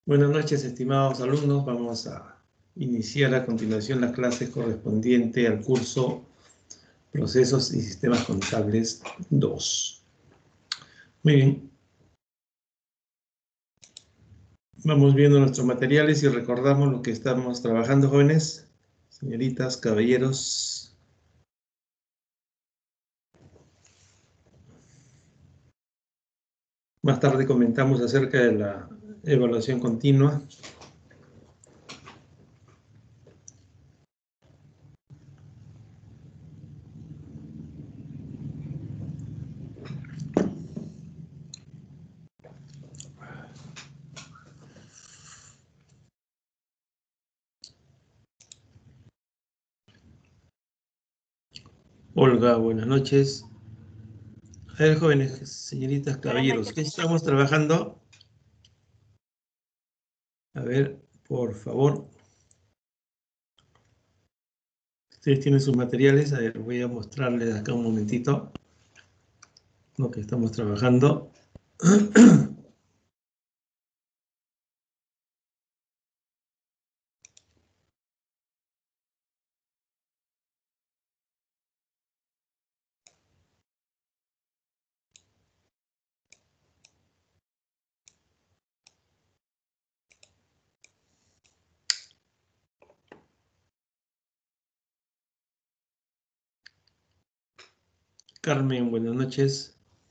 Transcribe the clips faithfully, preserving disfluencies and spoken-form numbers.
Buenas noches, estimados alumnos. Vamos a iniciar a continuación la clase correspondiente al curso Procesos y Sistemas Contables dos. Muy bien. Vamos viendo nuestros materiales y recordamos lo que estamos trabajando, jóvenes, señoritas, caballeros. Más tarde comentamos acerca de la evaluación continua. Olga, buenas noches. A ver, jóvenes, señoritas, caballeros, ¿qué estamos trabajando? A ver, por favor. Ustedes tienen sus materiales. A ver, voy a mostrarles acá un momentito lo que estamos trabajando. Carmen, buenas noches.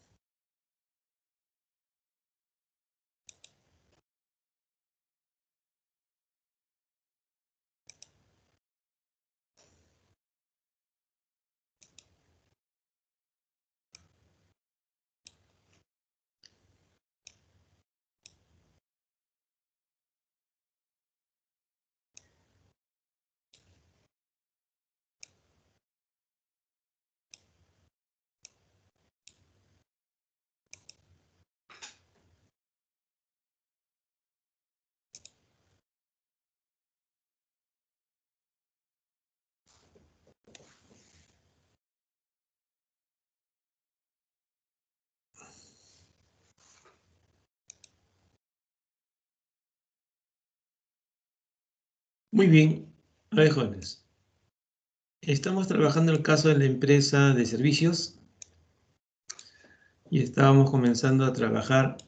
Muy bien. A ver, jóvenes. Estamos trabajando el caso de la empresa de servicios y estábamos comenzando a trabajar.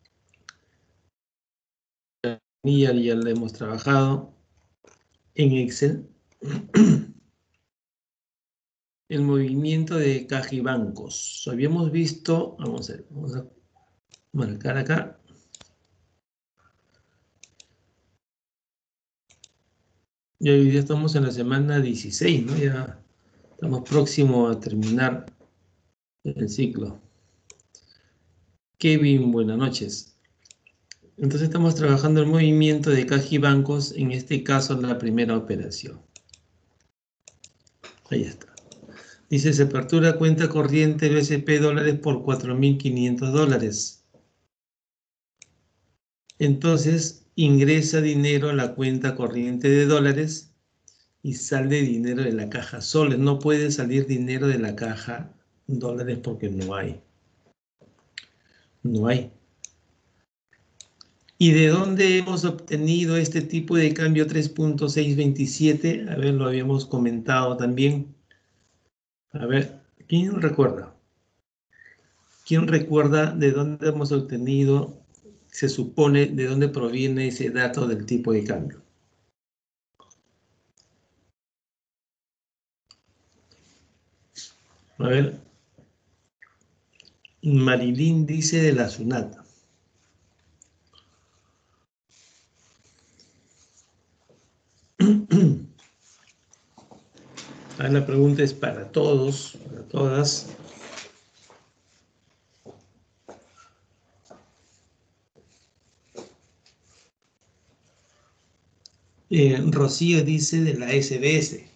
Ya, ya la hemos trabajado en Excel. El movimiento de caja y bancos. Habíamos visto, vamos a ver, vamos a marcar acá. Y hoy día estamos en la semana dieciséis, ¿no? Ya estamos próximos a terminar el ciclo. Kevin, buenas noches. Entonces estamos trabajando el movimiento de caja y bancos, en este caso la primera operación. Ahí está. Dice, se apertura cuenta corriente B C P dólares por cuatro mil quinientos dólares. Entonces ingresa dinero a la cuenta corriente de dólares y sale dinero de la caja soles. No puede salir dinero de la caja dólares porque no hay. No hay. ¿Y de dónde hemos obtenido este tipo de cambio tres punto seiscientos veintisiete? A ver, lo habíamos comentado también. A ver, ¿quién recuerda? ¿Quién recuerda de dónde hemos obtenido, se supone, de dónde proviene ese dato del tipo de cambio? A ver, Marilyn dice de la SUNAT. Ah, la pregunta es para todos, para todas. Eh, Rocío dice de la S B S.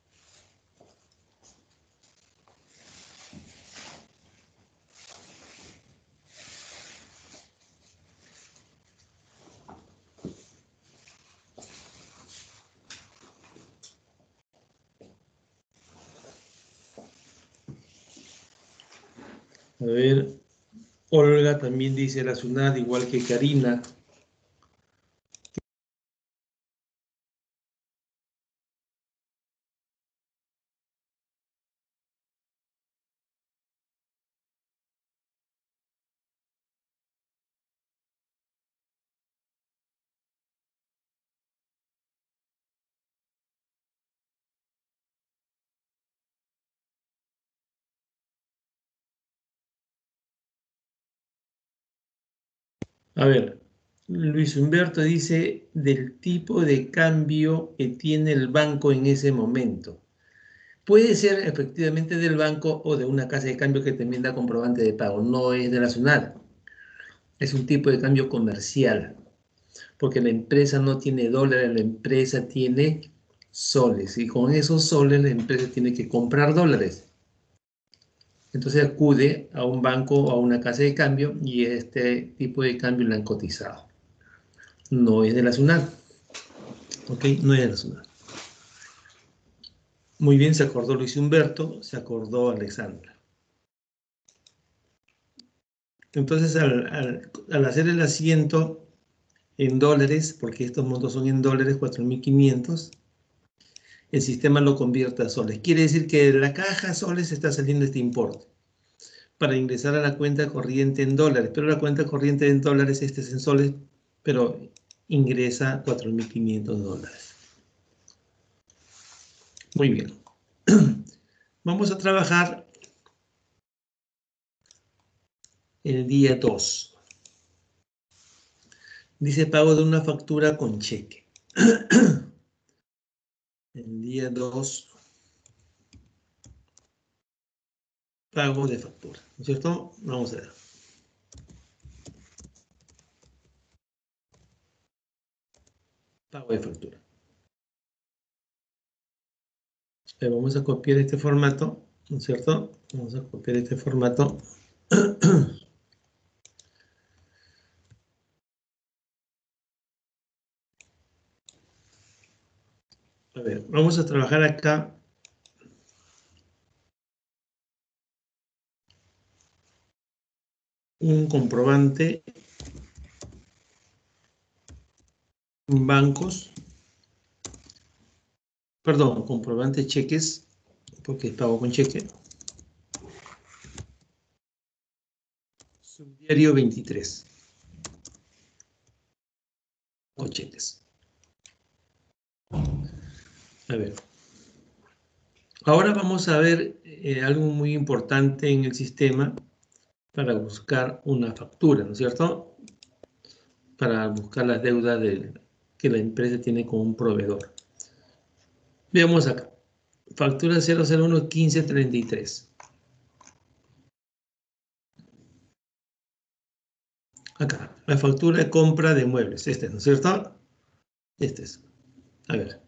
A ver, Olga también dice la SUNAT, igual que Karina. A ver, Luis Humberto dice del tipo de cambio que tiene el banco en ese momento. Puede ser efectivamente del banco o de una casa de cambio que también da comprobante de pago. No es de la SUNAT. Es un tipo de cambio comercial. Porque la empresa no tiene dólares, la empresa tiene soles. Y con esos soles la empresa tiene que comprar dólares. Entonces acude a un banco o a una casa de cambio y este tipo de cambio lo han cotizado. No es de la SUNAT. ¿Ok? No es de la SUNAT. Muy bien, se acordó Luis Humberto, se acordó Alexandra. Entonces, al, al, al hacer el asiento en dólares, porque estos montos son en dólares, cuatro mil quinientos, el sistema lo convierte a soles. Quiere decir que de la caja soles está saliendo este importe para ingresar a la cuenta corriente en dólares, pero la cuenta corriente en dólares, este es en soles, pero ingresa cuatro mil quinientos dólares. Muy bien. Vamos a trabajar el día dos. Dice pago de una factura con cheque. El día dos, pago de factura, ¿no es cierto? Vamos a ver. Pago de factura. Le vamos a copiar este formato, ¿no es cierto? Vamos a copiar este formato. A ver, vamos a trabajar acá. Un comprobante, bancos, perdón, comprobante cheques, porque pago con cheque. Subdiario veintitrés. Con cheques. A ver. Ahora vamos a ver eh, algo muy importante en el sistema para buscar una factura, ¿no es cierto? Para buscar las deudas de, que la empresa tiene con un proveedor. Veamos acá. Factura cero cero uno quince treinta y tres. Acá, la factura de compra de muebles. Este, ¿no es cierto? Este es. A ver.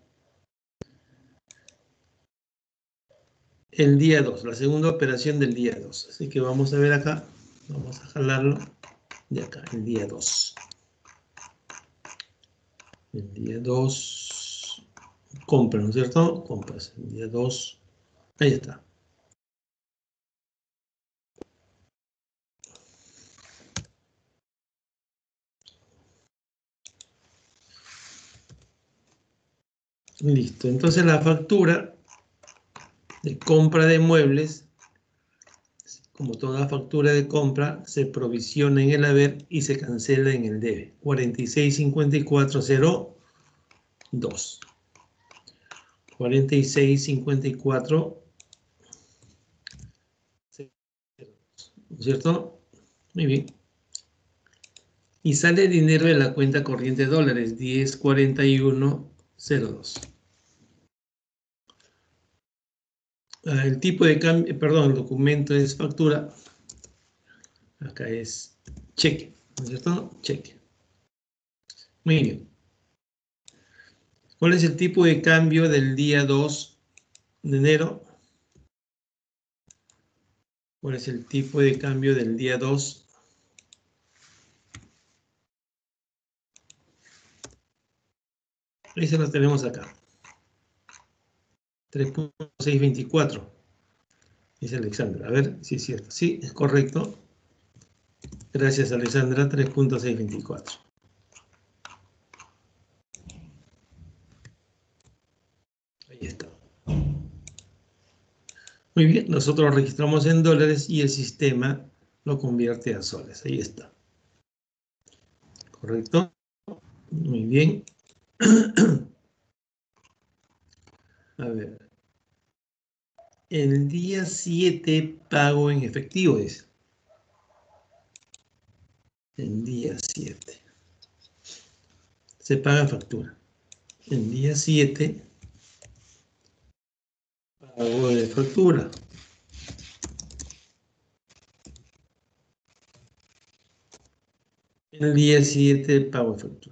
El día dos, la segunda operación del día dos. Así que vamos a ver acá. Vamos a jalarlo de acá, el día dos. El día dos. Compra, ¿no es cierto? Compras. El día dos. Ahí está. Listo. Entonces la factura de compra de muebles, como toda factura de compra, se provisiona en el haber y se cancela en el debe. cuarenta y seis cincuenta y cuatro cero dos. cuarenta y seis cincuenta y cuatro cero dos. ¿No es cierto? Muy bien. Y sale dinero de la cuenta corriente de dólares, diez cuarenta y uno cero dos. Ah, el tipo de cambio, perdón, el documento es factura. Acá es cheque, ¿no es cierto? Cheque. Muy bien. ¿Cuál es el tipo de cambio del día dos de enero? ¿Cuál es el tipo de cambio del día dos? Ese lo tenemos acá. tres punto seiscientos veinticuatro. Dice Alexandra. A ver si es cierto. Sí, es correcto. Gracias, Alexandra. tres punto seiscientos veinticuatro. Ahí está. Muy bien, nosotros registramos en dólares y el sistema lo convierte a soles. Ahí está. ¿Correcto? Muy bien. A ver. El día siete pago en efectivo, dice. En día siete. Se paga factura. En día siete, pago de factura. En el día siete, pago de factura.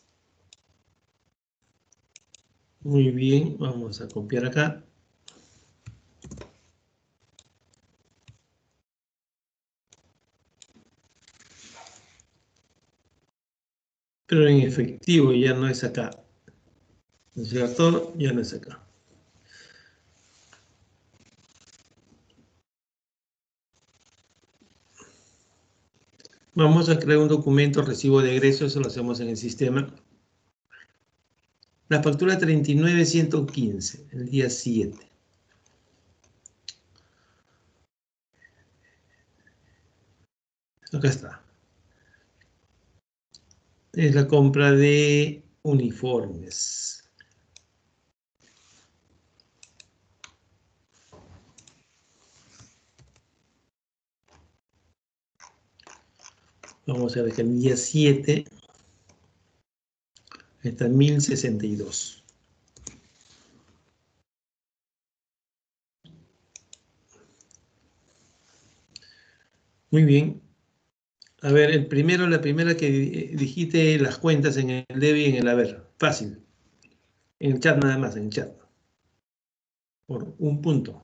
Muy bien, vamos a copiar acá. Pero en efectivo ya no es acá. ¿No es cierto? Ya no es acá. Vamos a crear un documento recibo de egreso, eso lo hacemos en el sistema. La factura treinta y nueve ciento quince, el día siete. Acá está. Es la compra de uniformes. Vamos a ver que el día siete está mil sesenta y dos. Muy bien. A ver, el primero, la primera que dijiste las cuentas en el debe y en el haber. Fácil. En el chat nada más, en el chat. Por un punto.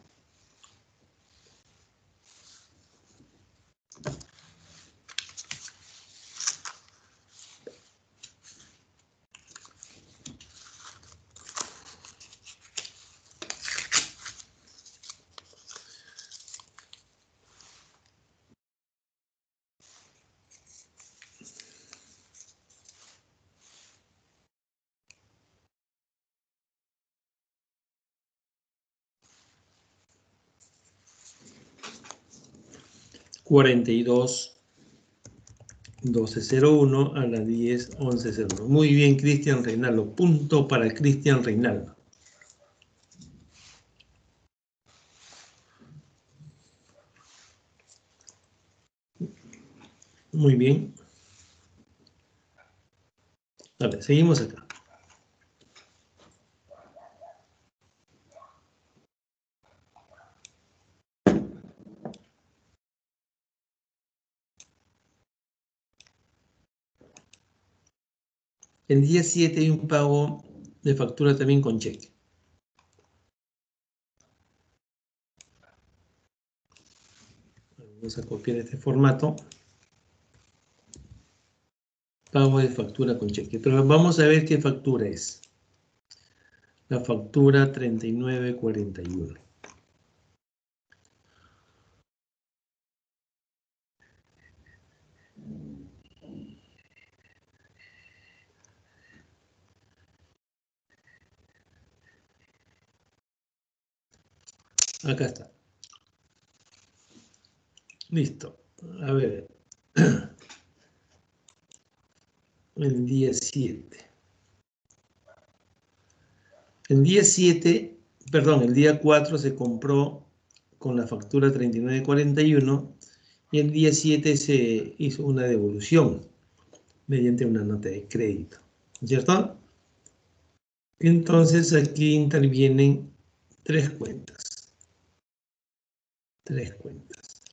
cuarenta y dos, doce cero uno a las diez, once cero uno. Muy bien, Cristian Reinaldo. Punto para Cristian Reinaldo. Muy bien. A ver, seguimos acá. El día siete hay un pago de factura también con cheque. Vamos a copiar este formato. Pago de factura con cheque. Pero vamos a ver qué factura es. La factura treinta y nueve cuarenta y uno. Acá está. Listo. A ver. El día siete. El día siete, perdón, el día cuatro se compró con la factura treinta y nueve cuarenta y uno y el día siete se hizo una devolución mediante una nota de crédito, ¿cierto? Entonces aquí intervienen tres cuentas. Tres cuentas.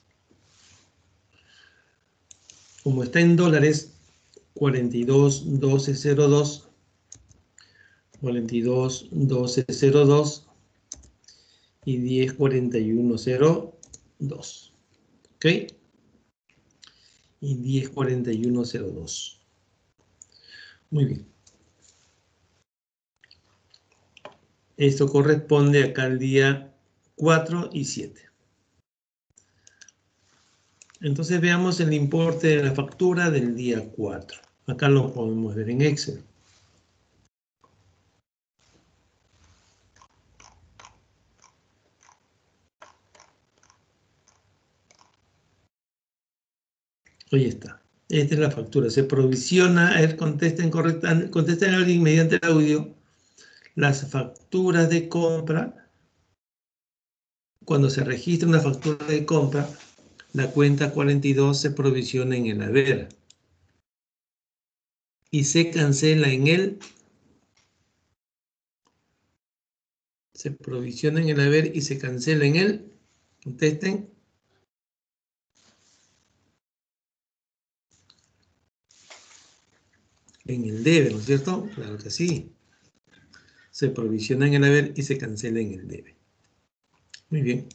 Como está en dólares, cuarenta y dos doce cero dos, cuarenta y dos doce cero dos y diez cuarenta y uno cero dos. ¿Ok? Y diez cuarenta y uno cero dos. Muy bien. Esto corresponde acá al día cuatro y siete. Entonces veamos el importe de la factura del día cuatro. Acá lo podemos ver en Excel. Ahí está. Esta es la factura. Se provisiona, a ver, contesten, correcta, contesten alguien mediante el audio. Las facturas de compra, cuando se registra una factura de compra, la cuenta cuarenta y dos se provisiona en el haber. y se cancela en el... Se provisiona en el haber y se cancela en el... Contesten. En el debe, ¿no es cierto? Claro que sí. Se provisiona en el haber y se cancela en el debe. Muy bien.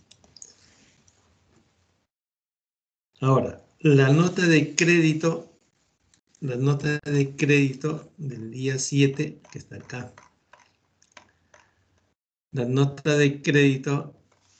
Ahora, la nota de crédito, la nota de crédito del día siete, que está acá. La nota de crédito,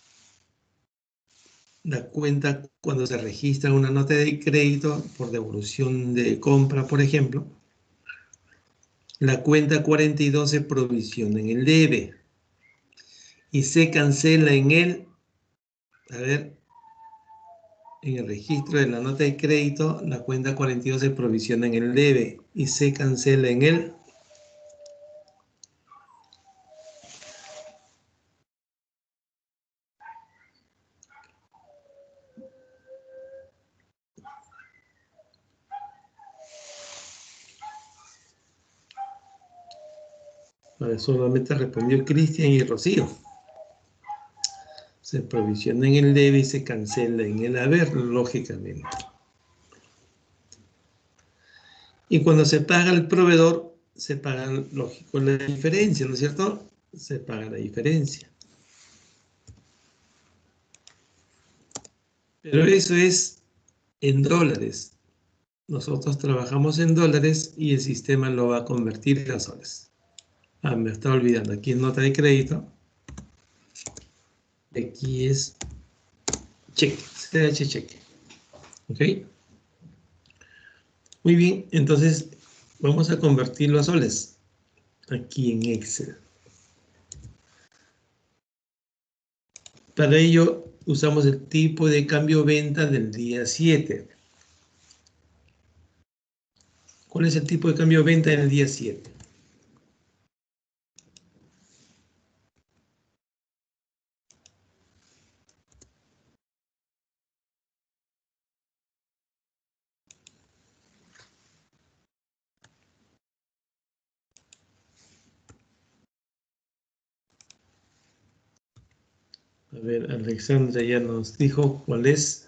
la cuenta cuando se registra una nota de crédito por devolución de compra, por ejemplo. La cuenta cuarenta y dos se provisiona en el debe y se cancela en el, a ver, en el registro de la nota de crédito, la cuenta cuarenta y dos se provisiona en el debe y se cancela en el... Vale, solamente respondió Cristian y Rocío. Se provisiona en el debe y se cancela en el haber, lógicamente. Y cuando se paga al proveedor, se paga, lógico, la diferencia, ¿no es cierto? Se paga la diferencia. Pero eso es en dólares. Nosotros trabajamos en dólares y el sistema lo va a convertir a soles. Ah, me estaba olvidando. Aquí es nota de crédito. Aquí es cheque, C H cheque. ¿Ok? Muy bien, entonces vamos a convertirlo a soles. Aquí en Excel. Para ello usamos el tipo de cambio venta del día siete. ¿Cuál es el tipo de cambio venta en el día siete? A ver, Alexandra ya nos dijo cuál es.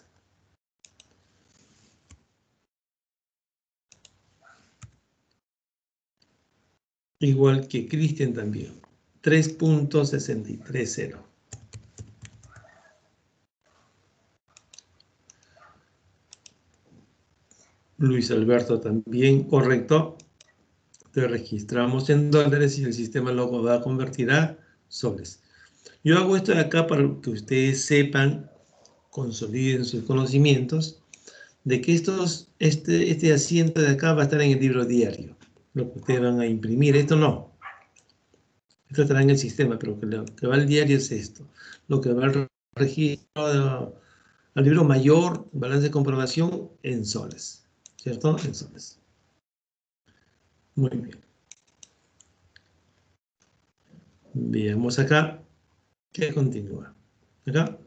Igual que Cristian también. tres punto sesenta y tres cero. Luis Alberto también, correcto. Te registramos en dólares y el sistema lo va a convertir a soles. Yo hago esto de acá para que ustedes sepan, consoliden sus conocimientos, de que estos, este, este asiento de acá va a estar en el libro diario. Lo que ustedes van a imprimir, esto no. Esto estará en el sistema, pero lo que va al diario es esto. Lo que va al registro, al libro mayor, balance de comprobación, en soles. ¿Cierto? En soles. Muy bien. Veamos acá que continúa. Acá.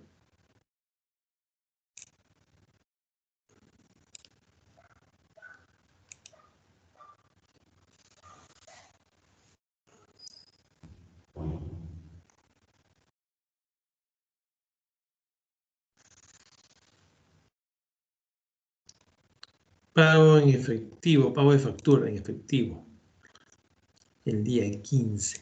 Pago en efectivo, pago de factura en efectivo. El día quince.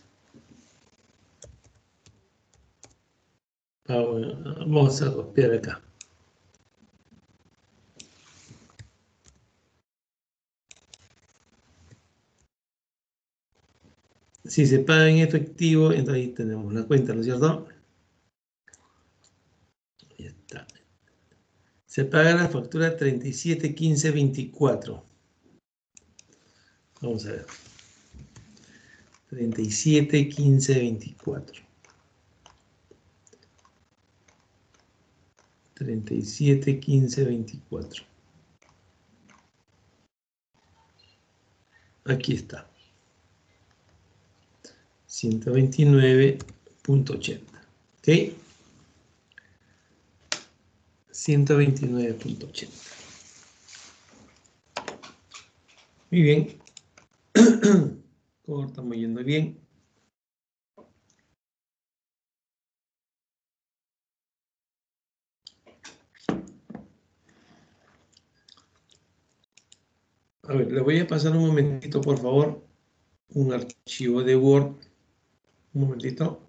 Pago, vamos a copiar acá. Si se paga en efectivo, entonces ahí tenemos la cuenta, ¿no es cierto? Ahí está. Se paga la factura treinta y siete quince veinticuatro. Vamos a ver. treinta y siete quince veinticuatro. treinta y siete quince veinticuatro. Aquí está. ciento veintinueve punto ochenta. ¿Ok? ciento veintinueve punto ochenta. Muy bien. ¿Cómo estamos yendo? Bien. A ver, le voy a pasar un momentito, por favor, un archivo de Word. Un momentito.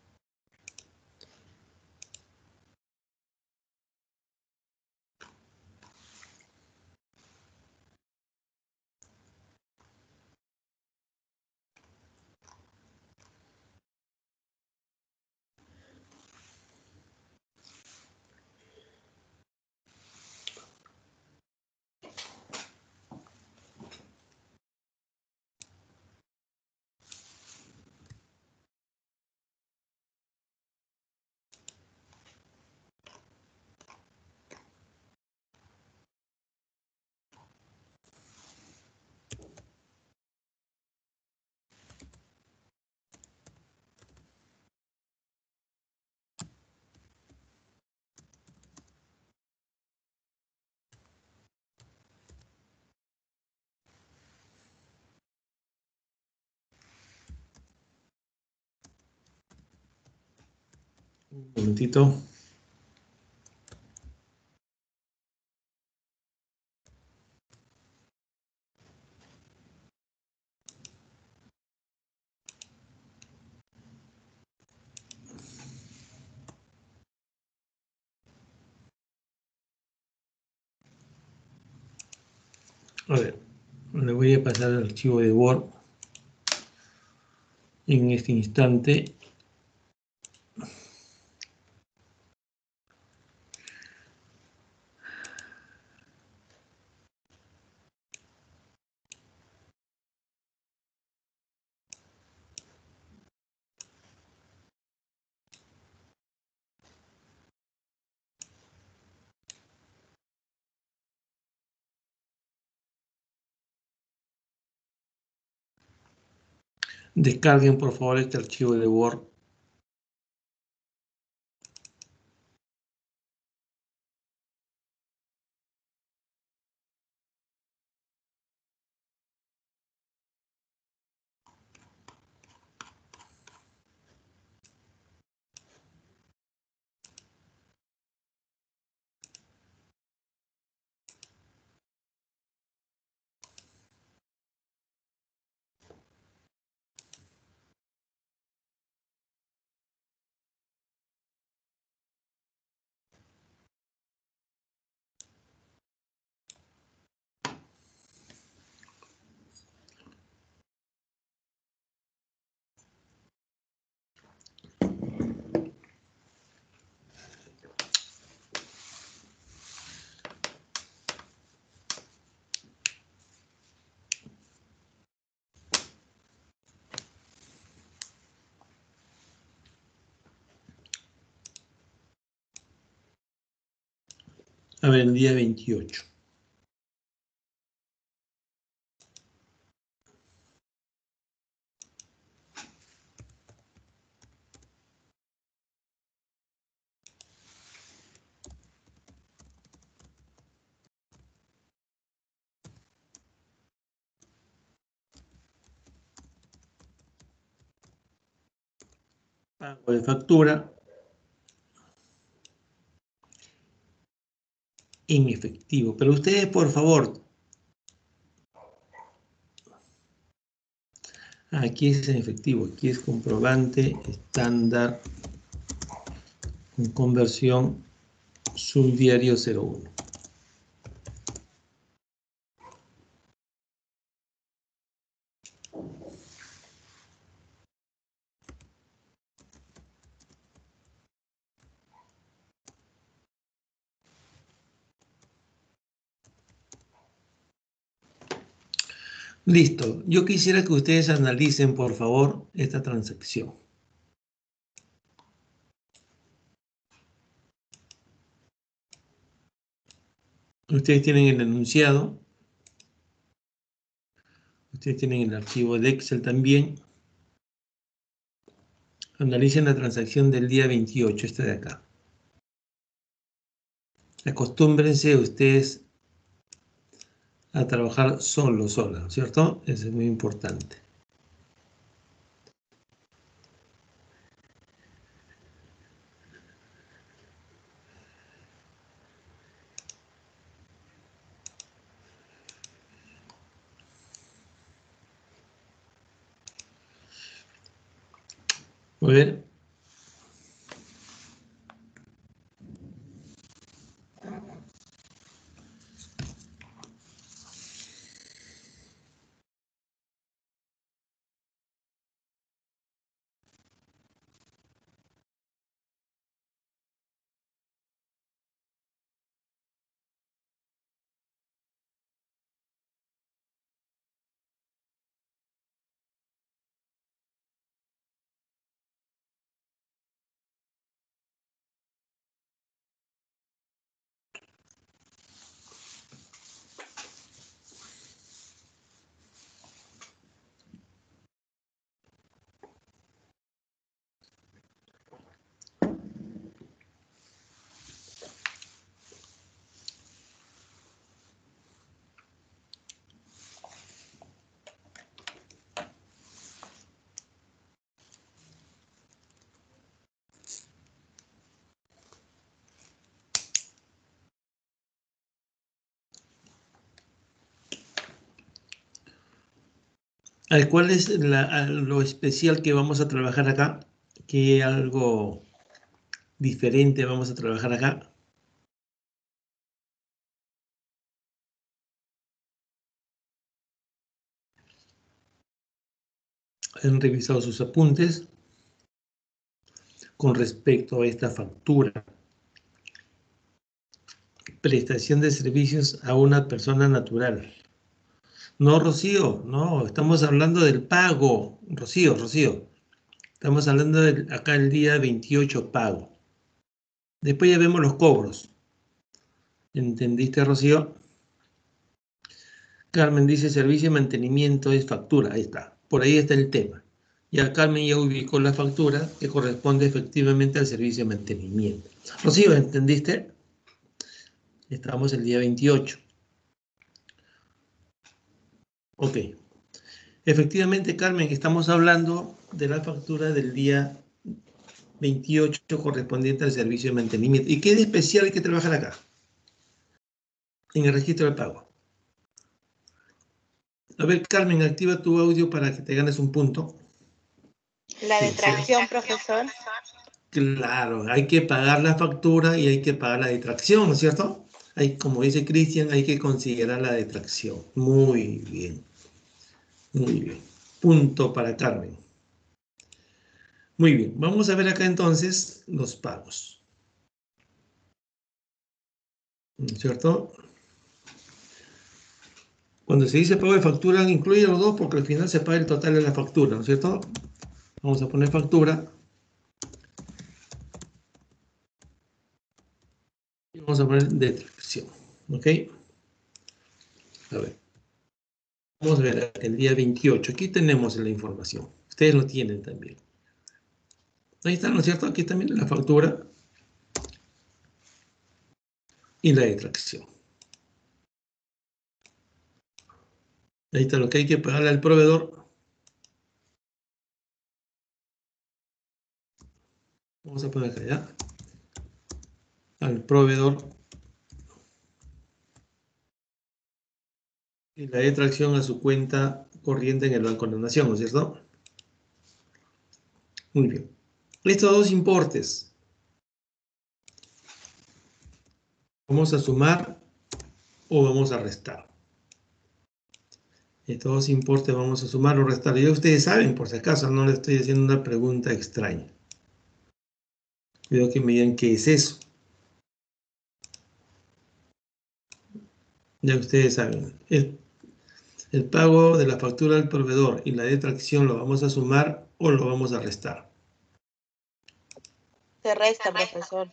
Un momentito. A ver, le voy a pasar el archivo de Word en este instante. Descarguen, por favor, este archivo de Word. A ver, el día veintiocho. Pago de factura en efectivo. Pero ustedes, por favor, aquí es en efectivo, aquí es comprobante estándar con conversión subdiario cero uno. Listo. Yo quisiera que ustedes analicen, por favor, esta transacción. Ustedes tienen el enunciado. Ustedes tienen el archivo de Excel también. Analicen la transacción del día veintiocho, esta de acá. Acostúmbrense ustedes a trabajar solo, sola, ¿cierto? Eso es muy importante. Muy bien. ¿Cuál es la, lo especial que vamos a trabajar acá? ¿Qué algo diferente vamos a trabajar acá? Han revisado sus apuntes con respecto a esta factura. Prestación de servicios a una persona natural. No, Rocío, no, estamos hablando del pago. Rocío, Rocío. Estamos hablando de acá el día veintiocho pago. Después ya vemos los cobros. ¿Entendiste, Rocío? Carmen dice servicio de mantenimiento es factura. Ahí está. Por ahí está el tema. Ya Carmen ya ubicó la factura que corresponde efectivamente al servicio de mantenimiento. Rocío, ¿entendiste? Estamos el día veintiocho. Ok. Efectivamente, Carmen, estamos hablando de la factura del día veintiocho correspondiente al servicio de mantenimiento. ¿Y qué de especial hay que trabajar acá? En el registro de pago. A ver, Carmen, activa tu audio para que te ganes un punto. La detracción, profesor. Claro, hay que pagar la factura y hay que pagar la detracción, ¿no es cierto? Hay, como dice Cristian, hay que considerar la detracción. Muy bien. Muy bien. Punto para Carmen. Muy bien. Vamos a ver acá entonces los pagos. ¿No es cierto? Cuando se dice pago de factura, incluye los dos porque al final se paga el total de la factura, ¿no es cierto? Vamos a poner factura. Y vamos a poner detracción, ¿ok? A ver. Vamos a ver el día veintiocho. Aquí tenemos la información. Ustedes lo tienen también. Ahí está, ¿no es cierto? Aquí también la factura y la detracción. Ahí está lo que hay que pagarle al proveedor. Vamos a poner acá ya. Al proveedor. Y la detracción a su cuenta corriente en el Banco de la Nación, ¿no es cierto? Muy bien. Estos dos importes. ¿Vamos a sumar o vamos a restar? Estos dos importes vamos a sumar o restar. Ya ustedes saben, por si acaso, no les estoy haciendo una pregunta extraña. Cuidado que me digan qué es eso. Ya ustedes saben. El, el pago de la factura del proveedor y la detracción lo vamos a sumar o lo vamos a restar. Se resta, profesor.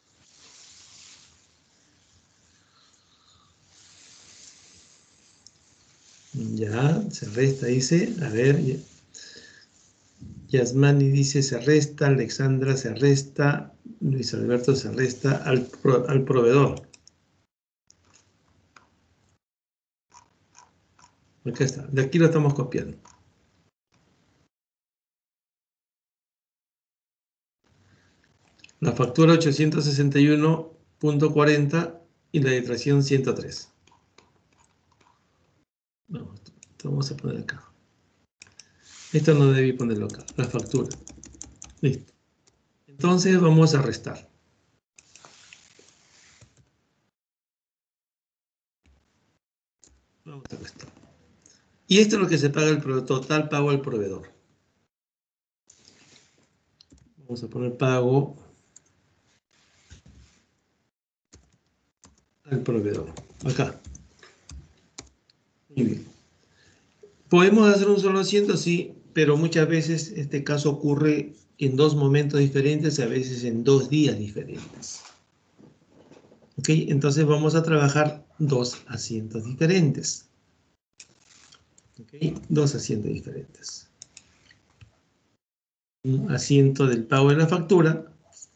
Ya, se resta, dice. A ver. Yasmani dice se resta. Alexandra se resta. Luis Alberto se resta al, pro, al proveedor. Acá está, de aquí lo estamos copiando. La factura ochocientos sesenta y uno punto cuarenta y la detracción ciento tres. No, esto vamos a poner acá. Esto no debí ponerlo acá, la factura. Listo. Entonces vamos a restar. Vamos a restar. Y esto es lo que se paga el total pago al proveedor. Vamos a poner pago al proveedor. Acá. Muy bien. ¿Podemos hacer un solo asiento? Sí, pero muchas veces este caso ocurre en dos momentos diferentes y a veces en dos días diferentes. ¿Ok? Entonces vamos a trabajar dos asientos diferentes. ¿Ok? Dos asientos diferentes. Un asiento del pago de la factura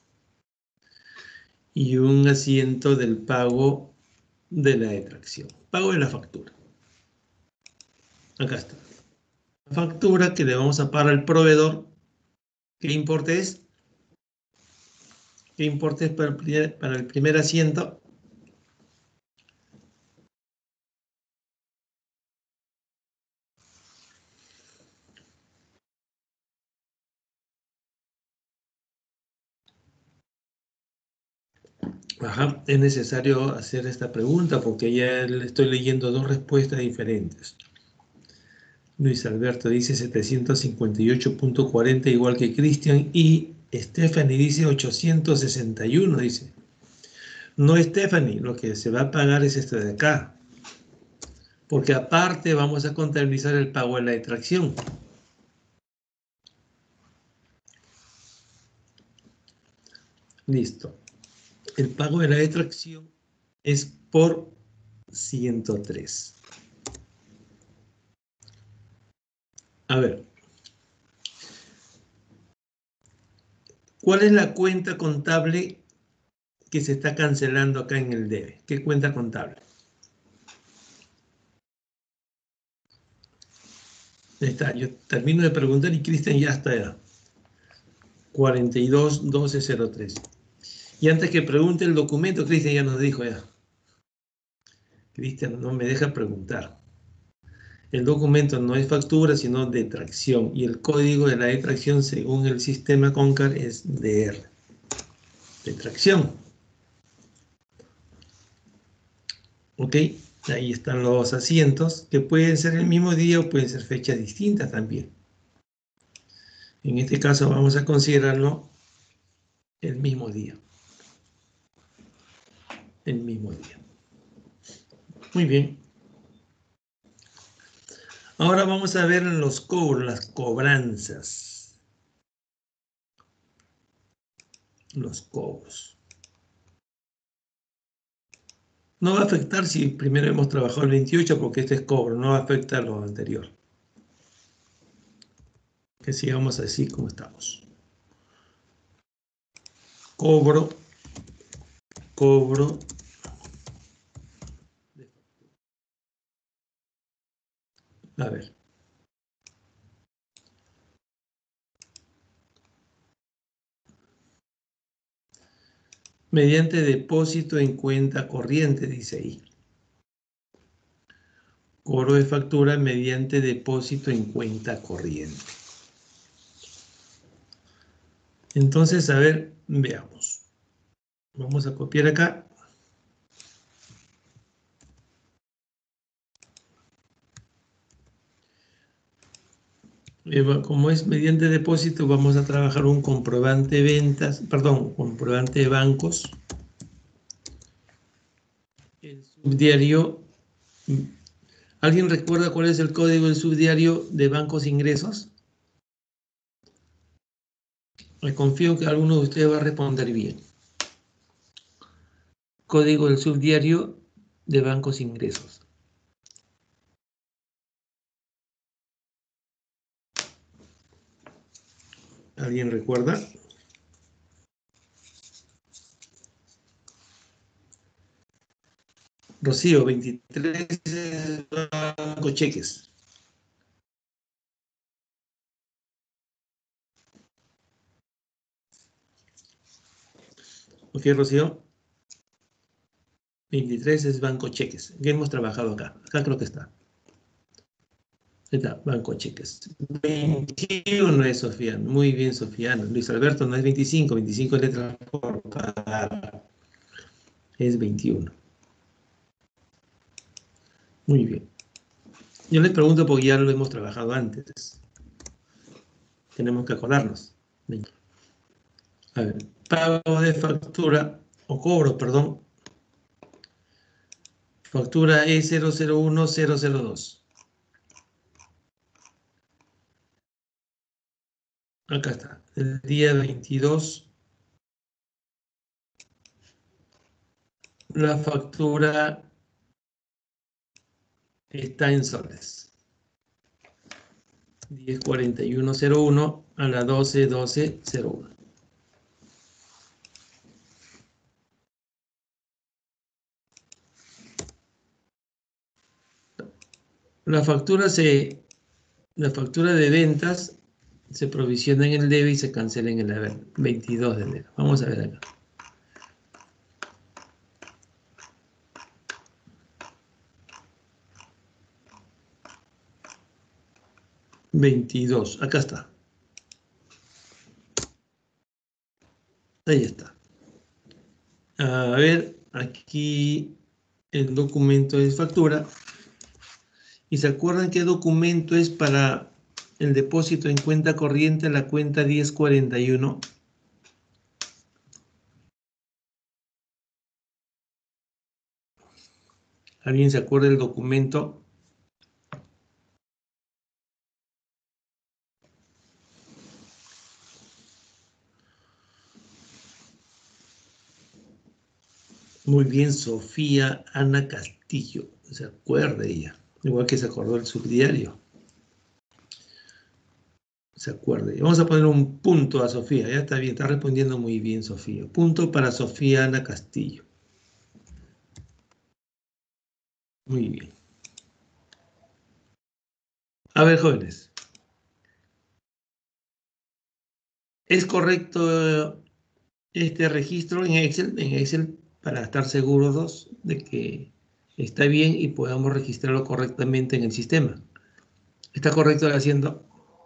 y un asiento del pago de la detracción. Pago de la factura. Acá está. La factura que le vamos a pagar al proveedor. ¿Qué importe es? ¿Qué importe es para el primer, para el primer asiento? Ajá, es necesario hacer esta pregunta porque ya le estoy leyendo dos respuestas diferentes. Luis Alberto dice setecientos cincuenta y ocho punto cuarenta igual que Cristian y Stephanie dice ochocientos sesenta y uno, dice. No, Stephanie, lo que se va a pagar es esto de acá. Porque aparte vamos a contabilizar el pago de la detracción. Listo. El pago de la detracción es por ciento tres. A ver. ¿Cuál es la cuenta contable que se está cancelando acá en el debe? ¿Qué cuenta contable? Ahí está, yo termino de preguntar y Cristian ya está ya. cuarenta y dos doce cero tres. Y antes que pregunte el documento, Cristian ya nos dijo ya. Cristian no me deja preguntar. El documento no es factura, sino detracción. Y el código de la detracción, según el sistema Concar, es D R. Detracción. ¿Ok? Ahí están los asientos, que pueden ser el mismo día o pueden ser fechas distintas también. En este caso vamos a considerarlo el mismo día. El mismo día. Muy bien. Ahora vamos a ver los cobros, las cobranzas. Los cobros. No va a afectar si primero hemos trabajado el veintiocho porque este es cobro, no va a afectar lo anterior. Que sigamos así como estamos. Cobro, cobro. A ver. Mediante depósito en cuenta corriente, dice ahí. Cobro de factura mediante depósito en cuenta corriente. Entonces, a ver, veamos. Vamos a copiar acá. Como es mediante depósito, vamos a trabajar un comprobante de ventas, perdón, comprobante de bancos. El subdiario. ¿Alguien recuerda cuál es el código del subdiario de bancos ingresos? Me confío que alguno de ustedes va a responder bien. Código del subdiario de bancos ingresos. ¿Alguien recuerda? Rocío, veintitrés es banco cheques. Ok, Rocío. veintitrés es banco cheques. ¿Qué hemos trabajado acá? Acá creo que está. Ahí está, banco cheques. veintiuno es Sofía. Muy bien, Sofía. Luis Alberto no es veinticinco. veinticinco es letras por pagar. Es veintiuno. Muy bien. Yo les pregunto porque ya lo hemos trabajado antes. Tenemos que acordarnos. A ver, pago de factura, o cobro, perdón. Factura E cero cero uno cero cero dos. Acá está. El día veintidós. La factura está en soles. diez cuarenta y uno cero uno a la doce doce cero uno. La factura se, la factura de ventas se provisiona en el debe y se cancela en el haber. veintidós de enero. Vamos a ver acá. veintidós. Acá está. Ahí está. A ver, aquí el documento es factura. ¿Y se acuerdan qué documento es para el depósito en cuenta corriente, la cuenta diez cuarenta y uno? ¿Alguien se acuerda del documento? Muy bien, Sofía Ana Castillo. Se acuerda ella. Igual que se acordó el subdiario. Se acuerde. Vamos a poner un punto a Sofía. Ya está bien, está respondiendo muy bien Sofía. Punto para Sofía Ana Castillo. Muy bien. A ver, jóvenes. ¿Es correcto este registro en Excel? En Excel, para estar seguros de que está bien y podamos registrarlo correctamente en el sistema. ¿Está correcto haciendo?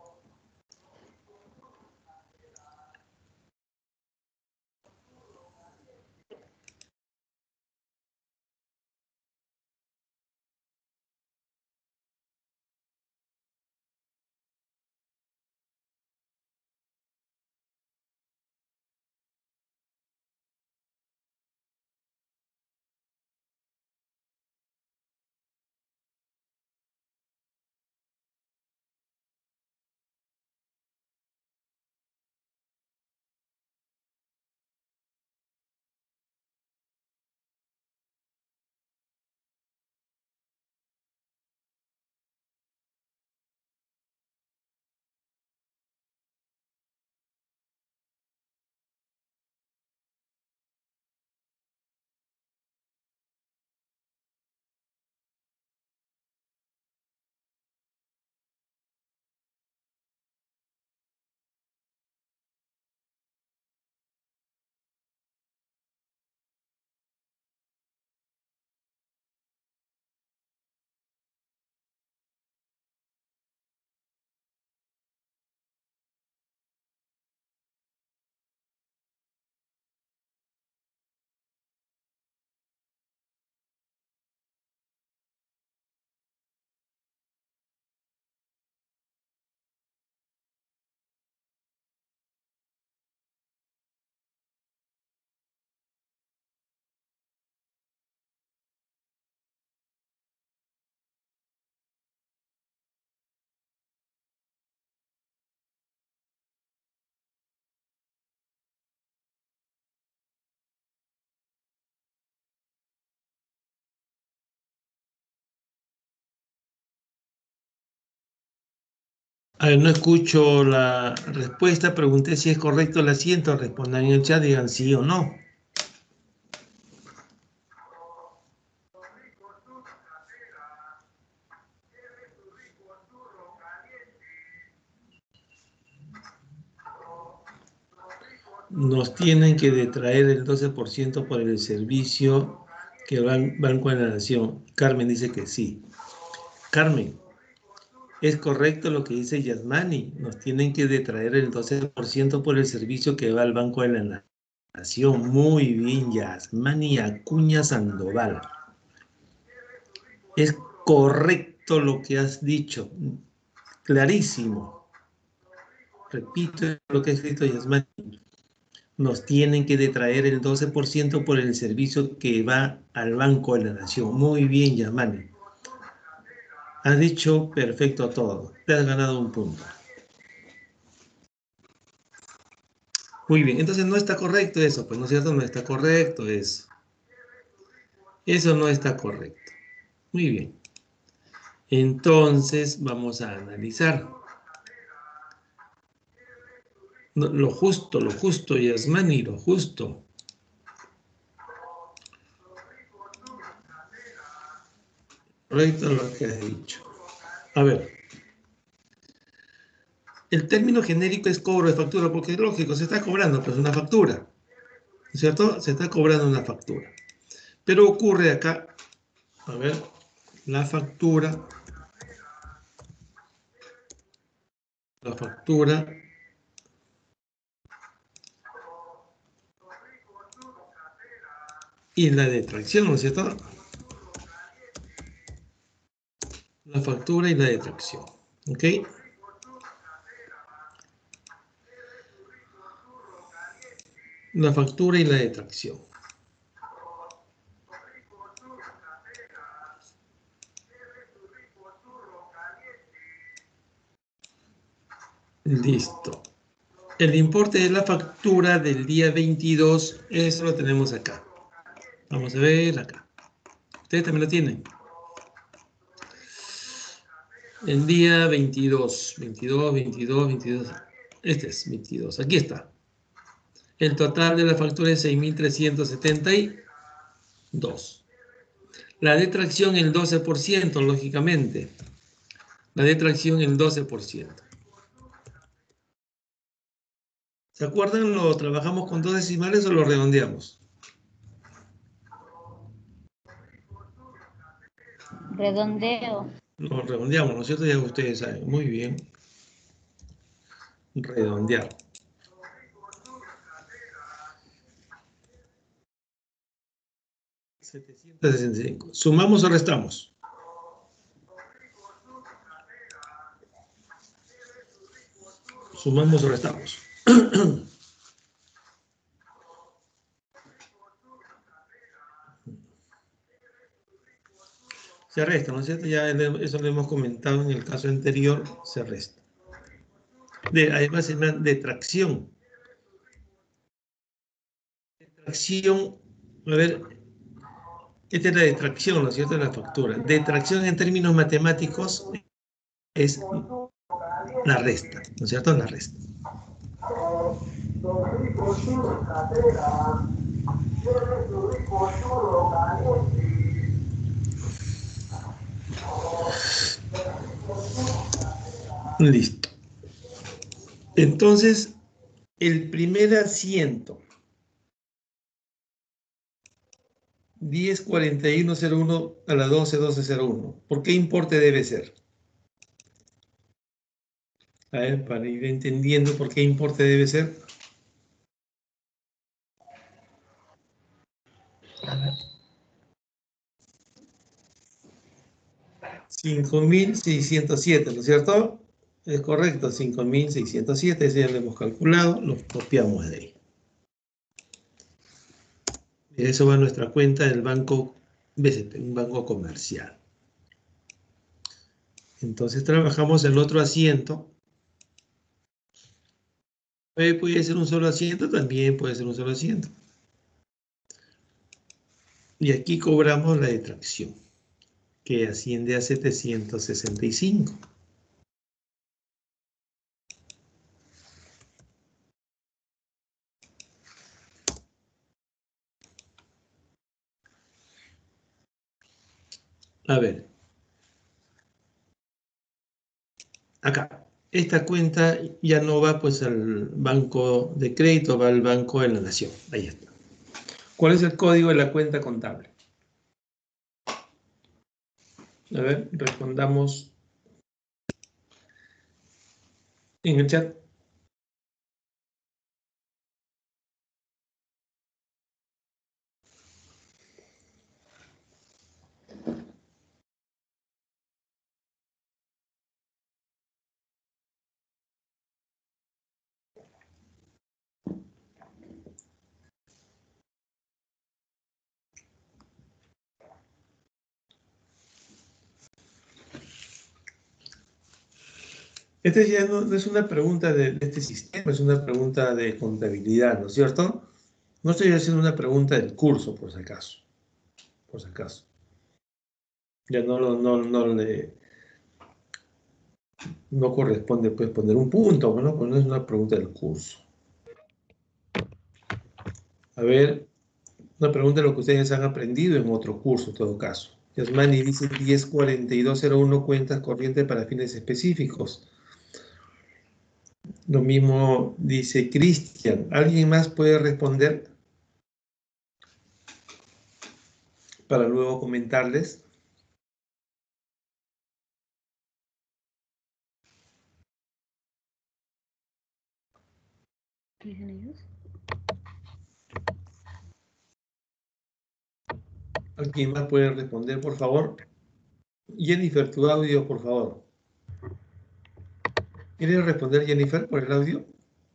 A ver, no escucho la respuesta. Pregunté si es correcto el asiento. Respondan en el chat, digan sí o no. nos tienen que detraer el doce por ciento por el servicio que van Banco de la Nación. Carmen dice que sí. Carmen, es correcto lo que dice Yasmani. Nos tienen que detraer el doce por ciento por el servicio que va al Banco de la Nación. Muy bien, Yasmani Acuña Sandoval. Es correcto lo que has dicho. Clarísimo. Repito lo que ha escrito Yasmani. Nos tienen que detraer el doce por ciento por el servicio que va al Banco de la Nación. Muy bien, Yasmani. Has dicho perfecto todo. Te has ganado un punto. Muy bien, entonces no está correcto eso, pues no es cierto, no está correcto eso. Eso no está correcto. Muy bien. Entonces vamos a analizar. No, lo justo, lo justo, Yasmani, lo justo. Correcto lo que has dicho. A ver. El término genérico es cobro de factura, porque es lógico, se está cobrando pues una factura. ¿Cierto? Se está cobrando una factura. Pero ocurre acá, a ver, la factura, la factura, y la detracción, ¿no es cierto? La factura y la detracción, ¿ok? La factura y la detracción. Listo. El importe de la factura del día veintidós, eso lo tenemos acá. Vamos a ver acá. Ustedes también lo tienen. El día veintidós, veintidós, veintidós, veintidós. Este es veintidós, aquí está. El total de la factura es seis mil trescientos setenta y dos. La detracción el doce por ciento, lógicamente. La detracción el doce por ciento. ¿Se acuerdan? ¿Lo trabajamos con dos decimales o lo redondeamos? Redondeo. Lo redondeamos, ¿no es cierto? Ya ustedes saben. Muy bien. Redondear. setecientos sesenta y cinco. ¿Sumamos o restamos? ¿Sumamos o restamos? Se resta, ¿no es cierto? Ya eso lo hemos comentado en el caso anterior, se resta. De, además, es una detracción. Detracción, a ver, esta es la detracción, ¿no es cierto? De la factura. Detracción en términos matemáticos es la resta, ¿no es cierto? La resta. Listo. Entonces, el primer asiento, diez cuarenta y uno cero uno a la doce doce cero uno. ¿Por qué importe debe ser? A ver, para ir entendiendo por qué importe debe ser. cinco mil seiscientos siete, ¿no es cierto? Es correcto, cinco mil seiscientos siete, ese ya lo hemos calculado, lo copiamos de ahí. Eso va a nuestra cuenta del banco B C P, un banco comercial. Entonces trabajamos el otro asiento. ¿Puede ser un solo asiento? También puede ser un solo asiento. Y aquí cobramos la detracción, que asciende a setecientos sesenta y cinco. A ver. Acá. esta cuenta ya no va pues al banco de crédito, va al Banco de la Nación. Ahí está. ¿Cuál es el código de la cuenta contable? A ver, respondamos en el chat. Esta ya no, no es una pregunta de, de este sistema, es una pregunta de contabilidad, ¿no es cierto? No estoy haciendo una pregunta del curso, por si acaso. Por si acaso. Ya no, lo- no, no le... No corresponde pues poner un punto, bueno, pues no es una pregunta del curso. A ver, una pregunta de lo que ustedes han aprendido en otro curso, en todo caso. Yasmani dice diez cuarenta y dos cero uno cuentas corrientes para fines específicos. Lo mismo dice Cristian. ¿Alguien más puede responder para luego comentarles? ¿Qué dicen ellos? ¿Alguien más puede responder, por favor? Jennifer, tu audio, por favor. ¿Quieres responder, Jennifer, por el audio?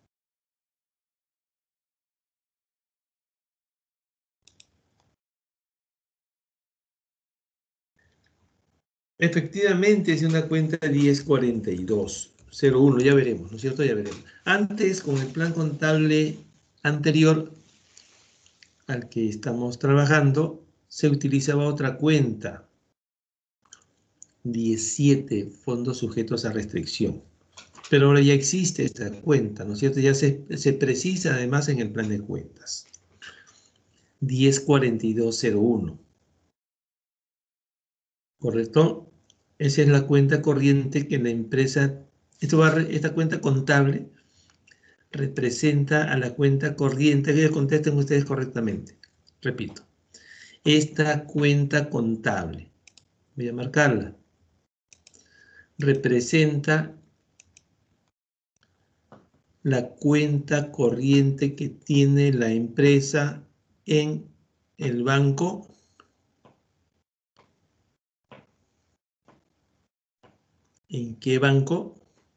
Efectivamente, es una cuenta diez cuarenta y dos cero uno, ya veremos, ¿no es cierto? Ya veremos. Antes, con el plan contable anterior al que estamos trabajando, se utilizaba otra cuenta, diecisiete, fondos sujetos a restricción. Pero ahora ya existe esta cuenta, ¿no es cierto? Ya se, se precisa además en el plan de cuentas. diez cuarenta y dos cero uno. ¿Correcto? Esa es la cuenta corriente que la empresa, esto va, esta cuenta contable representa a la cuenta corriente, que contesten ustedes correctamente. Repito, esta cuenta contable, voy a marcarla, representa la cuenta corriente que tiene la empresa en el banco. ¿En qué banco?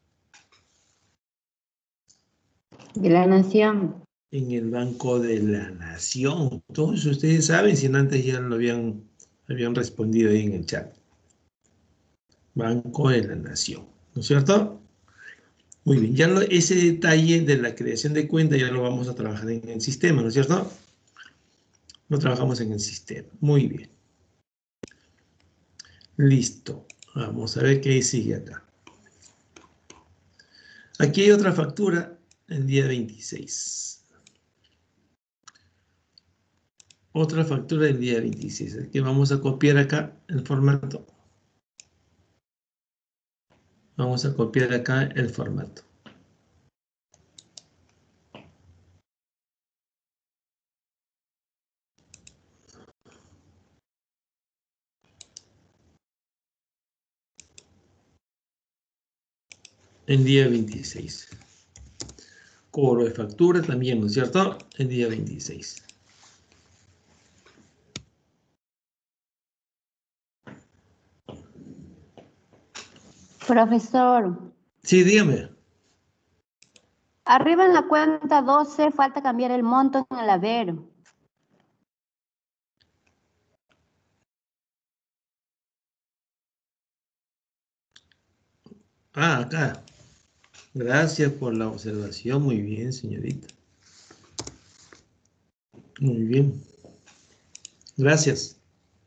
De la Nación. En el Banco de la Nación. Todos ustedes saben, si antes ya lo habían, habían respondido ahí en el chat. Banco de la Nación, ¿no es cierto? Muy bien, ya lo, ese detalle de la creación de cuenta ya lo vamos a trabajar en el sistema, ¿no es cierto? Lo trabajamos en el sistema. Muy bien. Listo. Vamos a ver qué sigue acá. Aquí hay otra factura el día veintiséis. Otra factura del día veintiséis. Que vamos a copiar acá el formato. Vamos a copiar acá el formato. El día veintiséis. Cobro de factura también, ¿no es cierto? El día veintiséis. Profesor, Sí, dígame. arriba en la cuenta doce falta cambiar el monto en el haber. Ah, acá. Gracias por la observación. Muy bien, señorita. Muy bien. Gracias.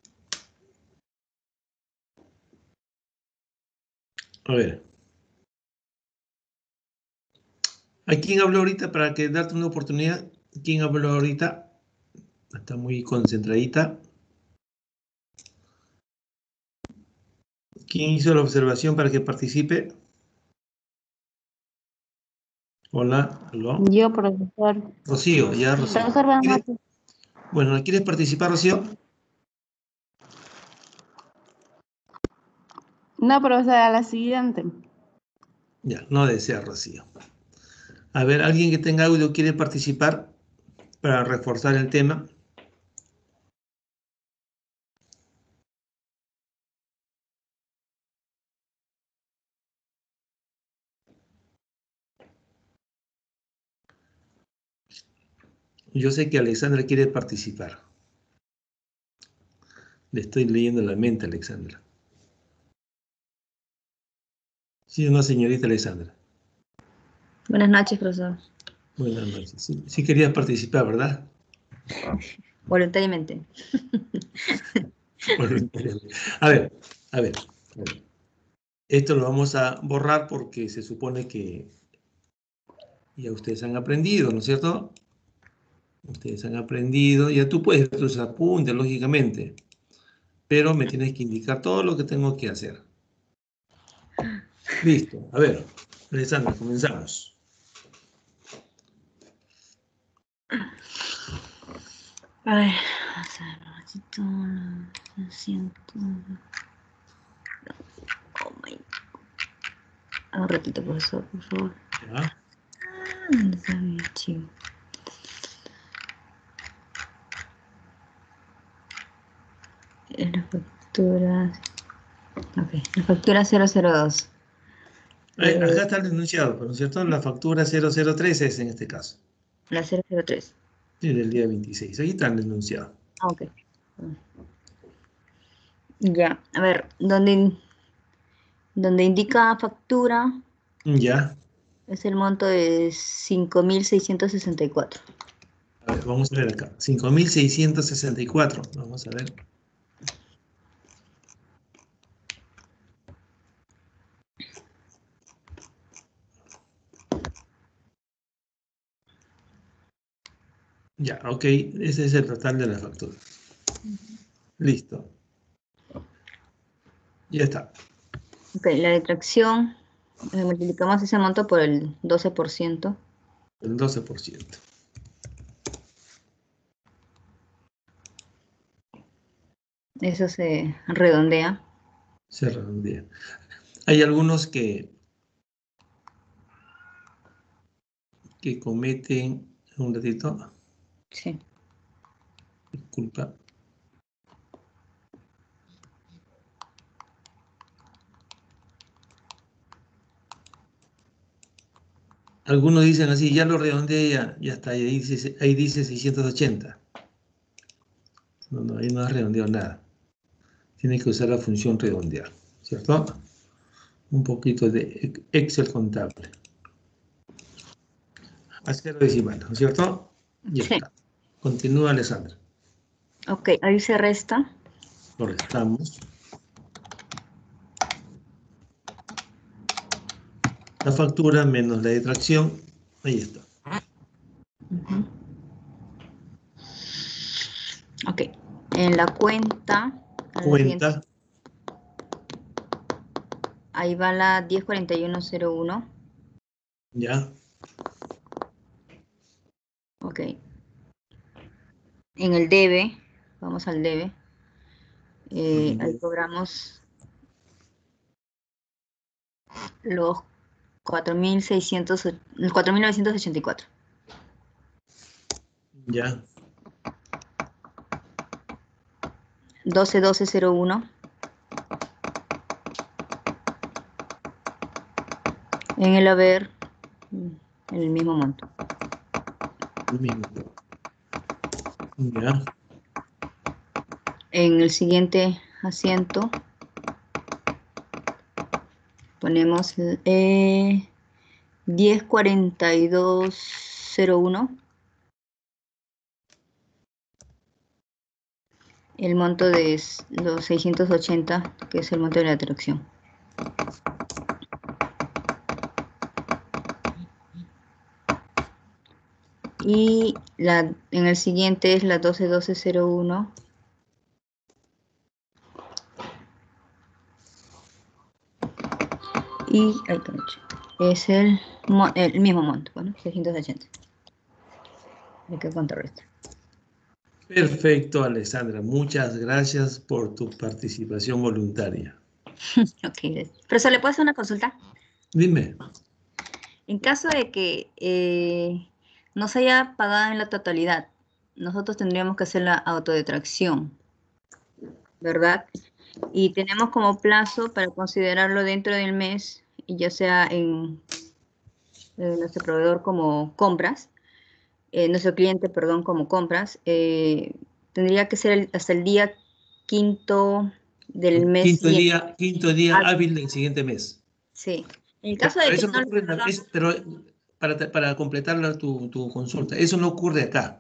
A ver. ¿A quién habló ahorita para que darte una oportunidad? ¿Quién habló ahorita? Está muy concentradita. ¿Quién hizo la observación para que participe? Hola, aló. Yo, profesor. Rocío, ya Rocío. Profesor, buenas ¿Quieres- noches. Bueno, ¿quieres participar, Rocío? No, profesor, a la siguiente. Ya, no desea Rocío. A ver, ¿alguien que tenga audio quiere participar para reforzar el tema? Yo sé que Alexandra quiere participar. Le estoy leyendo la mente a Alexandra. ¿Sí o no, señorita Alexandra? Buenas noches, profesor. Buenas noches. Sí, sí querías participar, ¿verdad? Voluntariamente. A ver, a ver, a ver. Esto lo vamos a borrar porque se supone que ya ustedes han aprendido, ¿no es cierto? Ustedes han aprendido, ya tú puedes hacer tus apuntes, lógicamente, pero me tienes que indicar todo lo que tengo que hacer. Listo. A ver, Alexandra, comenzamos. A ver, vamos a ver un ratito. Lo siento. Oh my. Un ratito, profesor, por favor. ¿Ya? ¿Dónde está mi archivo? Es la factura. Ok, la factura cero cero dos. Eh, Eh, acá está el enunciado, ¿no es cierto? La factura cero cero tres es en este caso. la cero cero tres. Sí, del día veintiséis. Ahí está el enunciado. Ah, ok. Ya, a ver, donde, donde indica factura Ya. es el monto de cinco mil seiscientos sesenta y cuatro. A ver, vamos a ver acá. cinco mil seiscientos sesenta y cuatro. Vamos a ver. Ya, ok. Ese es el total de la factura. Listo. Ya está. Ok, la detracción, eh, multiplicamos ese monto por el doce por ciento. El doce por ciento. Eso se redondea. Se redondea. Hay algunos que, que cometen, un ratito, Sí. disculpa. Algunos dicen así, ya lo redondeé, ya, ya está, ahí dice, ahí dice seiscientos ochenta. No, no, ahí no has redondeado nada. Tiene que usar la función redondear, ¿cierto? Un poquito de Excel contable. A cero decimal, ¿no es cierto? Ya Sí. está. Continúa, Alessandra. Ok, ahí se resta. Lo restamos. La factura menos la detracción. Ahí está. Uh-huh. Ok, en la cuenta, en la siguiente, Cuenta. ahí va la diez cuarenta y uno cero uno. Ya. Ok. En el debe, vamos al debe. Eh, ahí cobramos los cuatro mil seiscientos, cuatro mil novecientos ochenta y cuatro. Ya. doce doce cero uno. En el haber, el mismo monto. El mismo. Ya. En el siguiente asiento ponemos eh, diez cuarenta y dos cero uno. El monto de los seiscientos ochenta, que es el monto de la atracción. Y la, en el siguiente es la doce doce cero uno. Y, ay, Es el, mo- el mismo monto, ¿no? seiscientos ochenta. Hay que contrarrestar. Perfecto, Alessandra. Muchas gracias por tu participación voluntaria. Ok, profesor, ¿le puedo hacer una consulta? Dime. En caso de que eh, no se haya pagado en la totalidad, nosotros tendríamos que hacer la autodetracción, ¿verdad? Y tenemos como plazo para considerarlo dentro del mes, y ya sea en, en nuestro proveedor como compras, eh, nuestro cliente, perdón, como compras, eh, tendría que ser el- hasta el día quinto del mes Quinto siguiente. día, quinto día Ah, hábil del siguiente mes. sí. En el Pero caso de que eso no no lo ocurre, en la- es- pero para, para completar la- tu, tu consulta, eso no ocurre acá.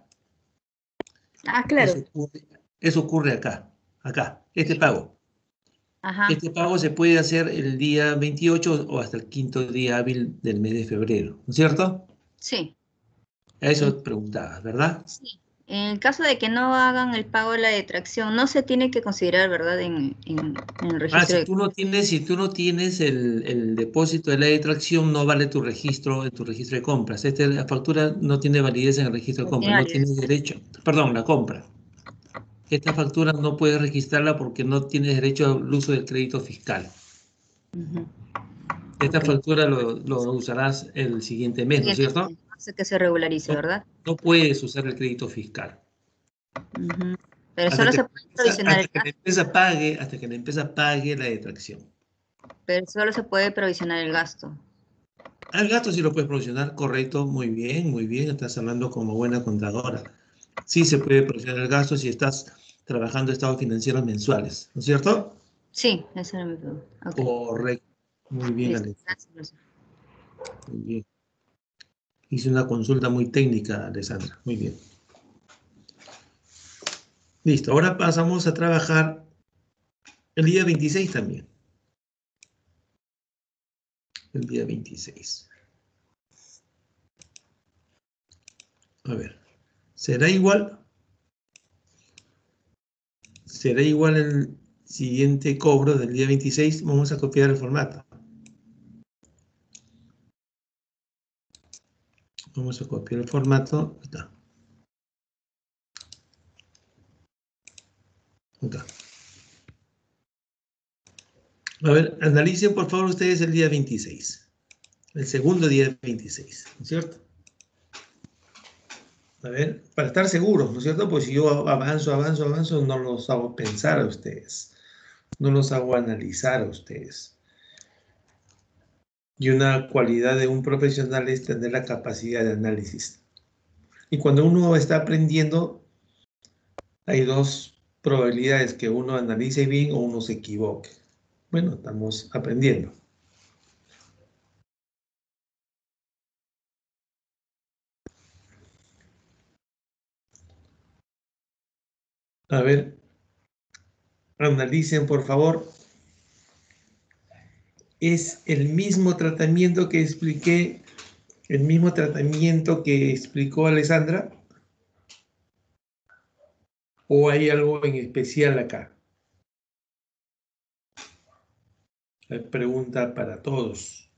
Ah, claro. Eso ocurre, eso ocurre acá, acá, este pago. Ajá. Este pago se puede hacer el día veintiocho o hasta el quinto día hábil del mes de febrero, ¿no es cierto? Sí. A En, eso preguntabas, ¿verdad? sí. En el caso de que no hagan el pago de la detracción, no se tiene que considerar, ¿verdad? En, en- en el Ah, registro si de... tú no tienes, si tú no tienes el, el depósito de la detracción, no vale tu registro, en tu registro de compras. Este, la factura no tiene validez en el registro de No tiene compras, no validez. tienes derecho. Perdón, la compra. Esta factura no puedes registrarla porque no tienes derecho al uso del crédito fiscal. Ujú. Esta Ok. factura lo, lo usarás el siguiente mes, ¿no es Siguiente cierto? mes, hace que se regularice, No, ¿verdad? no puedes usar el crédito fiscal. Ujú. Pero Hasta solo que, se puede provisionar hasta el que la gasto. empresa pague, hasta que la empresa pague la detracción. Pero solo se puede provisionar el gasto. Al gasto sí lo puedes provisionar, correcto, muy bien, muy bien, estás hablando como buena contadora. Sí se puede provisionar el gasto si estás trabajando estados financieros mensuales, ¿no es cierto? Sí, esa era mi pregunta. Ok. Correcto, muy bien, Listo. Alex, Gracias, profesor. muy bien. Hice una consulta muy técnica, Alessandra, muy bien. Listo, ahora pasamos a trabajar el día veintiséis también. El día veintiséis. A ver, ¿será igual? ¿Será igual el siguiente cobro del día veintiséis? Vamos a copiar el formato. Vamos a copiar el formato. Acá. Acá. A ver, analicen por favor ustedes el día veintiséis. El segundo día veintiséis, ¿no es cierto? A ver, para estar seguros, ¿no es cierto? Pues si yo avanzo, avanzo, avanzo, no los hago pensar a ustedes. No los hago analizar a ustedes. Y una cualidad de un profesional es tener la capacidad de análisis. Y cuando uno está aprendiendo, hay dos probabilidades, que uno analice bien o uno se equivoque. Bueno, estamos aprendiendo. A ver, analicen por favor. Es el mismo tratamiento que expliqué, el mismo tratamiento que explicó Alessandra, o hay algo en especial acá. La pregunta para todos.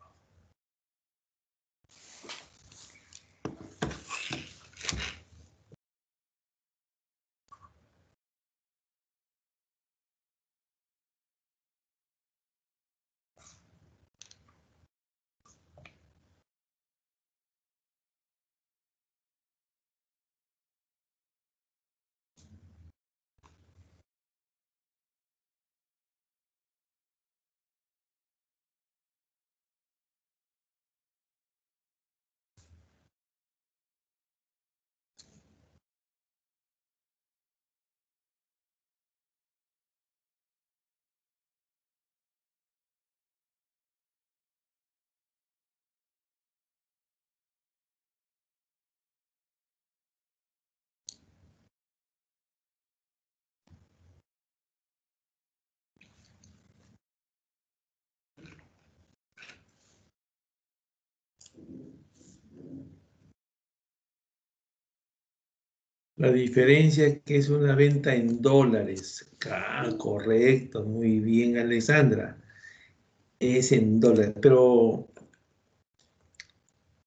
La diferencia es que es una venta en dólares. Ah, correcto, muy bien, Alessandra. Es en dólares, pero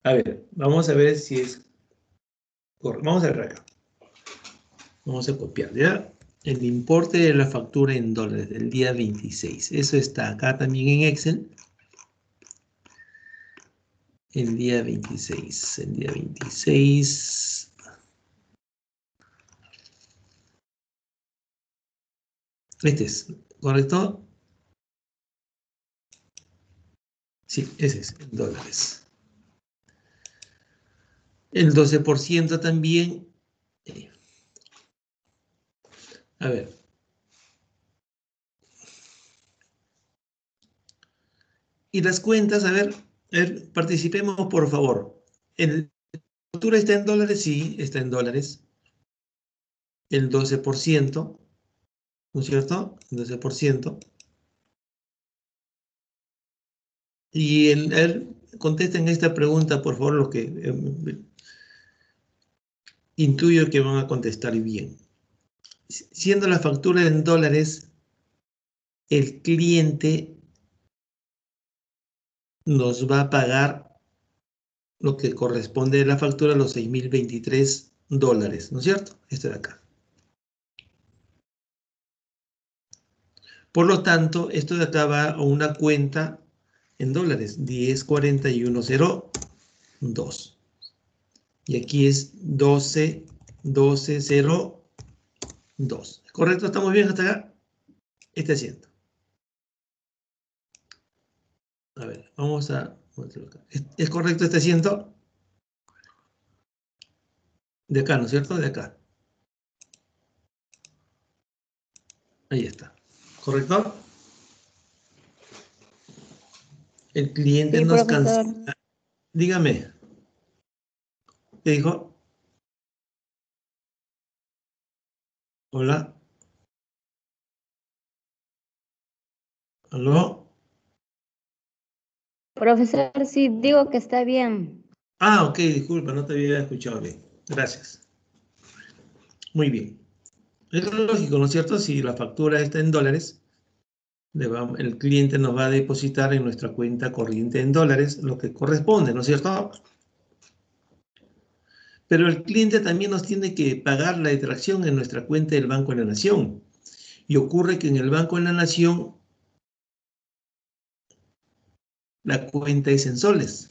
A ver, vamos a ver si es correcto. Vamos a ver acá. Vamos a copiar, ¿ya? El importe de la factura en dólares del día veintiséis. Eso está acá también en Excel. El día veintiséis. El día veintiséis. Este es, ¿correcto? Sí, ese es, en dólares. El doce por ciento también. Eh, a ver. Y las cuentas, a ver, a ver, participemos por favor. ¿El factura está en dólares? Sí, está en dólares. El doce por ciento, ¿no es cierto? El doce por ciento. Y el, el, contesten esta pregunta, por favor, lo que eh, intuyo que van a contestar bien. Siendo la factura en dólares, el cliente nos va a pagar lo que corresponde a la factura, los seis mil veintitrés dólares, ¿no es cierto? Este de acá. Por lo tanto, esto de acá va a una cuenta en dólares, diez cuarenta y uno cero dos. Y aquí es doce doce cero dos. ¿Correcto? ¿Estamos bien hasta acá? Este asiento. A ver, vamos a... ¿Es, ¿Es correcto este asiento? De acá, ¿no es cierto? De acá. Ahí está. ¿Correcto? El cliente Sí, nos profesor. cancela. Dígame. ¿Qué dijo? Hola. ¿Aló? Profesor, sí, digo que está bien. Ah, ok, disculpa, no te había escuchado bien. Gracias. Muy bien. Es lógico, ¿no es cierto? Si la factura está en dólares, le va- el cliente nos va a depositar en nuestra cuenta corriente en dólares lo que corresponde, ¿no es cierto? Pero el cliente también nos tiene que pagar la detracción en nuestra cuenta del Banco de la Nación. Y ocurre que en el Banco de la Nación la cuenta es en soles.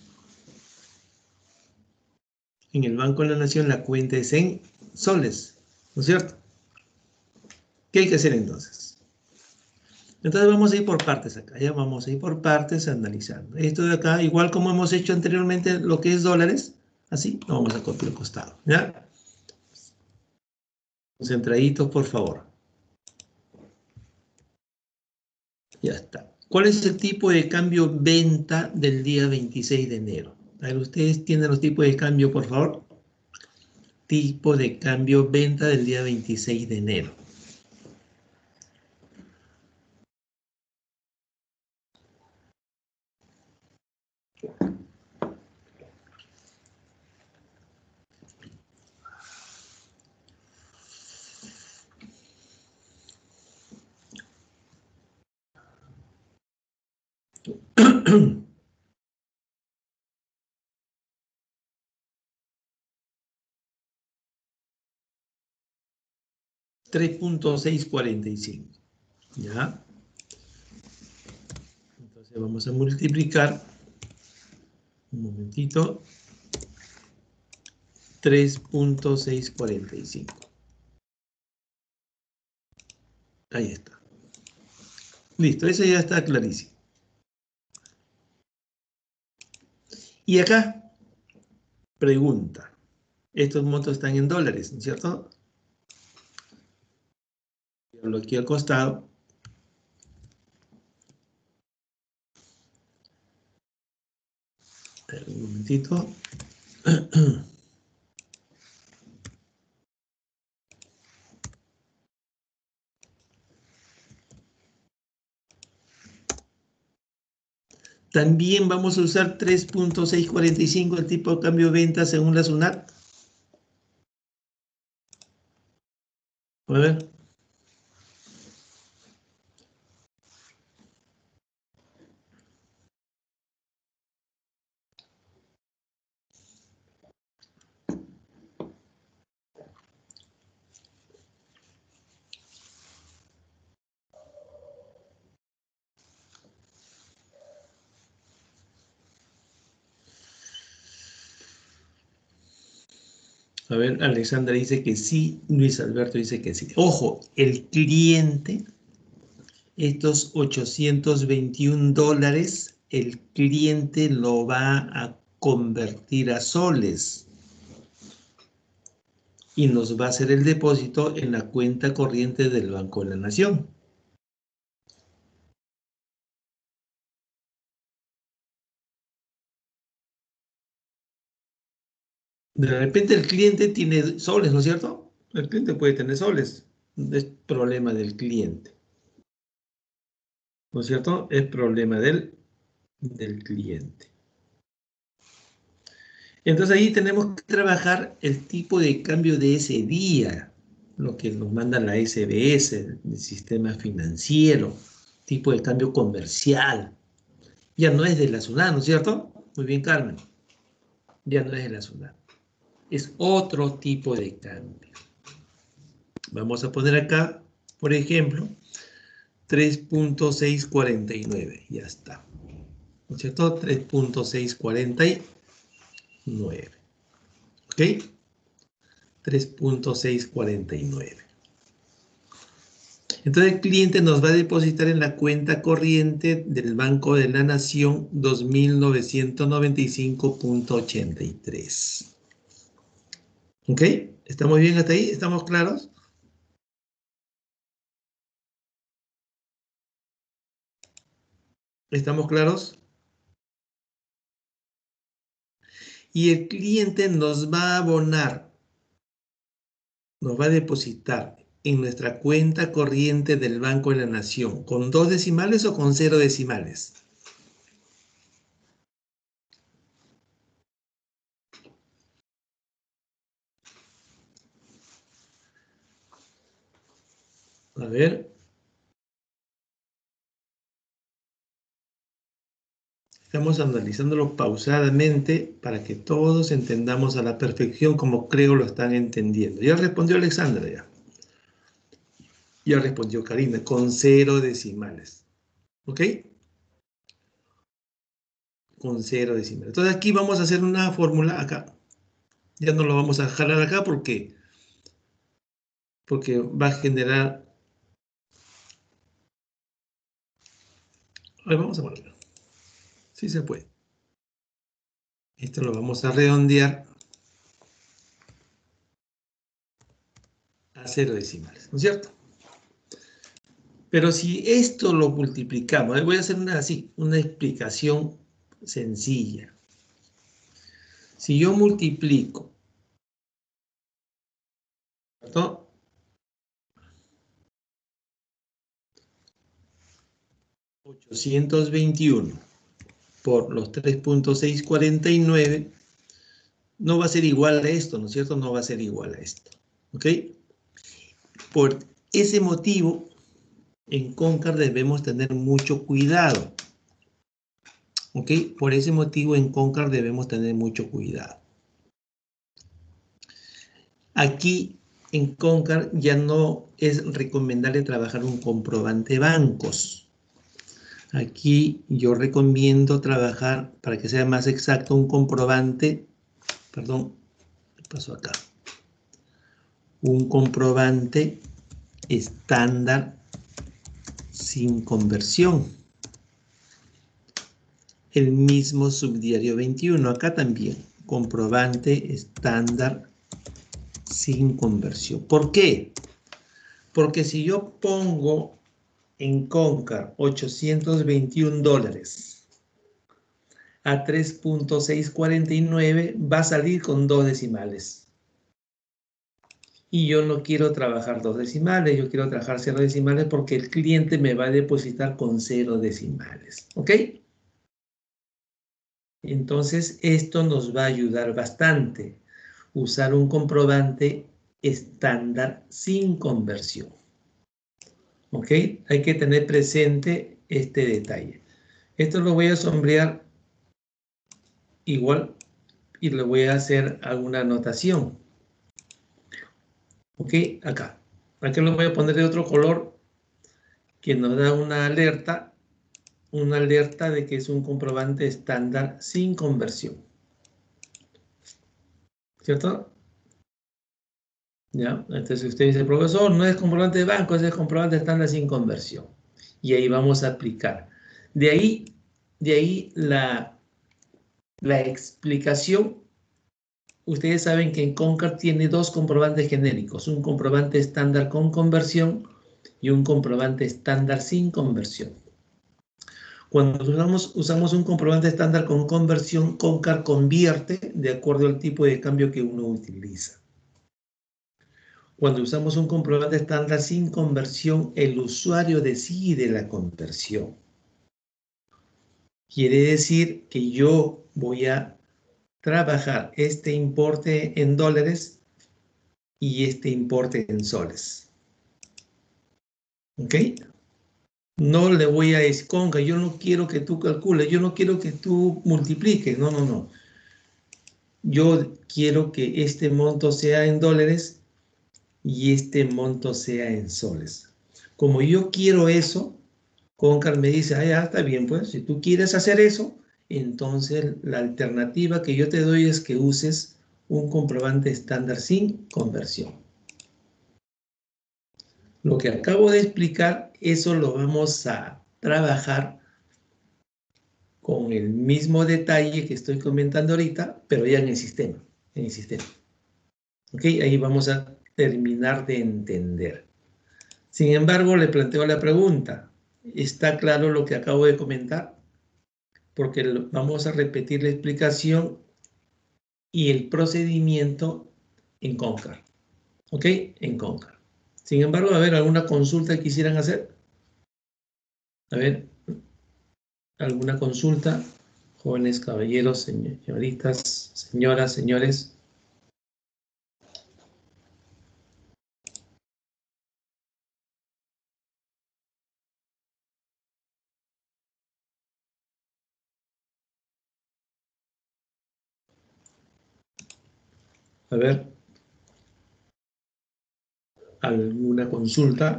En el Banco de la Nación la cuenta es en soles, ¿no es cierto? ¿Qué hay que hacer entonces? Entonces vamos a ir por partes acá, ya vamos a ir por partes analizando. Esto de acá, igual como hemos hecho anteriormente lo que es dólares, así lo vamos a copiar al costado, ¿ya? Concentraditos, por favor. Ya está. ¿Cuál es el tipo de cambio venta del día veintiséis de enero? A ver, ¿ustedes tienen los tipos de cambio, por favor? Tipo de cambio venta del día veintiséis de enero. tres punto seiscientos cuarenta y cinco. ¿Ya? Entonces vamos a multiplicar, un momentito, tres punto seiscientos cuarenta y cinco. Ahí está. Listo, eso ya está clarísimo. Y acá, pregunta. Estos montos están en dólares, ¿no es cierto? Lo aquí al costado. Un momentito. También vamos a usar tres punto seiscientos cuarenta y cinco, el tipo de cambio de venta según la SUNAT. A ver. A ver, Alexandra dice que sí, Luis Alberto dice que sí. Ojo, el cliente, estos ochocientos veintiún dólares, el cliente lo va a convertir a soles y nos va a hacer el depósito en la cuenta corriente del Banco de la Nación. De repente el cliente tiene soles, ¿no es cierto? El cliente puede tener soles. Es problema del cliente. ¿No es cierto? Es problema del, del cliente. Entonces ahí tenemos que trabajar el tipo de cambio de ese día, lo que nos manda la S B S, el sistema financiero, tipo de cambio comercial. Ya no es de la SUNAT, ¿no es cierto? Muy bien, Carmen. Ya no es de la SUNAT. Es otro tipo de cambio. Vamos a poner acá, por ejemplo, tres punto seiscientos cuarenta y nueve. Ya está. ¿No es cierto? tres punto seiscientos cuarenta y nueve. ¿Ok? tres punto seiscientos cuarenta y nueve. Entonces el cliente nos va a depositar en la cuenta corriente del Banco de la Nación dos mil novecientos noventa y cinco punto ochenta y tres. ¿Ok? ¿Estamos bien hasta ahí? ¿Estamos claros? ¿Estamos claros? Y el cliente nos va a abonar, nos va a depositar en nuestra cuenta corriente del Banco de la Nación, ¿con dos decimales o con cero decimales? A ver. Estamos analizándolo pausadamente para que todos entendamos a la perfección como creo lo están entendiendo. Ya respondió Alexandra, ya. Ya respondió Karina, con cero decimales. ¿Ok? Con cero decimales. Entonces aquí vamos a hacer una fórmula acá. Ya no lo vamos a jalar acá porque, porque va a generar... A ver, vamos a ponerlo. Sí se puede. Esto lo vamos a redondear a cero decimales, ¿no es cierto? Pero si esto lo multiplicamos, voy a hacer una así, una explicación sencilla. Si yo multiplico, ¿cierto? ochocientos veintiuno por los tres punto seiscientos cuarenta y nueve, no va a ser igual a esto, ¿no es cierto? No va a ser igual a esto, ¿ok? Por ese motivo, en Concar debemos tener mucho cuidado, ¿ok? Por ese motivo, en Concar debemos tener mucho cuidado. Aquí, en Concar, ya no es recomendable trabajar un comprobante bancos. Aquí yo recomiendo trabajar, para que sea más exacto, un comprobante, perdón, ¿qué pasó acá? Un comprobante estándar sin conversión. El mismo subdiario veintiuno, acá también, comprobante estándar sin conversión. ¿Por qué? Porque si yo pongo en Concar ochocientos veintiún dólares a tres punto seiscientos cuarenta y nueve, va a salir con dos decimales. Y yo no quiero trabajar dos decimales, yo quiero trabajar cero decimales porque el cliente me va a depositar con cero decimales. ¿Ok? Entonces, esto nos va a ayudar bastante. Usar un comprobante estándar sin conversión. ¿Ok? Hay que tener presente este detalle. Esto lo voy a sombrear igual y le voy a hacer alguna anotación. ¿Ok? Acá. Aquí lo voy a poner de otro color que nos da una alerta, una alerta de que es un comprobante estándar sin conversión. ¿Cierto? ¿Ya? Entonces usted dice, profesor, no es comprobante de banco, es comprobante estándar sin conversión. Y ahí vamos a aplicar. De ahí, de ahí la, la explicación. Ustedes saben que en Concar tiene dos comprobantes genéricos, un comprobante estándar con conversión y un comprobante estándar sin conversión. Cuando usamos, usamos un comprobante estándar con conversión, Concar convierte de acuerdo al tipo de cambio que uno utiliza. Cuando usamos un comprobante estándar sin conversión, el usuario decide la conversión. Quiere decir que yo voy a trabajar este importe en dólares y este importe en soles. ¿Ok? No le voy a decir, Conca, yo no quiero que tú calcules, yo no quiero que tú multipliques. No, no, no. Yo quiero que este monto sea en dólares y este monto sea en soles. Como yo quiero eso, Concar me dice, ah, ya, está bien, pues, si tú quieres hacer eso, entonces la alternativa que yo te doy es que uses un comprobante estándar sin conversión. Lo que acabo de explicar, eso lo vamos a trabajar con el mismo detalle que estoy comentando ahorita, pero ya en el sistema, en el sistema. ¿Ok? Ahí vamos a terminar de entender. Sin embargo, le planteo la pregunta. ¿Está claro lo que acabo de comentar? Porque vamos a repetir la explicación y el procedimiento en Concar. ¿Ok? En Concar. Sin embargo, a ver, ¿alguna consulta que quisieran hacer? A ver, ¿alguna consulta? Jóvenes, caballeros, señoritas, señoras, señores. A ver, ¿alguna consulta?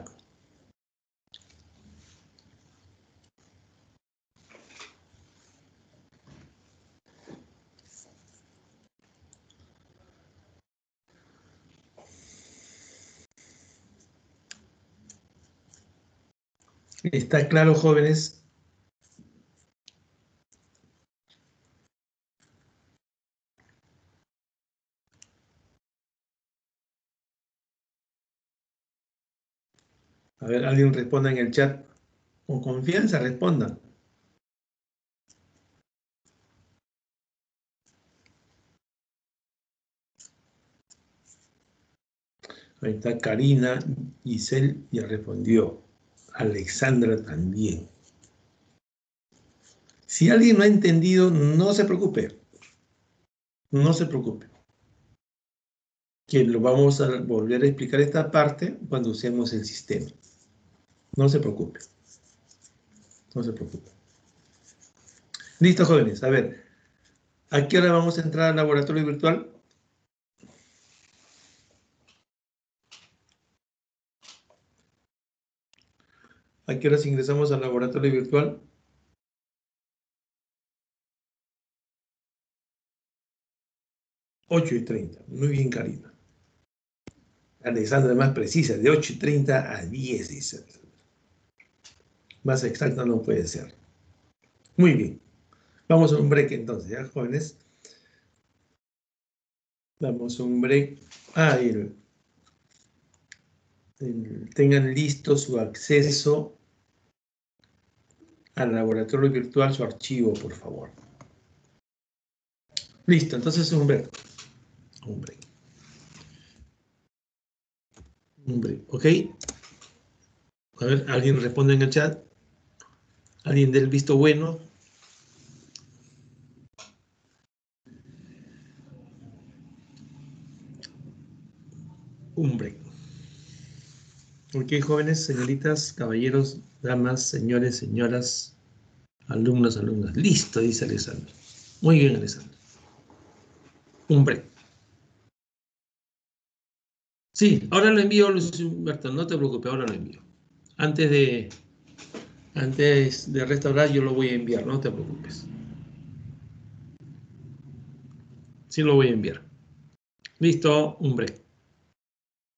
¿Está claro, jóvenes? A ver, alguien responda en el chat. Con confianza, respondan. Ahí está Karina, Giselle ya respondió. Alexandra también. Si alguien no ha entendido, no se preocupe. No se preocupe. Que lo vamos a volver a explicar esta parte cuando usemos el sistema. No se preocupe. No se preocupe. Listo, jóvenes. A ver, ¿a qué hora vamos a entrar al laboratorio virtual? ¿A qué horas ingresamos al laboratorio virtual? ocho y treinta. Muy bien, Karina. Alexandra es más precisa, de ocho y treinta a diez, dice. Más exacta no puede ser. Muy bien. Vamos a un break entonces, ¿ya, jóvenes? Damos un break. Ah, el, el, tengan listo su acceso al laboratorio virtual, su archivo, por favor. Listo, entonces un break. Un break. Un break, ¿ok? A ver, ¿alguien responde en el chat? ¿Alguien del visto bueno? Un break. Ok, jóvenes, señoritas, caballeros, damas, señores, señoras, alumnos, alumnas. Listo, dice Alessandra. Muy bien, Alessandra. Un break. Sí, ahora lo envío, Luis Humberto, no te preocupes, ahora lo envío. Antes de, antes de restaurar yo lo voy a enviar, no te preocupes. Sí lo voy a enviar. Listo, un break.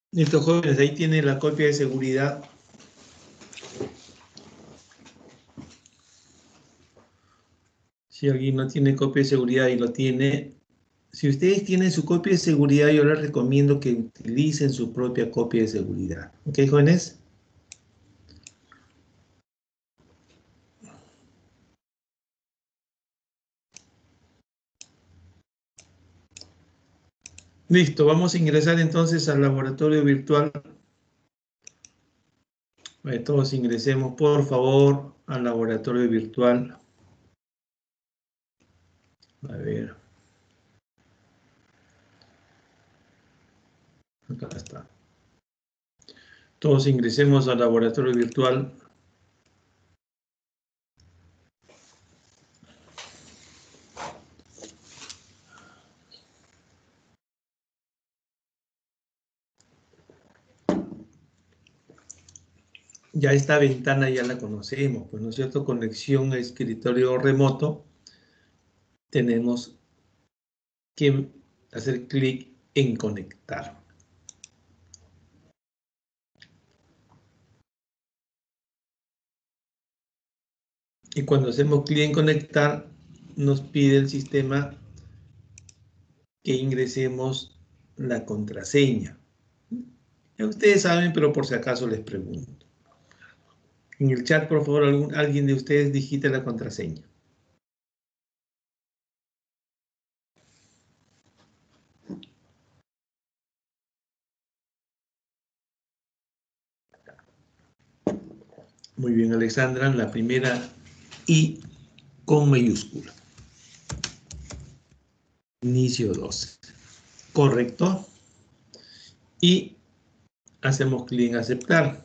Listo, jóvenes, ahí tiene la copia de seguridad. Si alguien no tiene copia de seguridad y lo tiene, si ustedes tienen su copia de seguridad, yo les recomiendo que utilicen su propia copia de seguridad. ¿Ok, jóvenes? Listo, vamos a ingresar entonces al laboratorio virtual. Eh, Todos ingresemos, por favor, al laboratorio virtual. A ver. Acá está. Todos ingresemos al laboratorio virtual. Ya esta ventana ya la conocemos, pues, ¿no es cierto? Conexión a escritorio remoto. Tenemos que hacer clic en conectar. Y cuando hacemos clic en conectar, nos pide el sistema que ingresemos la contraseña. Ya ustedes saben, pero por si acaso les pregunto. En el chat, por favor, algún, alguien de ustedes digite la contraseña. Muy bien, Alexandra, la primera I con mayúscula. Inicio doce. Correcto. Y hacemos clic en aceptar.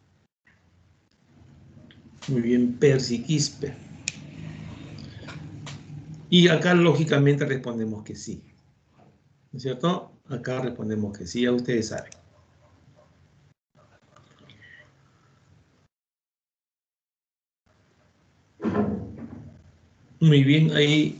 Muy bien, Percy Quispe. Y acá lógicamente respondemos que sí. ¿No es cierto? Acá respondemos que sí, ya ustedes saben. Muy bien, ahí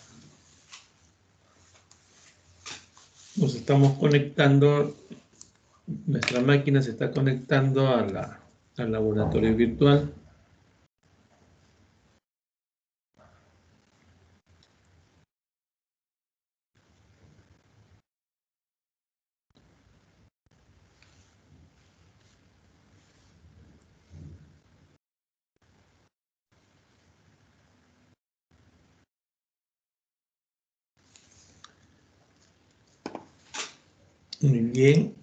nos estamos conectando, nuestra máquina se está conectando a la, al laboratorio virtual. Muy bien.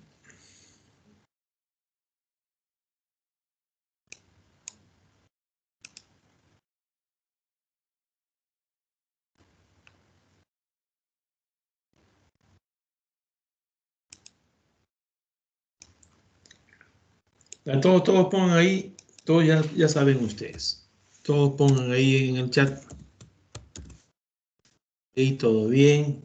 Todos, todos pongan ahí, todos ya, ya saben ustedes. Todos pongan ahí en el chat. Ahí todo bien.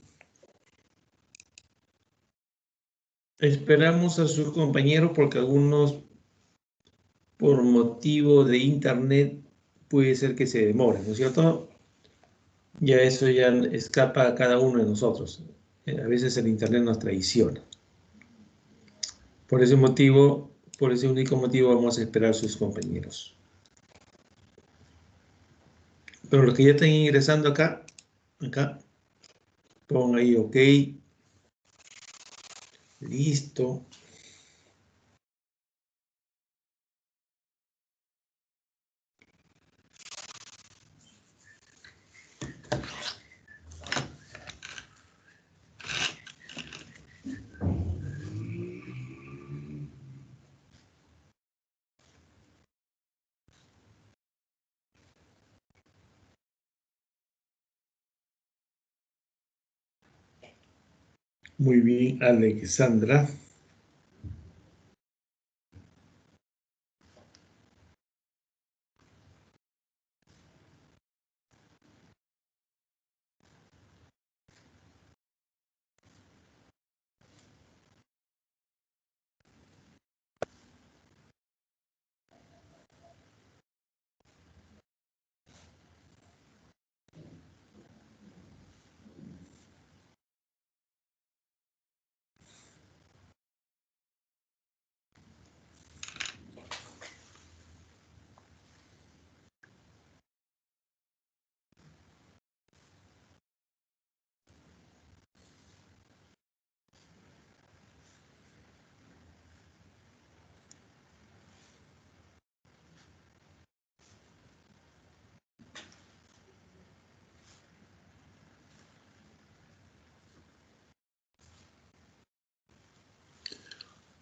Esperamos a sus compañeros porque algunos, por motivo de internet, puede ser que se demoren, ¿no es cierto? Ya eso ya escapa a cada uno de nosotros. A veces el internet nos traiciona. Por ese motivo, por ese único motivo vamos a esperar a sus compañeros. Pero los que ya están ingresando acá, acá, pongan ahí OK. Listo. Muy bien, Alexandra.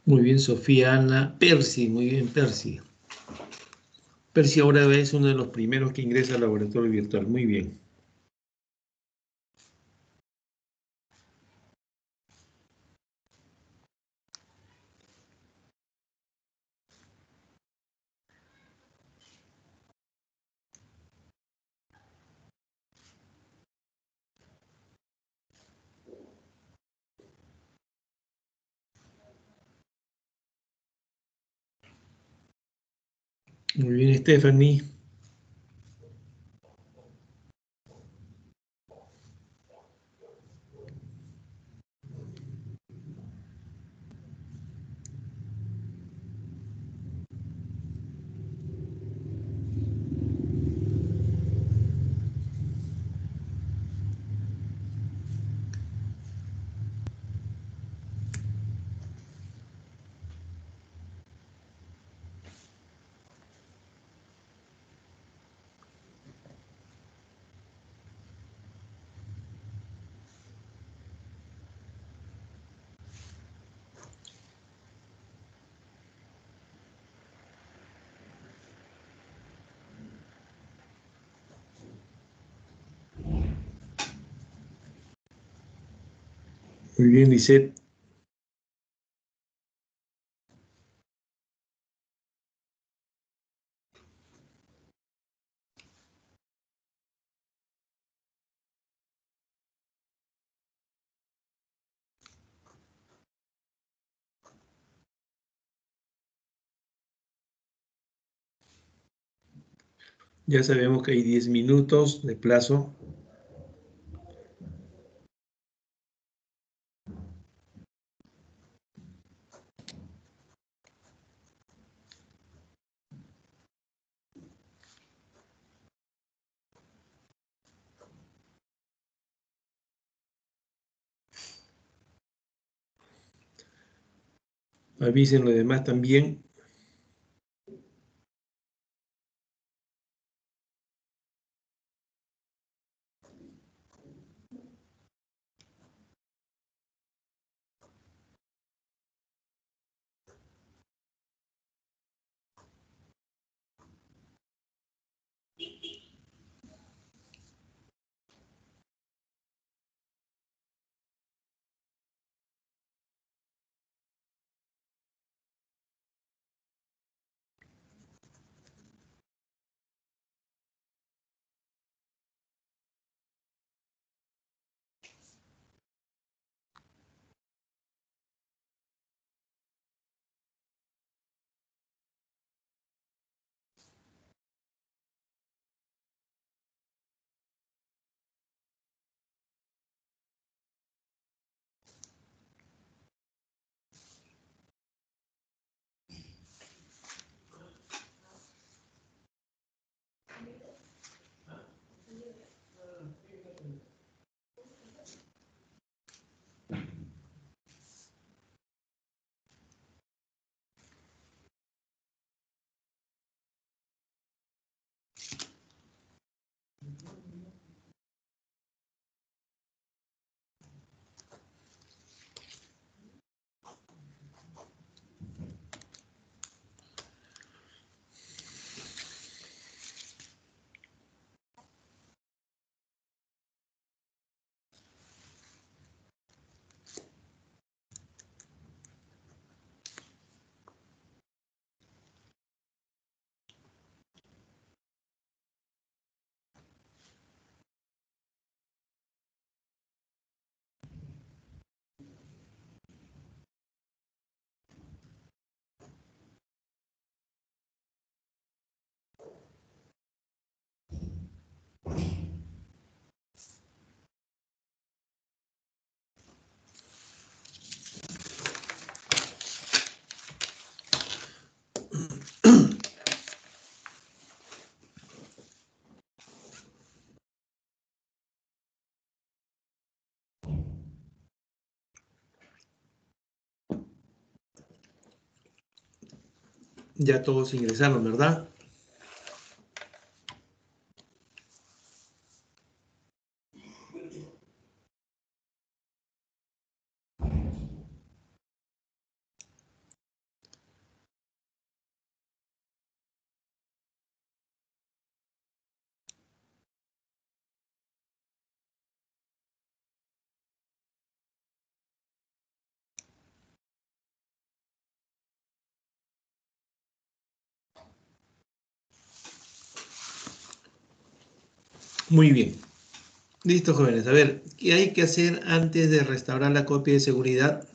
Muy bien, Sofía, Ana, Percy, muy bien, Percy. Percy ahora es uno de los primeros que ingresa al laboratorio virtual, muy bien. Muy bien, Stephanie. Muy bien, Lisette. Ya sabemos que hay diez minutos de plazo. Avisen los demás también. Ya todos ingresaron, ¿verdad? Muy bien. Listo, jóvenes. A ver, ¿qué hay que hacer antes de restaurar la copia de seguridad?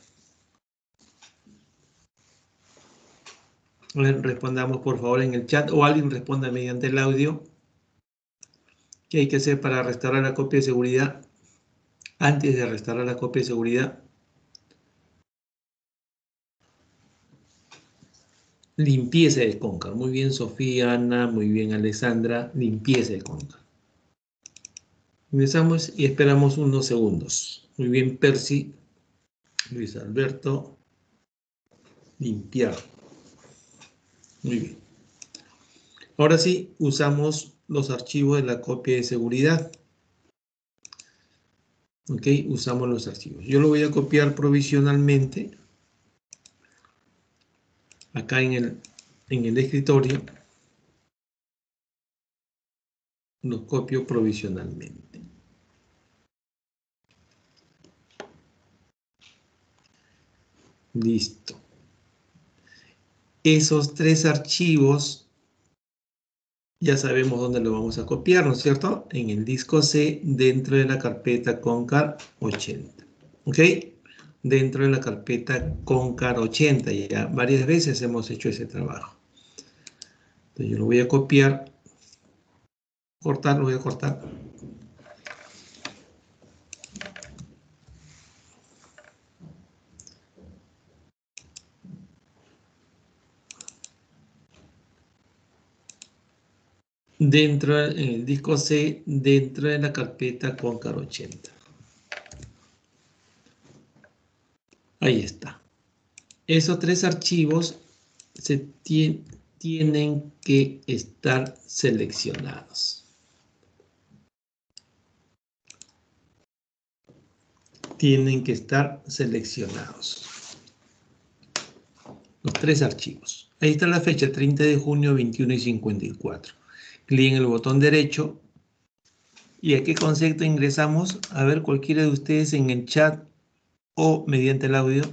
A ver, respondamos por favor en el chat o alguien responda mediante el audio. ¿Qué hay que hacer para restaurar la copia de seguridad? Antes de restaurar la copia de seguridad. Limpieza de Concar. Muy bien, Sofía, Ana, muy bien, Alessandra. Limpieza de Concar. Empezamos y esperamos unos segundos. Muy bien, Percy, Luis Alberto. Limpiar. Muy bien. Ahora sí, usamos los archivos de la copia de seguridad. Ok, usamos los archivos. Yo lo voy a copiar provisionalmente. Acá en el, en el escritorio. Lo copio provisionalmente. Listo. Esos tres archivos ya sabemos dónde lo vamos a copiar, ¿no es cierto? En el disco C dentro de la carpeta Concar ochenta. ¿Ok? Dentro de la carpeta Concar ochenta. Ya varias veces hemos hecho ese trabajo. Entonces yo lo voy a copiar. Cortar, lo voy a cortar. Dentro del disco C, dentro de la carpeta Concar ochenta. Ahí está. Esos tres archivos se tienen, tienen que estar seleccionados. Tienen que estar seleccionados. Los tres archivos. Ahí está la fecha, treinta de junio, veintiuno y cincuenta y cuatro. Clic en el botón derecho. ¿Y a qué concepto ingresamos? A ver, cualquiera de ustedes en el chat o mediante el audio.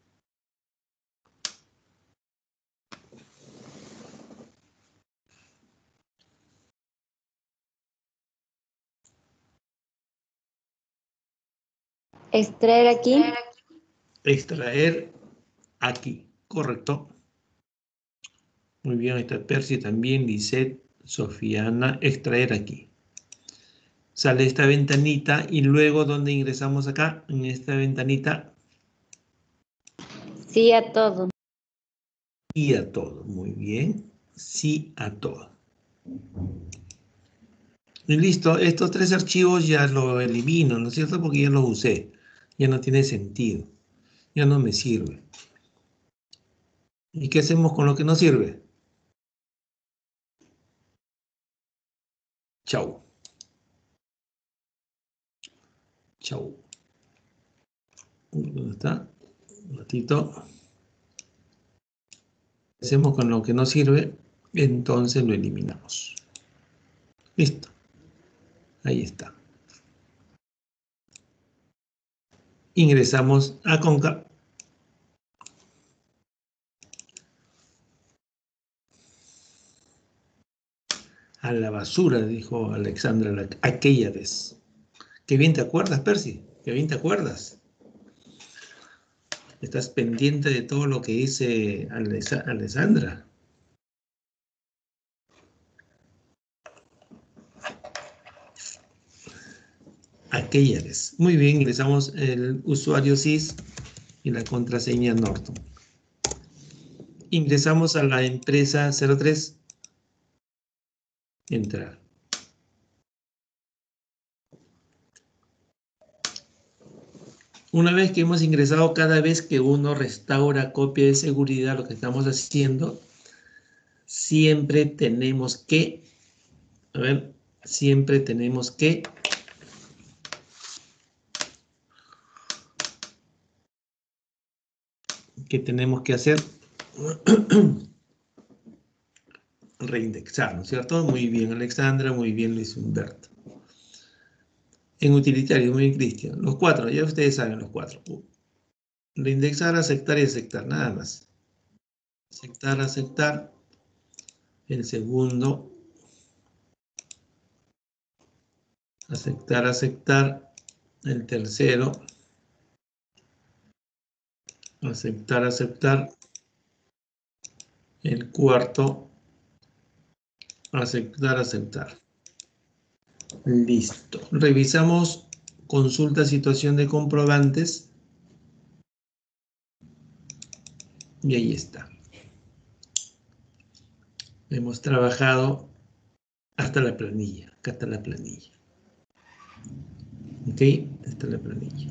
Extraer aquí. Extraer aquí, correcto. Muy bien, ahí está Percy también, Lisette, Sofiana, extraer aquí. Sale esta ventanita y luego, ¿dónde ingresamos acá? En esta ventanita. Sí a todo. Sí a todo, muy bien. Sí a todo. Y listo, estos tres archivos ya los elimino, ¿no es cierto? Porque ya los usé. Ya no tiene sentido. Ya no me sirve. ¿Y qué hacemos con lo que no sirve? Chau. Chau. ¿Dónde está? Un ratito. ¿Qué hacemos con lo que no sirve? Entonces lo eliminamos. Listo. Ahí está. Ingresamos a Concar. A la basura, dijo Alexandra la, aquella vez. Qué bien te acuerdas, Percy. Qué bien te acuerdas. Estás pendiente de todo lo que dice Alessandra. Aquella vez. Muy bien, ingresamos el usuario S I S y la contraseña Norton. Ingresamos a la empresa cero tres. Entrar. Una vez que hemos ingresado, cada vez que uno restaura copia de seguridad, lo que estamos haciendo, siempre tenemos que, a ver, siempre tenemos que que tenemos que hacer reindexar, ¿no es cierto? Muy bien, Alexandra, muy bien, Luis Humberto. En utilitario, muy bien, Cristian. Los cuatro, ya ustedes saben los cuatro. Reindexar, aceptar y aceptar, nada más. Aceptar, aceptar. El segundo. Aceptar, aceptar. El tercero. Aceptar, aceptar. El cuarto. Aceptar, aceptar. Listo. Revisamos consulta situación de comprobantes. Y ahí está. Hemos trabajado hasta la planilla. Acá está la planilla. Ok, esta es la planilla.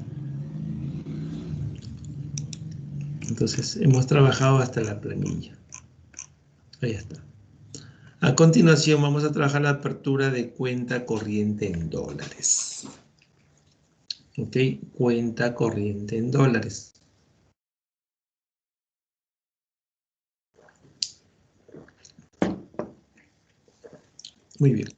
Entonces, hemos trabajado hasta la planilla. Ahí está. A continuación, vamos a trabajar la apertura de cuenta corriente en dólares. Ok, cuenta corriente en dólares. Muy bien.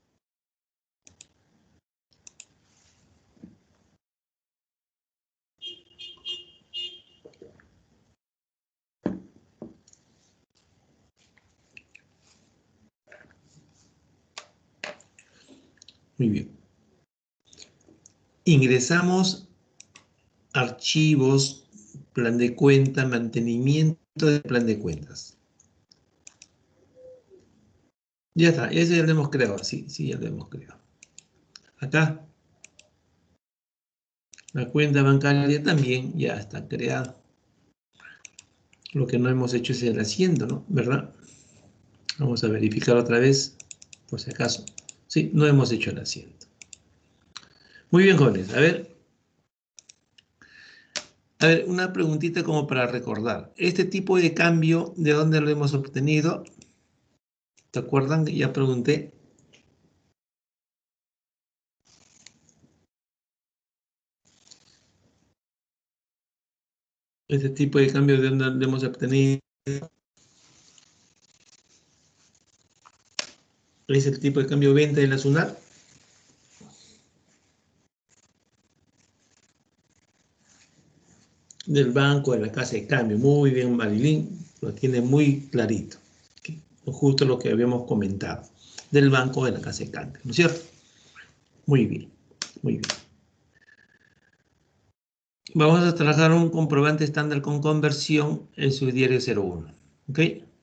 Muy bien. Ingresamos archivos, plan de cuenta, mantenimiento del plan de cuentas. Ya está, ese ya lo hemos creado, sí, sí, ya lo hemos creado. Acá, la cuenta bancaria también ya está creada. Lo que no hemos hecho es el asiento, ¿no? ¿Verdad? Vamos a verificar otra vez, por si acaso. Sí, no hemos hecho el asiento. Muy bien, jóvenes. A ver. A ver, una preguntita como para recordar. Este tipo de cambio, ¿de dónde lo hemos obtenido? ¿Te acuerdan que ya pregunté? Este tipo de cambio, ¿de dónde lo hemos obtenido? ¿Es el tipo de cambio venta de la SUNAT? Del banco, de la casa de cambio. Muy bien, Marilyn, lo tiene muy clarito. Justo lo que habíamos comentado. Del banco, de la casa de cambio, ¿no es cierto? Muy bien, muy bien. Vamos a trabajar un comprobante estándar con conversión en su diario cero uno. ¿Ok?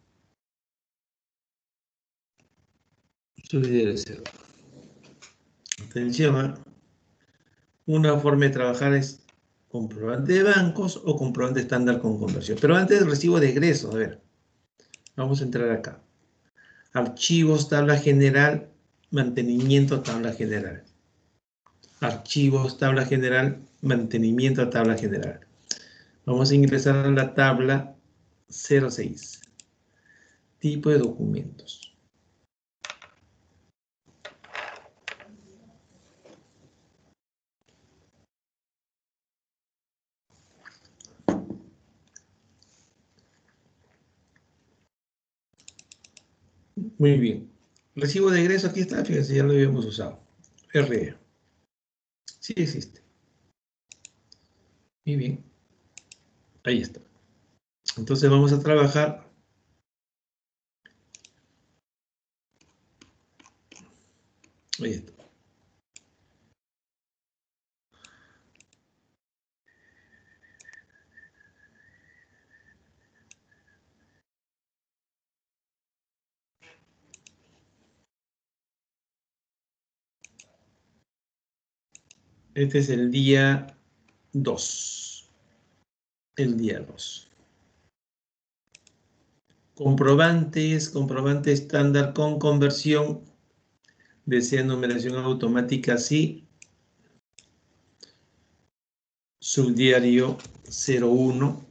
Su diario cero uno. Atención, ¿eh? Una forma de trabajar es comprobante de bancos o comprobante estándar con conversión. Pero antes del recibo de egreso, a ver, vamos a entrar acá. Archivos, tabla general, mantenimiento, tabla general. Archivos, tabla general, mantenimiento, tabla general. Vamos a ingresar a la tabla cero seis. Tipo de documentos. Muy bien. Recibo de egreso, aquí está, fíjense, ya lo habíamos usado. R E. Sí existe. Muy bien. Ahí está. Entonces vamos a trabajar. Ahí está. Este es el día dos. El día dos. Comprobantes, comprobante estándar con conversión. Desea numeración automática, sí. Subdiario cero uno.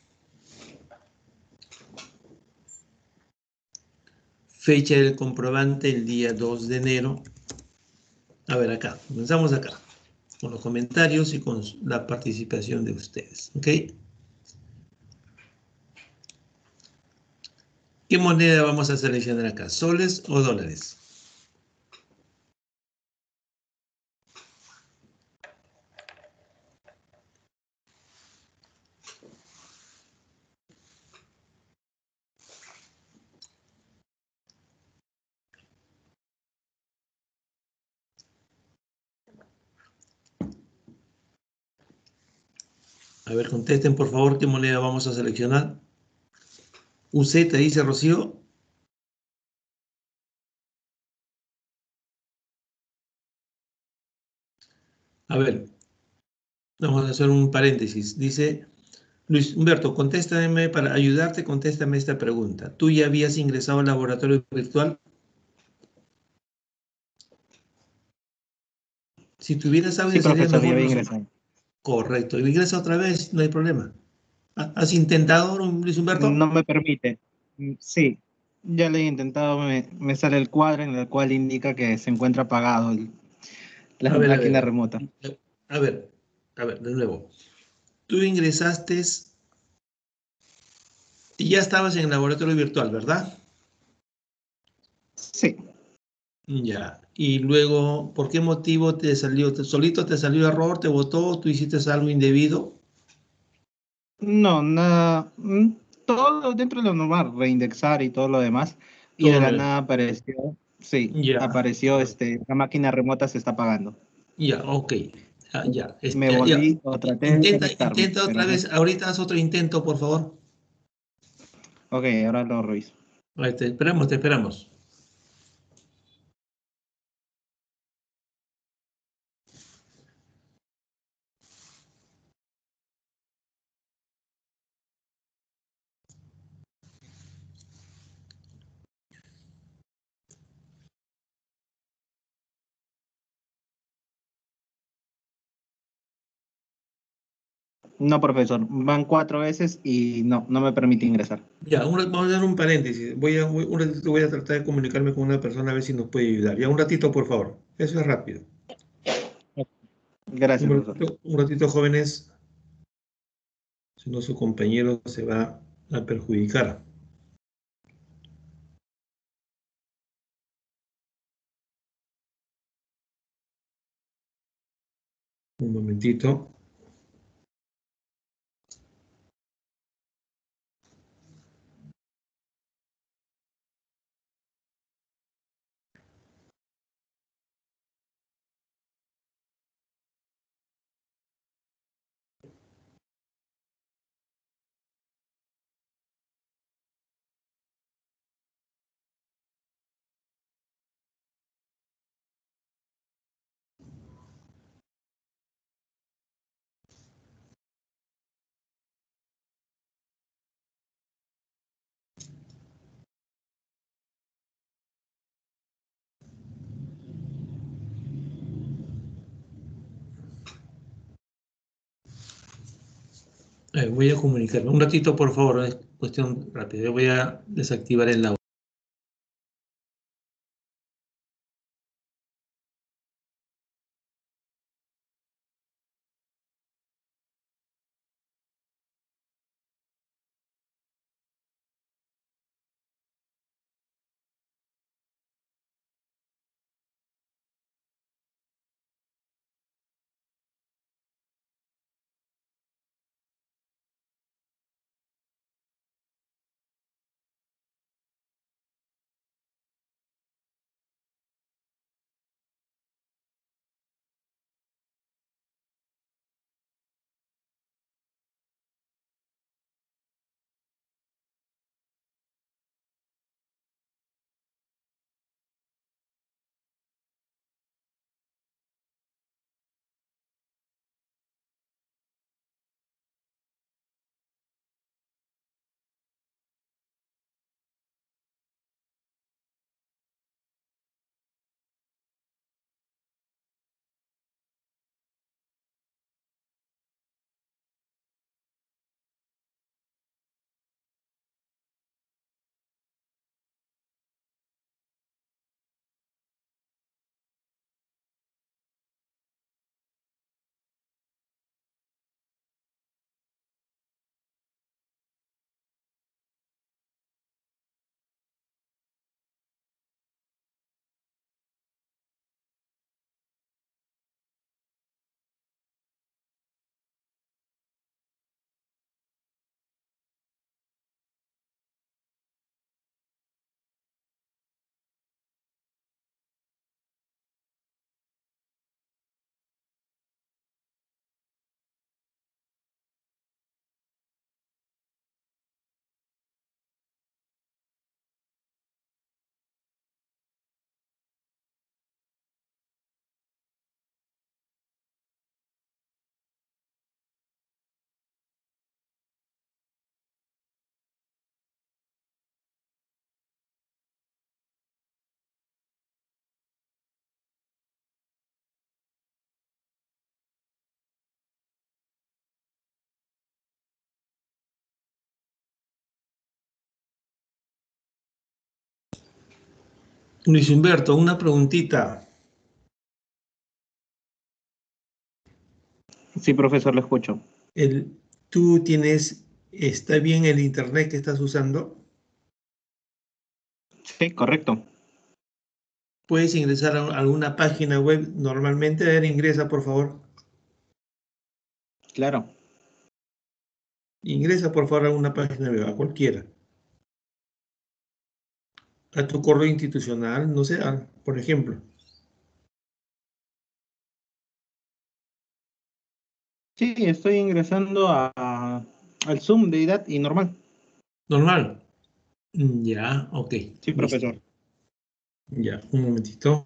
Fecha del comprobante el día dos de enero. A ver, acá, comenzamos acá, con los comentarios y con la participación de ustedes, ¿ok? ¿Qué moneda vamos a seleccionar acá? ¿Soles o dólares? A ver, contesten por favor qué moneda vamos a seleccionar. U Z, dice Rocío. A ver, vamos a hacer un paréntesis. Dice Luis Humberto, contéstame, para ayudarte, contéstame esta pregunta. ¿Tú ya habías ingresado al laboratorio virtual? Si tuvieras Sí, audio sería profesor, ya mejor. había Nos... ingresado. Correcto. Ingresa otra vez, no hay problema. ¿Has intentado, Luis Humberto? No me permite. Mm, Sí, ya lo he intentado, me, me sale el cuadro en el cual indica que se encuentra apagado el- la A ver, a ver, máquina remota. a ver, a ver, de nuevo. Tú ingresaste y ya estabas en el laboratorio virtual, ¿verdad? Sí, Ya. Y luego, ¿por qué motivo te salió? ¿Te- ¿Solito te salió error? ¿Te botó? ¿Tú hiciste algo indebido? no, nada, mm, todo dentro de lo normal, reindexar y todo lo demás, y de Todo la lo... nada apareció, sí, Ya. apareció, este, la máquina remota se está apagando. Ya, ok. Ah, ya. Me Este, ya. volví o traté de Intenta, conectarme, intenta pero otra no. vez. Ahorita haz otro intento, por favor. Ok, ahora lo reviso. Ahí te esperamos, te esperamos. No, profesor, van cuatro veces y no, no me permite ingresar. Ya, un, vamos a dar un paréntesis. Voy a, un ratito voy a tratar de comunicarme con una persona a ver si nos puede ayudar. Ya, un ratito, por favor. Eso es rápido. Un Gracias, profesor. ratito, un ratito, jóvenes, si no su compañero se va a perjudicar. Un momentito. Eh, voy a comunicarme. Un ratito, por favor, es cuestión rápida. Voy a desactivar el audio. Luis Humberto, una preguntita. Sí, profesor, lo escucho. El, ¿Tú tienes, está bien el internet que estás usando? Sí, correcto. ¿Puedes ingresar a alguna página web normalmente? A ver, ingresa, por favor. Claro. Ingresa, por favor, a una página web, a cualquiera. A tu correo institucional, no sé, a- por ejemplo. Sí, estoy ingresando a, a- al Zoom de I D A T y normal. Normal. Mm, Ya, ok. Sí, Listo. profesor. Ya, un momentito.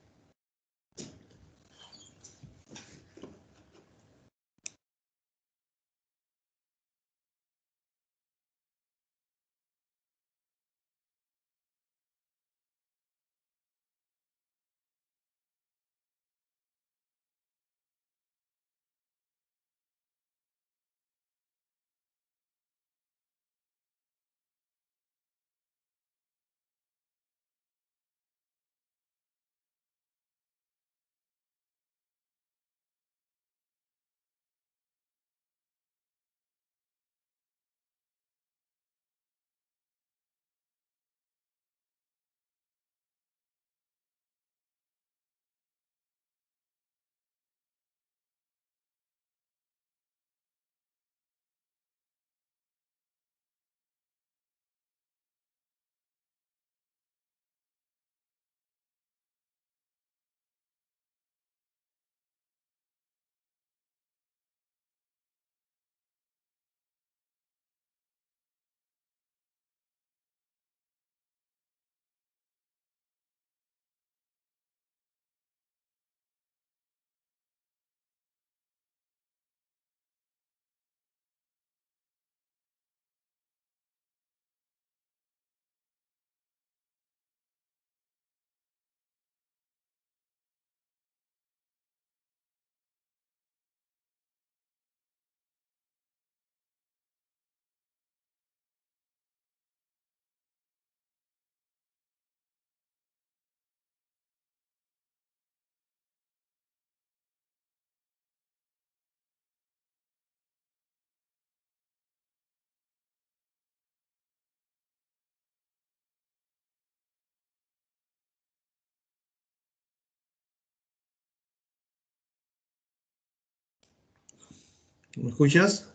¿Me escuchas?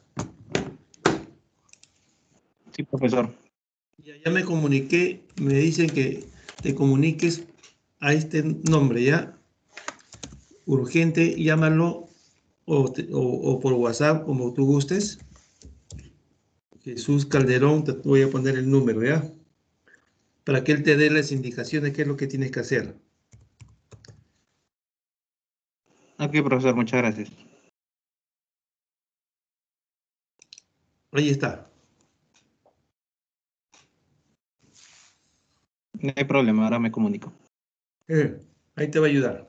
Sí, profesor. Ya, ya me comuniqué, me dicen que te comuniques a este nombre, ¿ya? Urgente, llámalo o, te- o- o por WhatsApp, como tú gustes. Jesús Calderón, te voy a poner el número, ¿ya? Para que él te dé las indicaciones, qué es lo que tienes que hacer. Ok, profesor, muchas gracias. Ahí está. No hay problema, ahora me comunico. Eh, ahí te va a ayudar.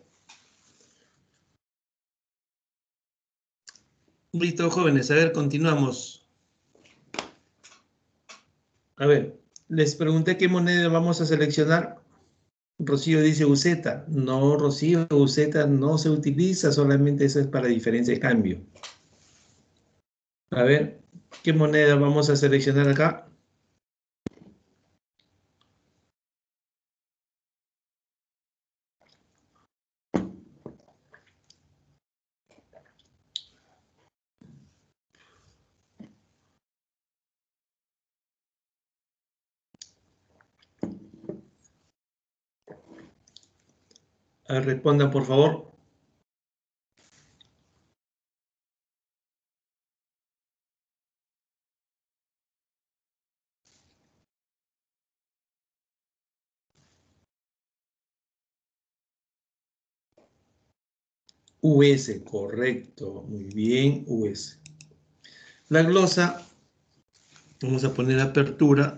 Listo, jóvenes, a ver, continuamos. A ver, les pregunté qué moneda vamos a seleccionar. Rocío dice U Z. No, Rocío, U Z no se utiliza, solamente eso es para diferencia de cambio. A ver, ¿qué moneda vamos a seleccionar acá? A ver, respondan, por favor. U S, correcto. Muy bien, U S. La glosa, vamos a poner apertura.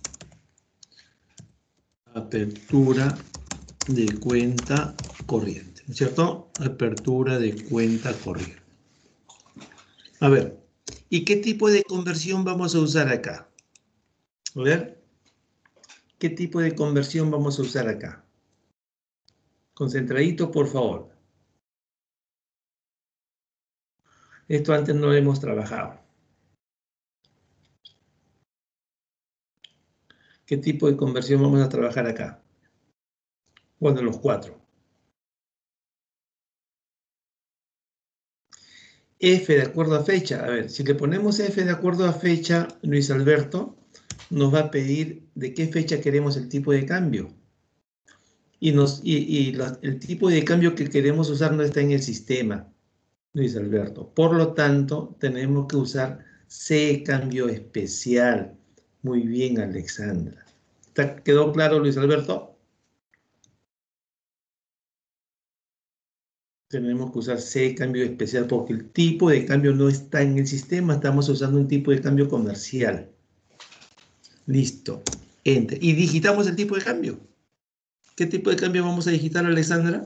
Apertura de cuenta corriente, ¿no es cierto? Apertura de cuenta corriente. A ver, ¿y qué tipo de conversión vamos a usar acá? A ver, ¿qué tipo de conversión vamos a usar acá? Concentradito, por favor. Esto antes no lo hemos trabajado. ¿Qué tipo de conversión vamos a trabajar acá? Bueno, los cuatro. F de acuerdo a fecha. A ver, si le ponemos F de acuerdo a fecha, Luis Alberto nos va a pedir de qué fecha queremos el tipo de cambio. Y, nos, y, y la, el tipo de cambio que queremos usar no está en el sistema, Luis Alberto. Por lo tanto, tenemos que usar C cambio especial. Muy bien, Alexandra. ¿Quedó claro, Luis Alberto? Tenemos que usar C cambio especial porque el tipo de cambio no está en el sistema. Estamos usando un tipo de cambio comercial. Listo. Enter. Y digitamos el tipo de cambio. ¿Qué tipo de cambio vamos a digitar, Alexandra?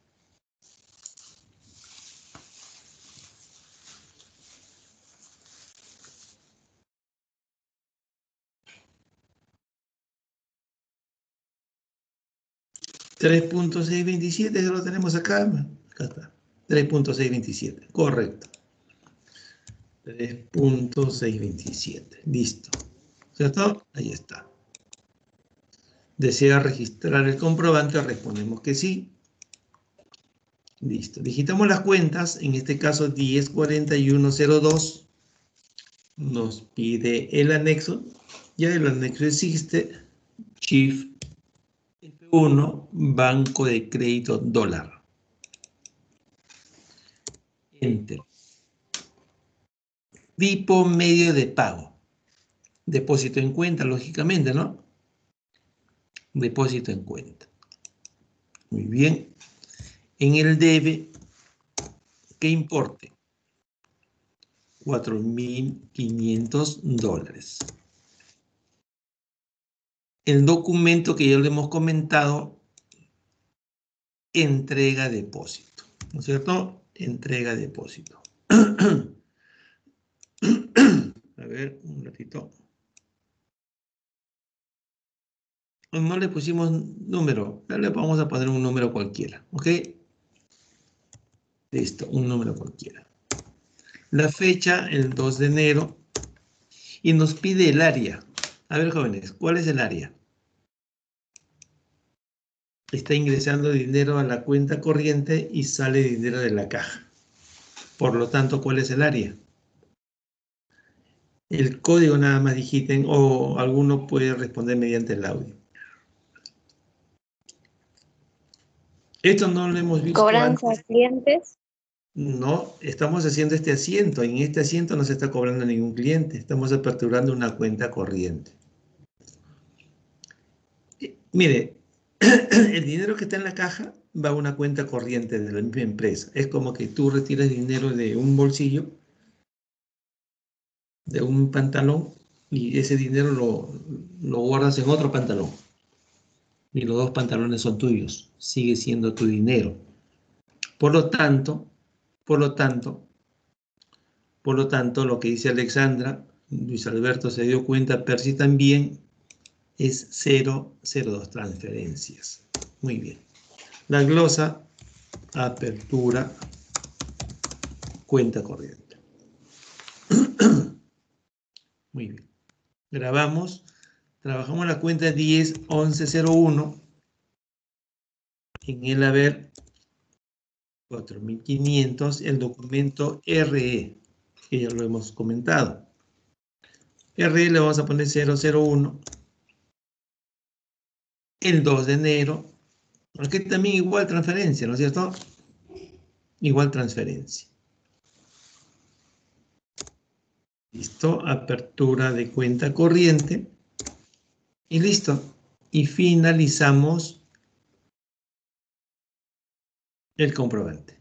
tres punto seiscientos veintisiete, ya lo tenemos acá. Acá está. tres punto seiscientos veintisiete. Correcto. tres punto seiscientos veintisiete. Listo. ¿Cierto? Ahí está. ¿Desea registrar el comprobante? Respondemos que sí. Listo. Digitamos las cuentas. En este caso, diez cuarenta y uno cero dos. Nos pide el anexo. Ya el anexo existe. Shift F uno, Banco de Crédito Dólar. Enter. Tipo medio de pago. Depósito en cuenta, lógicamente, ¿no? Depósito en cuenta. Muy bien. En el debe, ¿qué importe? cuatro mil quinientos dólares. El documento que ya lo hemos comentado, entrega depósito, ¿no es cierto? Entrega depósito. A ver, un ratito. No le pusimos número, le vamos a poner un número cualquiera, ¿ok? Listo, un número cualquiera. La fecha, el dos de enero, y nos pide el área. A ver, jóvenes, ¿cuál es el área? Está ingresando dinero a la cuenta corriente y sale dinero de la caja. Por lo tanto, ¿cuál es el área? El código nada más digiten o alguno puede responder mediante el audio. Esto no lo hemos visto Cobranza antes. a clientes. No, estamos haciendo este asiento. En este asiento no se está cobrando ningún cliente. Estamos aperturando una cuenta corriente. Mire, el dinero que está en la caja va a una cuenta corriente de la misma empresa. Es como que tú retiras dinero de un bolsillo, de un pantalón, y ese dinero lo, lo guardas en otro pantalón. Y los dos pantalones son tuyos. Sigue siendo tu dinero. Por lo tanto, por lo tanto, por lo tanto, lo que dice Alexandra, Luis Alberto se dio cuenta, Percy también, es cero cero dos transferencias. Muy bien. La glosa, apertura, cuenta corriente. Muy bien. Grabamos, trabajamos la cuenta diez once cero uno. En el haber cuatro mil quinientos, el documento R E, que ya lo hemos comentado. R E le vamos a poner cero cero uno. El dos de enero. Aquí también igual transferencia, ¿no es cierto? Igual transferencia. Listo, apertura de cuenta corriente. Y listo. Y finalizamos el comprobante.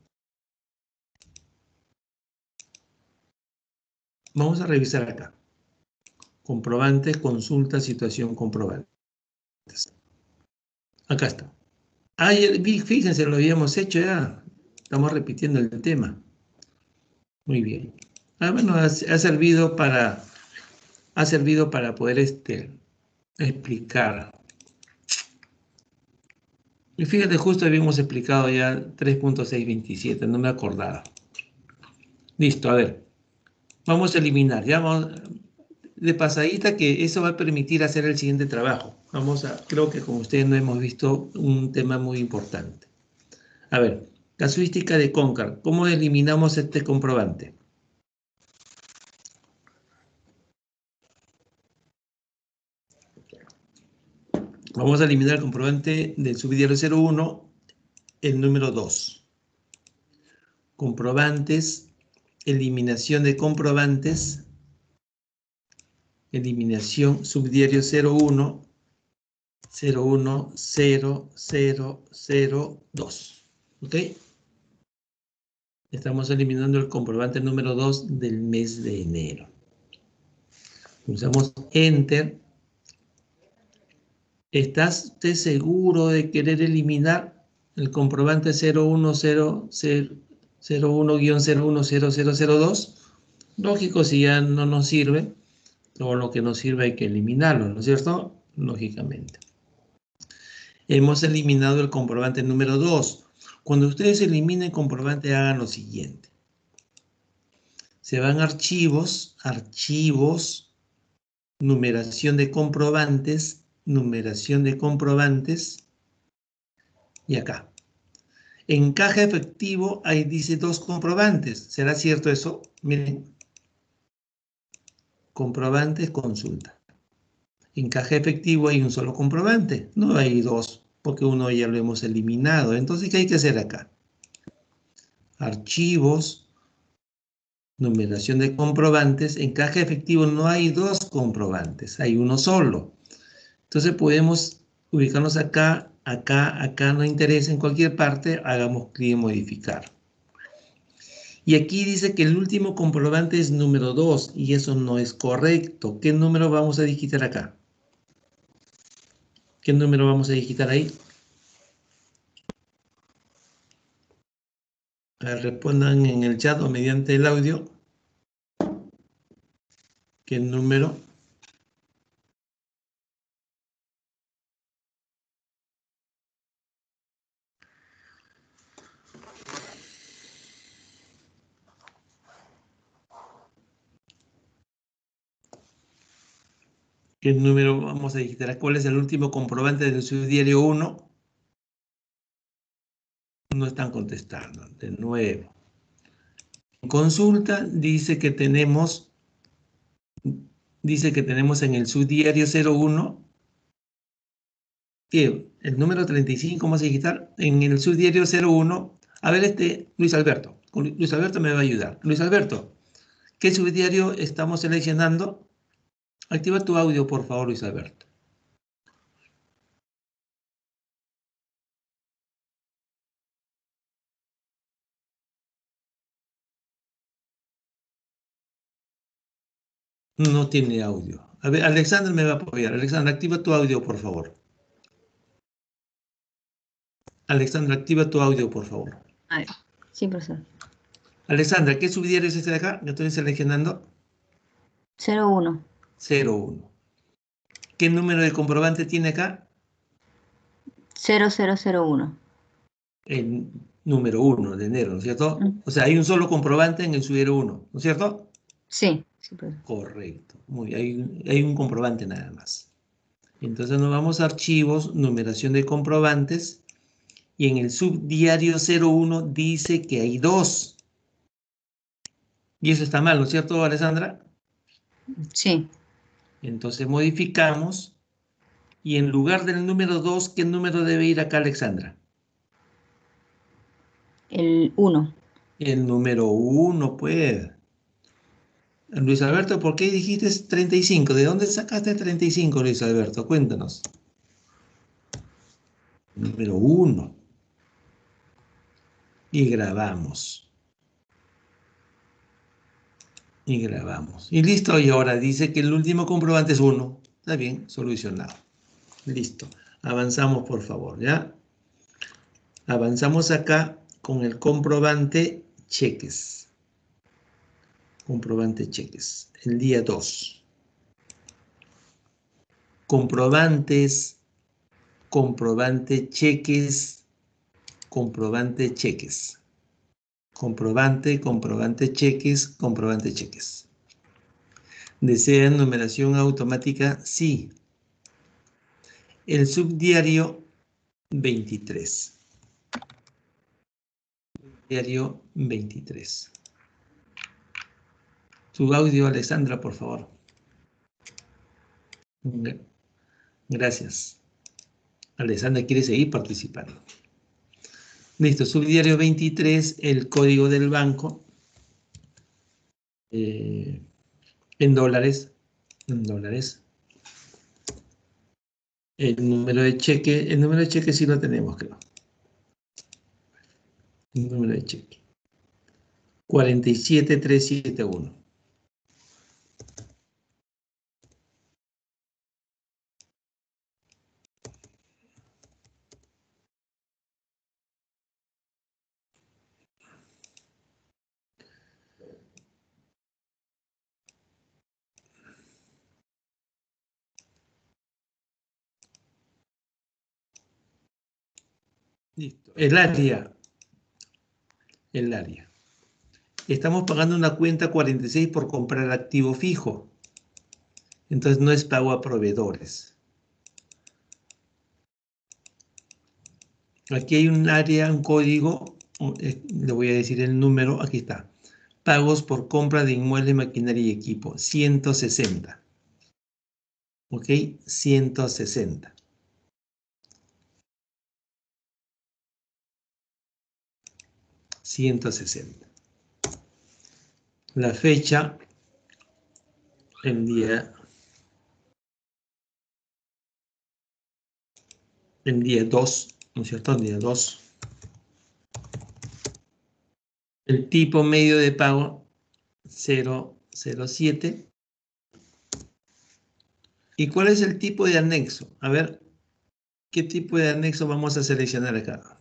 Vamos a revisar acá. Comprobante, consulta, situación, comprobante. Acá está. Ayer, fíjense, lo habíamos hecho ya. Estamos repitiendo el tema. Muy bien. Ah, bueno, ha, ha servido para, ha servido para poder este, explicar. Y fíjate, justo habíamos explicado ya tres punto seiscientos veintisiete, no me acordaba. Listo, a ver. Vamos a eliminar, ya vamos de pasadita, que eso va a permitir hacer el siguiente trabajo. Vamos a, creo que con ustedes no hemos visto un tema muy importante. A ver, casuística de Concar. ¿Cómo eliminamos este comprobante? Vamos a eliminar el comprobante del subdiario cero uno, el número dos. Comprobantes, eliminación de comprobantes, eliminación subdiario cero uno, cero uno, cero, cero, cero, dos. ¿Ok? Estamos eliminando el comprobante número dos del mes de enero. Pulsamos Enter. ¿Estás usted seguro de querer eliminar el comprobante cero uno cero uno guión cero uno cero cero cero dos? Lógico, si ya no nos sirve, todo lo que nos sirve hay que eliminarlo, ¿no es cierto? Lógicamente. Hemos eliminado el comprobante número dos. Cuando ustedes eliminen comprobante, hagan lo siguiente. Se van a archivos, archivos, numeración de comprobantes, numeración de comprobantes, y acá. En caja efectivo ahí dice dos comprobantes. ¿Será cierto eso? Miren. Comprobantes, consulta. En caja efectivo hay un solo comprobante. No hay dos, porque uno ya lo hemos eliminado. Entonces, ¿qué hay que hacer acá? Archivos, numeración de comprobantes. En caja efectivo no hay dos comprobantes, hay uno solo. Entonces podemos ubicarnos acá, acá, acá, no interesa, en cualquier parte, hagamos clic en modificar. Y aquí dice que el último comprobante es número dos, y eso no es correcto. ¿Qué número vamos a digitar acá? ¿Qué número vamos a digitar ahí? A ver, respondan en el chat o mediante el audio. ¿Qué número? ¿Qué número vamos a digitar? ¿Cuál es el último comprobante del subdiario uno? No están contestando, de nuevo. En consulta dice que tenemos, dice que tenemos en el subdiario cero uno, ¿qué? El número treinta y cinco vamos a digitar en el subdiario cero uno. A ver, este, Luis Alberto. Luis Alberto me va a ayudar. Luis Alberto, ¿qué subdiario estamos seleccionando? Activa tu audio, por favor, Luis Alberto. No tiene audio. A ver, Alexander me va a apoyar. Alexander, activa tu audio, por favor. Alexandra, activa tu audio, por favor. A ver, sí, profesor. Alexandra, ¿qué subdiario es este de acá? Yo estoy seleccionando. cero uno. cero uno. ¿Qué número de comprobante tiene acá? cero cero cero uno. El número uno de enero, ¿no es cierto? Mm. O sea, hay un solo comprobante en el subdiario uno, ¿no es cierto? Sí, sí, profesor. Correcto. Muy bien, hay, hay un comprobante nada más. Entonces nos vamos a archivos, numeración de comprobantes, y en el subdiario cero uno dice que hay dos. Y eso está mal, ¿no es cierto, Alessandra? Sí. Entonces modificamos, y en lugar del número dos, ¿qué número debe ir acá, Alexandra? El uno. El número uno, pues. Luis Alberto, ¿por qué dijiste treinta y cinco? ¿De dónde sacaste treinta y cinco, Luis Alberto? Cuéntanos. Número uno. Y grabamos. Y grabamos. Y listo, y ahora dice que el último comprobante es uno. Está bien, solucionado. Listo. Avanzamos, por favor, ¿ya? Avanzamos acá con el comprobante cheques. Comprobante cheques. El día dos. Comprobantes, comprobante cheques, comprobante cheques. Comprobante, comprobante cheques, comprobante cheques. ¿Desean numeración automática? Sí. El subdiario veintitrés. Diario veintitrés. Tu audio, Alessandra, por favor. Gracias. Alessandra quiere seguir participando. Listo, subdiario veintitrés, el código del banco. Eh, en dólares. En dólares. El número de cheque. El número de cheque sí lo tenemos, creo. El número de cheque. cuarenta y siete mil trescientos setenta y uno. Listo. El área. El área. Estamos pagando una cuenta cuarenta y seis por comprar activo fijo. Entonces no es pago a proveedores. Aquí hay un área, un código, le voy a decir el número, aquí está. Pagos por compra de inmuebles, maquinaria y equipo, ciento sesenta. ¿Ok? ciento sesenta. ciento sesenta. La fecha, el día, el día dos, ¿no es cierto? El día dos. El tipo medio de pago, cero cero siete. ¿Y cuál es el tipo de anexo? A ver, ¿qué tipo de anexo vamos a seleccionar acá?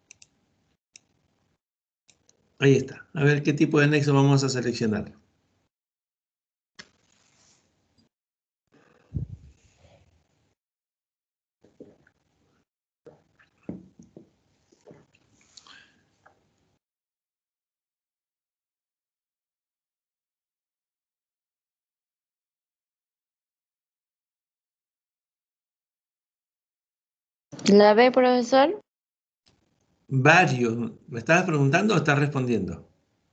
Ahí está. A ver, ¿qué tipo de anexo vamos a seleccionar? ¿La ve, profesor? Varios. ¿Me estabas preguntando o estás respondiendo?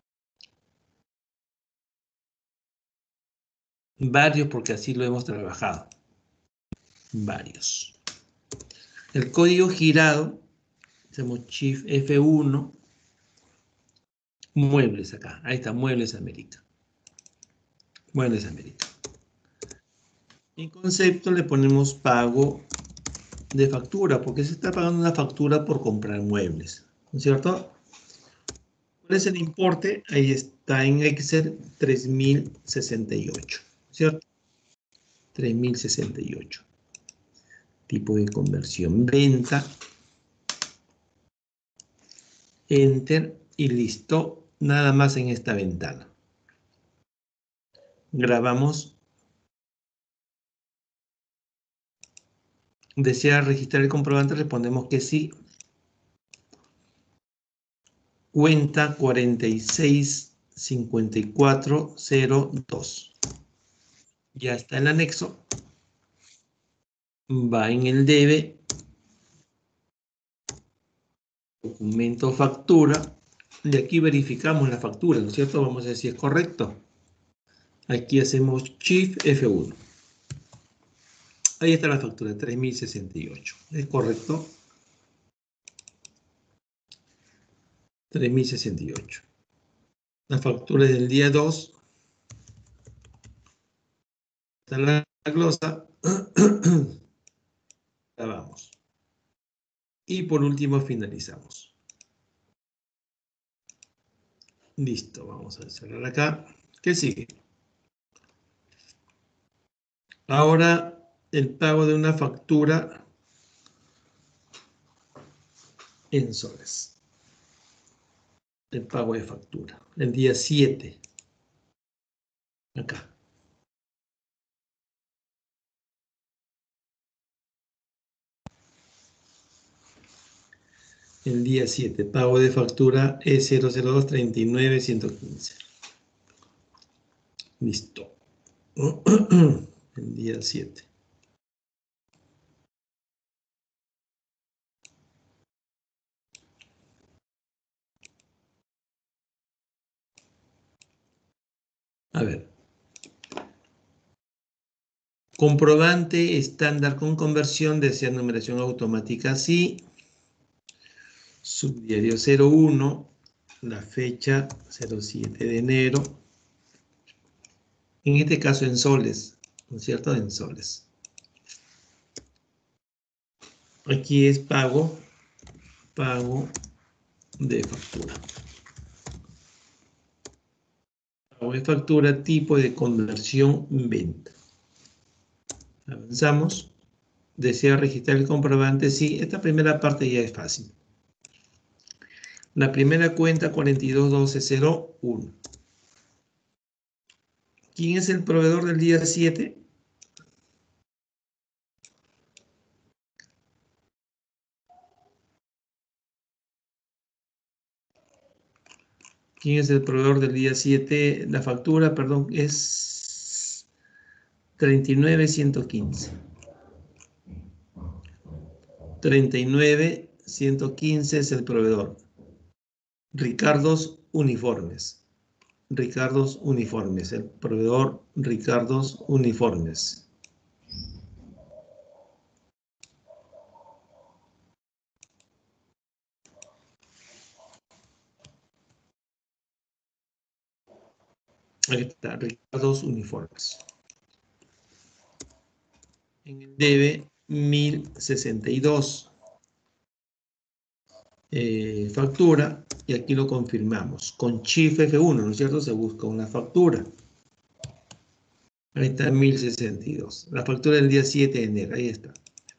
Varios porque así lo hemos trabajado. Varios. El código girado, hacemos Shift F uno. Muebles acá. Ahí está, Muebles América. Muebles América. En concepto le ponemos pago de factura, porque se está pagando una factura por comprar muebles. ¿No es cierto? ¿Cuál es el importe? Ahí está en Excel tres mil sesenta y ocho. ¿Cierto? tres mil sesenta y ocho. Tipo de conversión, venta. Enter y listo. Nada más en esta ventana. Grabamos. ¿Desea registrar el comprobante? Respondemos que sí. Cuenta cuarenta y seis cincuenta y cuatro cero dos. Ya está el anexo. Va en el debe. Documento factura. Y aquí verificamos la factura, ¿no es cierto? Vamos a ver si es correcto. Aquí hacemos Shift F uno. Ahí está la factura, tres mil sesenta y ocho. ¿Es correcto? tres mil sesenta y ocho. La factura es del día dos. Está la glosa. Grabamos. Y por último finalizamos. Listo, vamos a cerrar acá. ¿Qué sigue? Ahora el pago de una factura en soles. El pago de factura. El día siete. Acá. El día siete, pago de factura E cero cero dos treinta y nueve ciento quince. Listo. El día siete. A ver. Comprobante estándar con conversión, desea numeración automática, sí. Subdiario cero uno, la fecha cero siete de enero. En este caso en soles, ¿no es cierto? En soles. Aquí es pago, pago de factura. Pago de factura, tipo de conversión, venta. Avanzamos. ¿Desea registrar el comprobante? Sí, esta primera parte ya es fácil. La primera cuenta cuarenta y dos doce cero uno. ¿Quién es el proveedor del día siete? ¿Quién es el proveedor del día siete? La factura, perdón, es treinta y nueve ciento quince. treinta y nueve ciento quince es el proveedor. Ricardos Uniformes. Ricardos Uniformes. El proveedor Ricardos Uniformes. Ahí está, Ricardos Uniformes. En el debe mil sesenta y dos. Eh, factura, y aquí lo confirmamos. Con Chief F uno, ¿no es cierto? Se busca una factura. Ahí está mil sesenta y dos. La factura del día siete de enero, ahí está.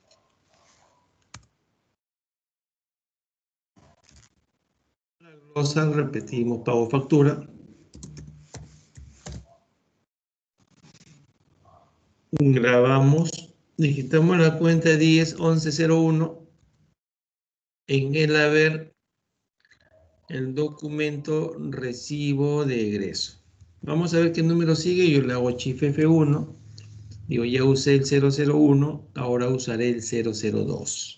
La glosa, repetimos, pago factura. Grabamos, digitamos la cuenta diez once cero uno. En el haber el documento recibo de egreso. Vamos a ver qué número sigue. Yo le hago Chief F uno. Digo, ya usé el cero cero uno, ahora usaré el cero cero dos.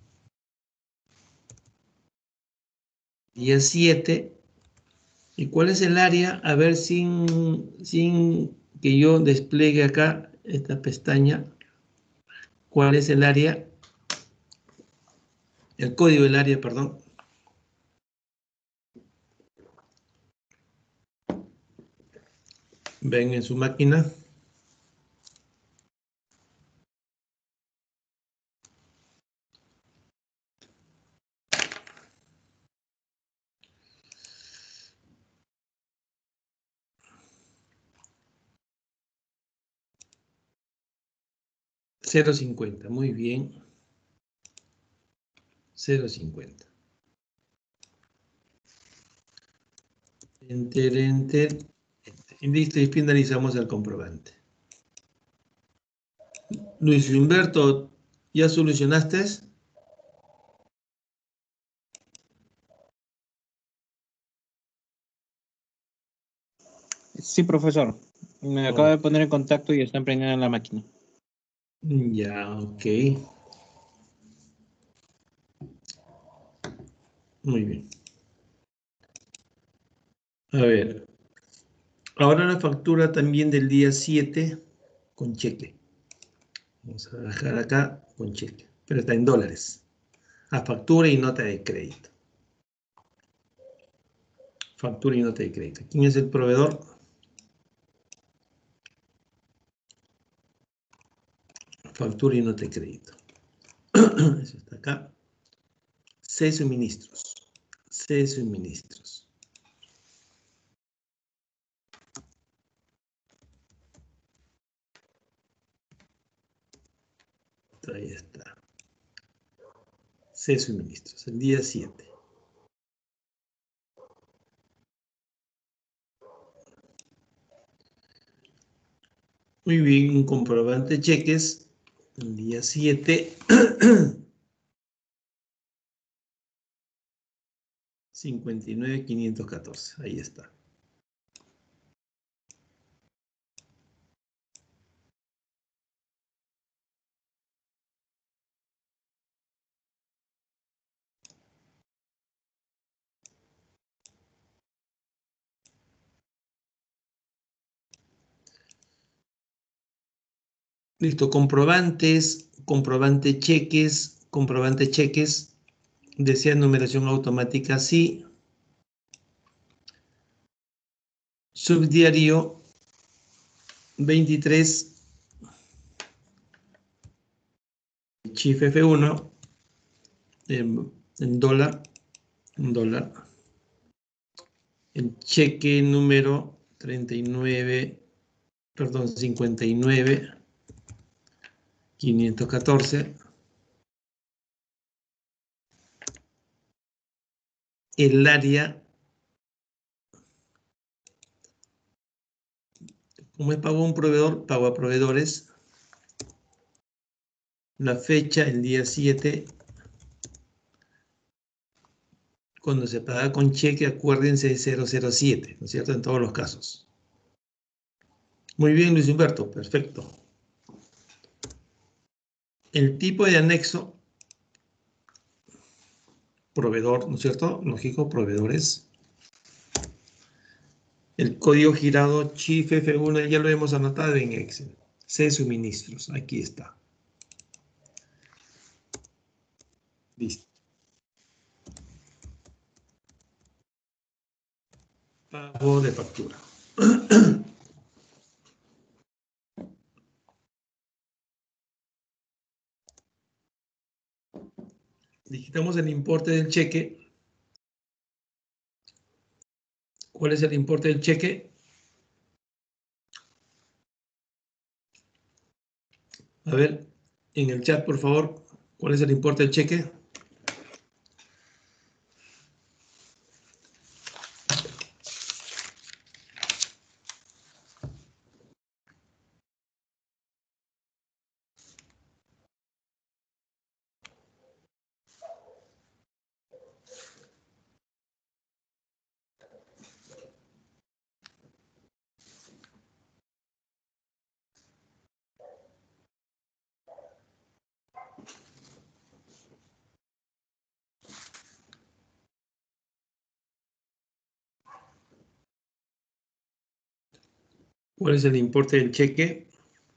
Día siete. ¿Y cuál es el área? A ver, sin, sin que yo despliegue acá esta pestaña. ¿Cuál es el área? El código del área, perdón. Ven en su máquina. cero cincuenta, muy bien. cero cincuenta. Enter, enter. Y listo, y finalizamos el comprobante. Luis Humberto, ¿ya solucionaste? Sí, profesor. Me acabo de poner en contacto y está empeñada en la máquina. Ya, ok. Muy bien. A ver. Ahora la factura también del día siete con cheque. Vamos a dejar acá con cheque. Pero está en dólares. A factura y nota de crédito. Factura y nota de crédito. ¿Quién es el proveedor? Factura y nota de crédito. Eso está acá. C suministros. C suministros. Ahí está. C suministros. El día siete. Muy bien, un comprobante de cheques. El día siete. cincuenta y nueve mil quinientos catorce. Ahí está. Listo, comprobantes, comprobante cheques, comprobante cheques. ¿Desea numeración automática? Sí. Subdiario veintitrés, C I F F uno, en, en dólar, en dólar. El cheque número treinta y nueve, perdón, cincuenta y nueve mil quinientos catorce. El área, como es pago a un proveedor, pago a proveedores. La fecha, el día siete. Cuando se paga con cheque, acuérdense de cero cero siete, ¿no es cierto? En todos los casos. Muy bien, Luis Humberto, perfecto. El tipo de anexo, proveedor, ¿no es cierto? Lógico, proveedores. El código girado C I F F uno ya lo hemos anotado en Excel. C suministros, aquí está. Listo. Pago de factura. Digitamos el importe del cheque. ¿Cuál es el importe del cheque? A ver, en el chat, por favor, ¿cuál es el importe del cheque? ¿Cuál es el importe del cheque?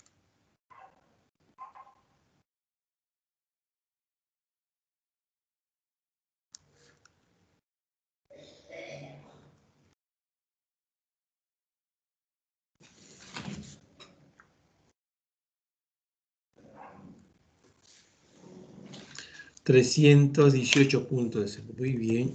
trescientos dieciocho puntos. Muy bien.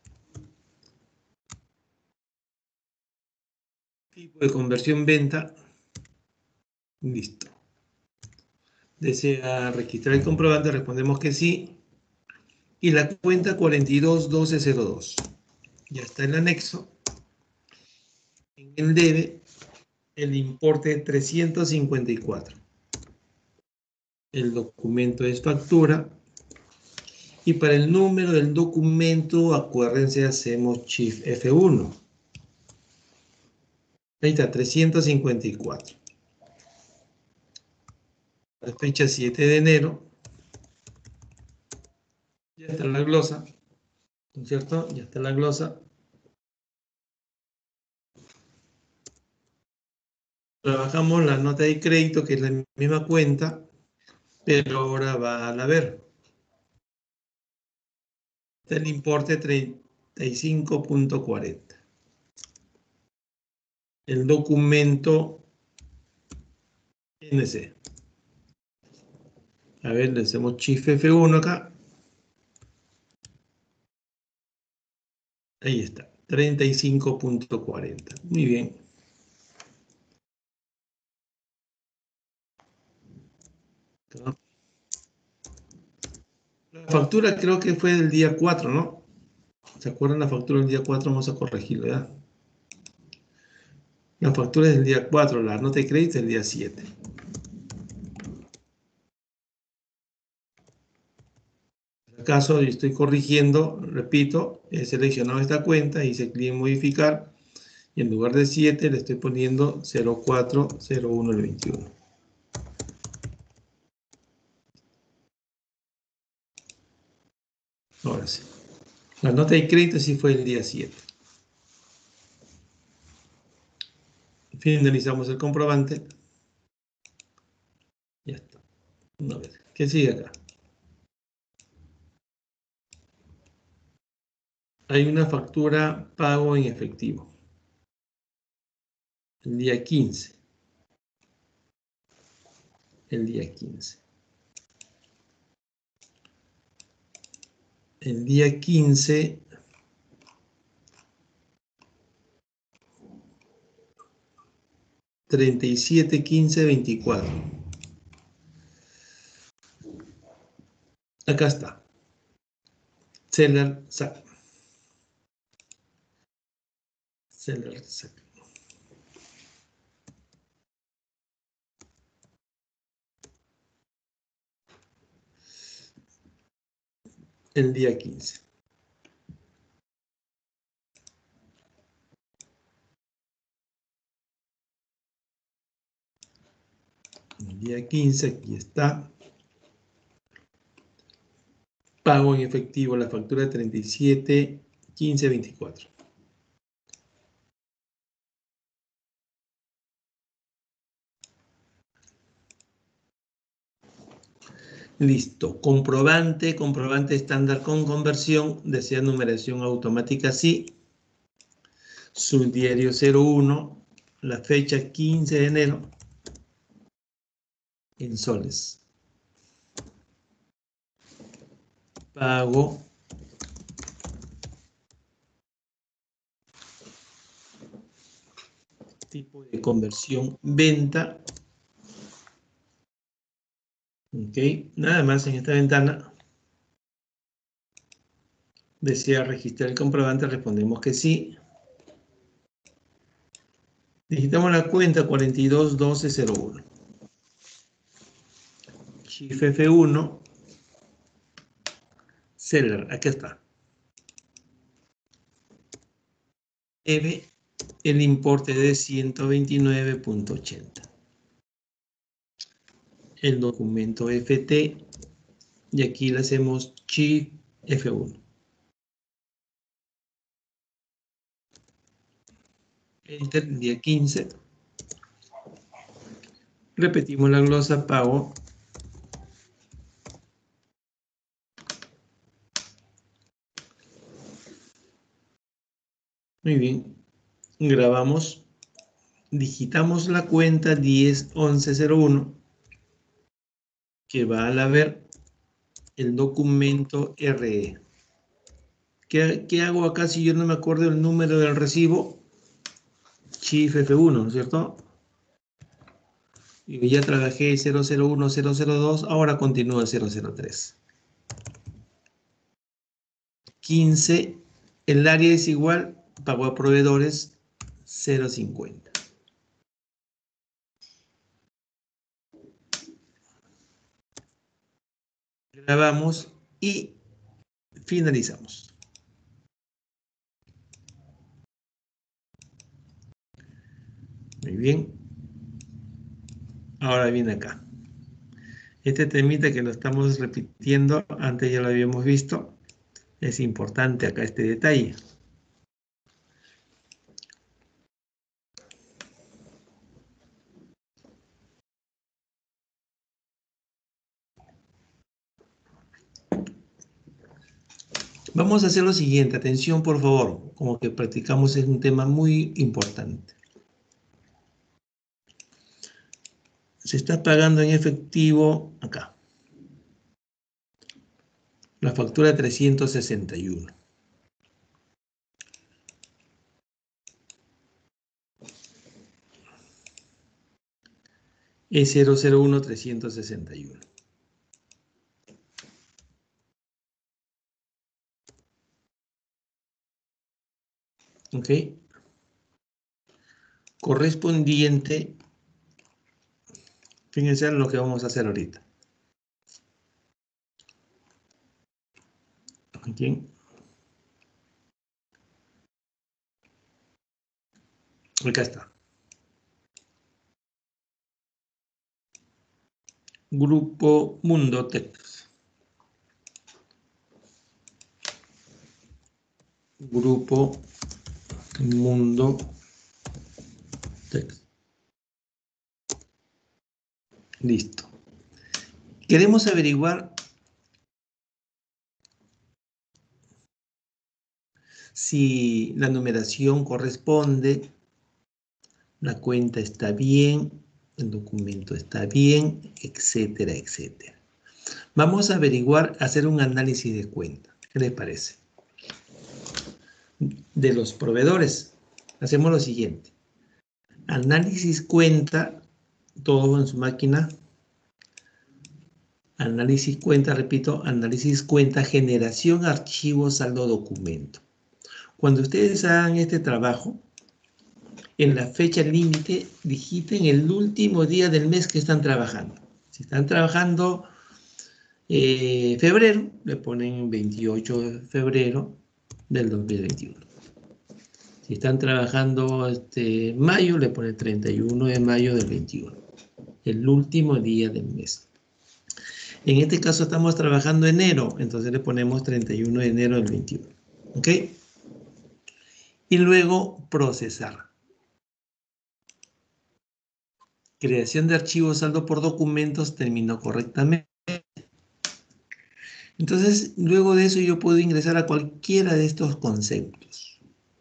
Tipo de conversión venta. Listo. ¿Desea registrar el comprobante? Respondemos que sí. Y la cuenta cuarenta y dos doce cero dos. Ya está el anexo. En el debe, el importe trescientos cincuenta y cuatro. El documento es factura. Y para el número del documento, acuérdense, hacemos Shift F uno. Ahí está, trescientos cincuenta y cuatro. La fecha siete de enero. Ya está la glosa, ¿no es cierto? Ya está la glosa. Trabajamos la nota de crédito, que es la misma cuenta, pero ahora va a la ver. Está el importe treinta y cinco punto cuarenta. El documento N C. A ver, le hacemos Shift F uno acá. Ahí está, treinta y cinco punto cuarenta. Muy bien. La factura creo que fue del día cuatro, ¿no? ¿Se acuerdan la factura del día cuatro? Vamos a corregirlo, ¿ya? La factura es del día cuatro, la nota de crédito es del día siete. acaso estoy corrigiendo, repito, he seleccionado esta cuenta, hice clic en modificar y en lugar de siete le estoy poniendo cero cuatro cero uno el veintiuno. Ahora sí. La nota de crédito sí fue el día siete. Finalizamos el comprobante. Ya está. A ver, ¿qué sigue acá? Hay una factura pago en efectivo. El día quince. El día quince. El día quince. treinta y siete, quince, veinticuatro. Acá está. Seller S A C. Seller S A C. El día quince. El día quince, aquí está. Pago en efectivo, la factura treinta y siete, quince, veinticuatro. Listo. Comprobante, comprobante estándar con conversión. Desea numeración automática, sí. Subdiario cero uno. La fecha quince de enero. En soles. Pago. Tipo de conversión, venta. Ok. Nada más en esta ventana. ¿Desea registrar el comprobante? Respondemos que sí. Digitamos la cuenta cuarenta y dos, doce, cero uno. Shift F uno. Seller, aquí está. Debe el importe de ciento veintinueve punto ochenta. El documento F T. Y aquí le hacemos Shift F uno. Enter, día quince. Repetimos la glosa pago. Muy bien. Grabamos. Digitamos la cuenta diez once cero uno. Que va a haber el documento R E. ¿Qué, ¿Qué hago acá si yo no me acuerdo el número del recibo? Shift F uno, ¿cierto? Y ya trabajé cero cero uno, cero cero dos, ahora continúa el cero cero tres. quince, el área es igual, pago a proveedores, cero cincuenta. Grabamos y finalizamos. Muy bien. Ahora viene acá. Este temita que lo estamos repitiendo, antes ya lo habíamos visto. Es importante acá este detalle. Vamos a hacer lo siguiente. Atención, por favor. Como que practicamos es un tema muy importante. Se está pagando en efectivo acá. La factura trescientos sesenta y uno. Es cero cero uno trescientos sesenta y uno. ¿Ok? Correspondiente. Fíjense en lo que vamos a hacer ahorita. Aquí. Acá está. Grupo Mundo Text. Grupo Mundo Text. Listo. Queremos averiguar si la numeración corresponde, la cuenta está bien, el documento está bien, etcétera, etcétera. Vamos a averiguar, hacer un análisis de cuenta. ¿Qué les parece? De los proveedores, hacemos lo siguiente. Análisis cuenta, todo en su máquina. Análisis cuenta, repito, análisis cuenta, generación, archivo, saldo, documento. Cuando ustedes hagan este trabajo, en la fecha límite, digiten el último día del mes que están trabajando. Si están trabajando eh, febrero, le ponen veintiocho de febrero del dos mil veintiuno. Si están trabajando este, mayo, le ponen treinta y uno de mayo del veintiuno. El último día del mes. En este caso estamos trabajando enero, entonces le ponemos treinta y uno de enero del veintiuno. ¿Ok? Y luego procesar. Creación de archivos saldo por documentos terminó correctamente. Entonces, luego de eso yo puedo ingresar a cualquiera de estos conceptos.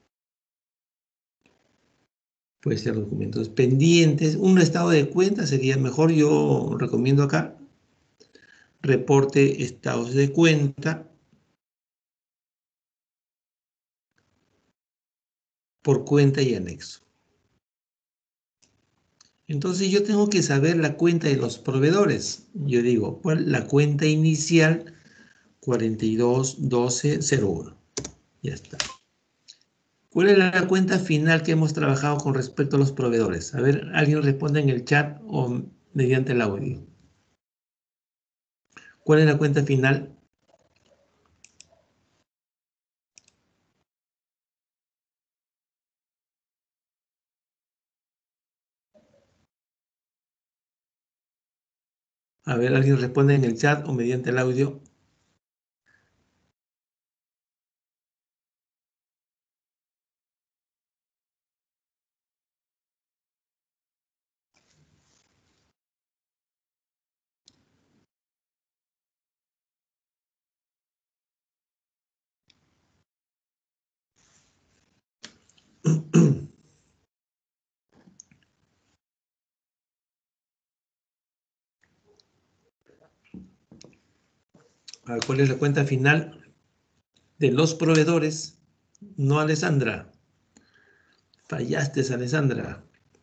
Puede ser documentos pendientes. Un estado de cuenta sería mejor, yo recomiendo acá. Reporte estados de cuenta. Por cuenta y anexo. Entonces yo tengo que saber la cuenta de los proveedores. Yo digo, ¿cuál? La cuenta inicial cuarenta y dos doce cero uno. Ya está. ¿Cuál es la cuenta final que hemos trabajado con respecto a los proveedores? A ver, alguien responde en el chat o mediante el audio. ¿Cuál es la cuenta final? A ver, alguien responde en el chat o mediante el audio. A ver, ¿cuál es la cuenta final de los proveedores? No, Alessandra. Fallaste, Alessandra.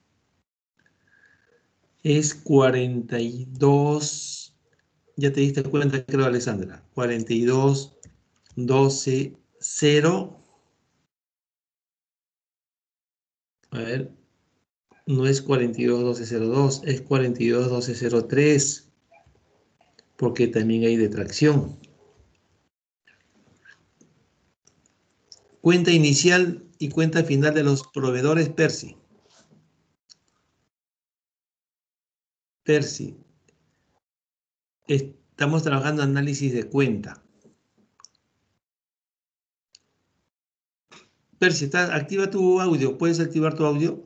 Es cuarenta y dos, ya te diste cuenta, creo, Alessandra. cuarenta y dos doce cero. A ver, no es cuarenta y dos doce cero dos, es cuarenta y dos doce cero tres. Porque también hay detracción. Cuenta inicial y cuenta final de los proveedores Percy. Percy. Estamos trabajando análisis de cuenta. Percy, está, activa tu audio. ¿Puedes activar tu audio?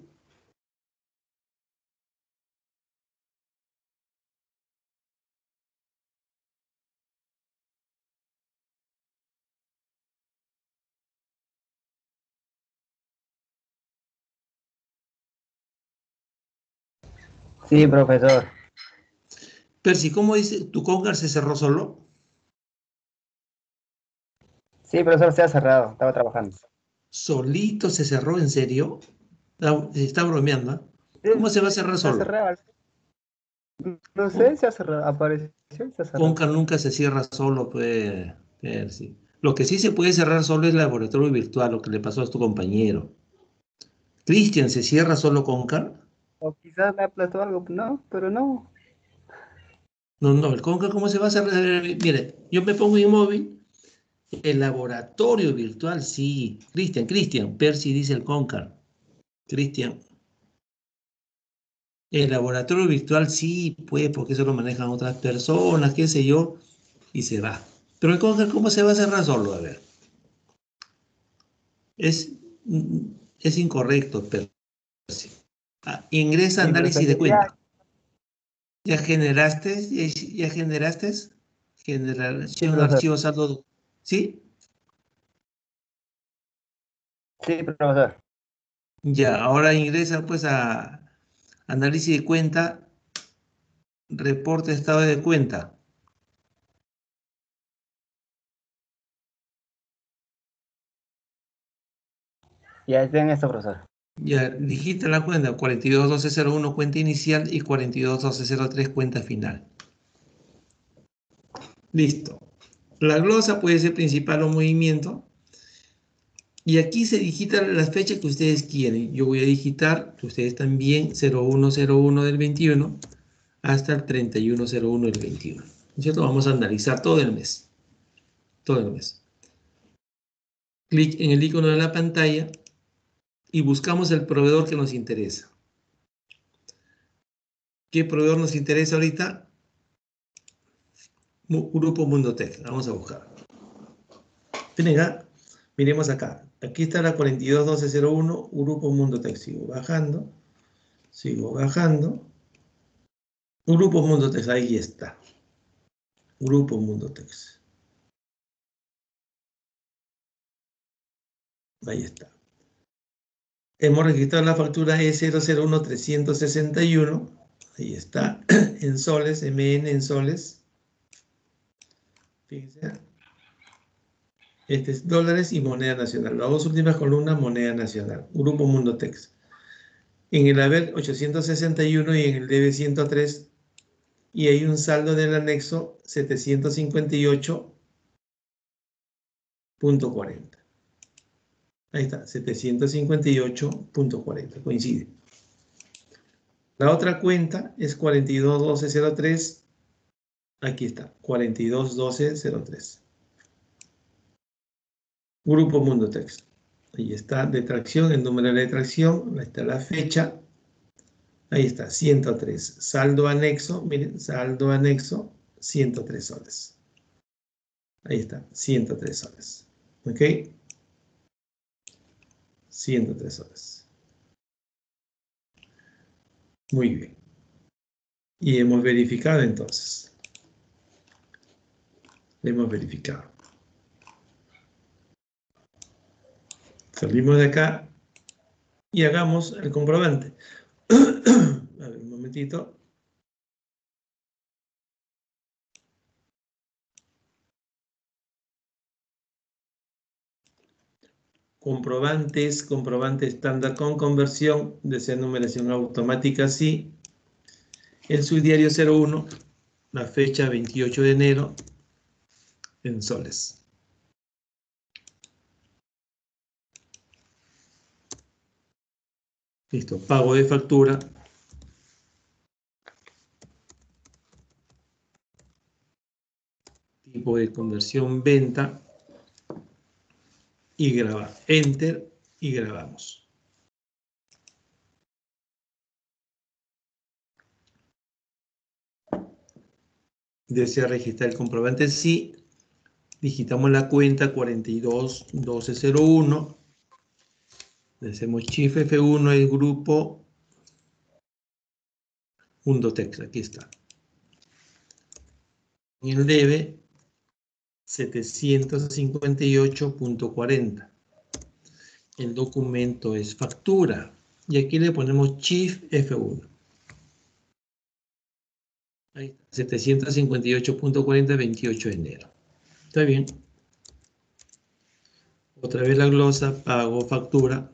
Sí, profesor. Percy, ¿cómo dice? ¿Tu Congar se cerró solo? Sí, profesor, se ha cerrado. Estaba trabajando. ¿Solito se cerró? ¿En serio? Está, está bromeando. ¿eh? Sí, ¿Cómo se va a cerrar se ha solo? cerrado. No sé, se ha cerrado. Apareció y se ha cerrado. Concar nunca se cierra solo, pues, Percy. Lo que sí se puede cerrar solo es el laboratorio virtual, lo que le pasó a tu compañero. Cristian, ¿se cierra solo Concar? O quizás me aplastó algo. No, pero no. No, no, el Concar, ¿cómo se va a cerrar? Mire, yo me pongo inmóvil El laboratorio virtual, sí. Cristian, Cristian, Percy dice el Concar. Cristian. El laboratorio virtual sí, pues, porque eso lo manejan otras personas, qué sé yo, y se va. Pero el Concar, ¿cómo se va a cerrar solo? A ver. Es, es incorrecto, Percy. Ah, ingresa Sí, análisis profesor, de ya, cuenta. ¿Ya generaste? ¿Ya, ya generaste? sí, Generación profesor. archivo saldo. ¿Sí? Sí, profesor. Ya, ahora ingresa pues a análisis de cuenta, reporte de estado de cuenta. Ya está en eso, profesor. Ya, digita la cuenta, cuarenta y dos doce cero uno cuenta inicial y cuarenta y dos doce cero tres cuenta final. Listo. La glosa puede ser principal o movimiento. Y aquí se digita la fecha que ustedes quieren. Yo voy a digitar, ustedes también, cero uno cero uno del veintiuno hasta el treinta y uno cero uno del veintiuno. ¿No es cierto? Vamos a analizar todo el mes. Todo el mes. Clic en el icono de la pantalla y buscamos el proveedor que nos interesa. ¿Qué proveedor nos interesa ahorita? Grupo Mundotech. Vamos a buscar. Miren acá, miremos acá. Aquí está la cuarenta y dos doce cero uno, Grupo Mundotech. Sigo bajando. Sigo bajando. Grupo Mundotech, ahí está. Grupo Mundotech. Ahí está. Hemos registrado la factura E cero cero uno trescientos sesenta y uno. Ahí está. En soles, M N en soles. Fíjense. Este es dólares y moneda nacional. Las dos últimas columnas, moneda nacional. Grupo Mundotex. En el haber ochocientos sesenta y uno y en el debe ciento tres. Y hay un saldo en el anexo setecientos cincuenta y ocho punto cuarenta. Ahí está, setecientos cincuenta y ocho punto cuarenta. Coincide. La otra cuenta es cuarenta y dos doce cero tres. Aquí está, cuarenta y dos doce cero tres. Grupo Mundotex. Ahí está, de tracción, el número de tracción, ahí está la fecha. Ahí está, ciento tres. Saldo anexo, miren, saldo anexo, ciento tres soles. Ahí está, ciento tres soles. ¿Ok? ciento tres soles. Muy bien. Y hemos verificado entonces. Lo hemos verificado. Salimos de acá y hagamos el comprobante. A ver, un momentito. Comprobantes, comprobante estándar con conversión, desea numeración automática, sí. El subdiario cero uno, la fecha veintiocho de enero, en soles. Listo, pago de factura. Tipo de conversión venta. Y grabar. Enter y grabamos. Desea registrar el comprobante, sí. Digitamos la cuenta cuarenta y dos doce cero uno. Le hacemos Shift F uno, el grupo Mundotex. Aquí está. En el debe setecientos cincuenta y ocho punto cuarenta. El documento es factura. Y aquí le ponemos Shift F uno. Ahí está. setecientos cincuenta y ocho punto cuarenta, veintiocho de enero. Está bien. Otra vez la glosa, pago, factura.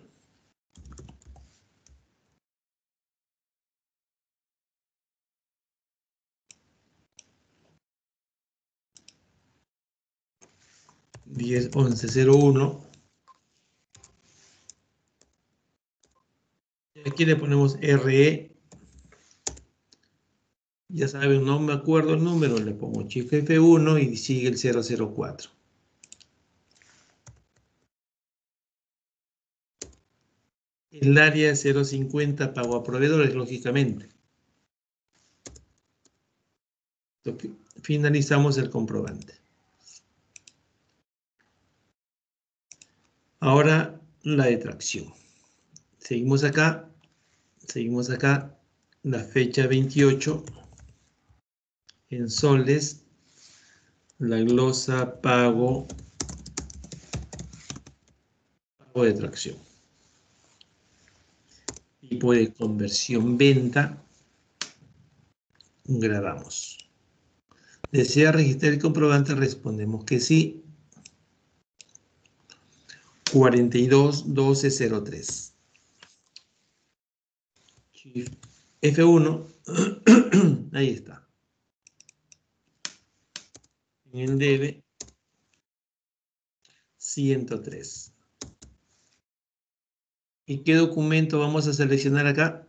diez once cero uno. Aquí le ponemos R E. Ya saben, no me acuerdo el número, le pongo Shift F uno y sigue el cero cero cuatro. El área cero cincuenta pago a proveedores, lógicamente. Finalizamos el comprobante. Ahora la detracción. Seguimos acá. Seguimos acá. La fecha veintiocho. En soles. La glosa pago. Pago de detracción. Tipo de conversión venta. Grabamos. ¿Desea registrar el comprobante? Respondemos que sí. cuarenta y dos doce cero tres. F uno. Ahí está. En el debe. ciento tres. ¿Y qué documento vamos a seleccionar acá?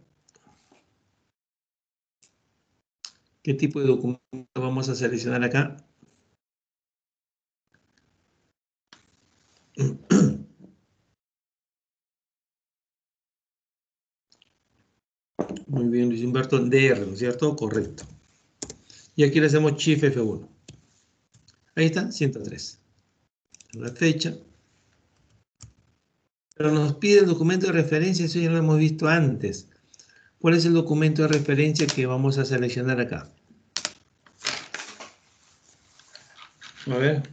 ¿Qué tipo de documento vamos a seleccionar acá? Muy bien, Luis Humberto, D R, ¿no es cierto? Correcto. Y aquí le hacemos Shift F uno. Ahí está, ciento tres. La fecha. Pero nos pide el documento de referencia, eso ya lo hemos visto antes. ¿Cuál es el documento de referencia que vamos a seleccionar acá? A ver.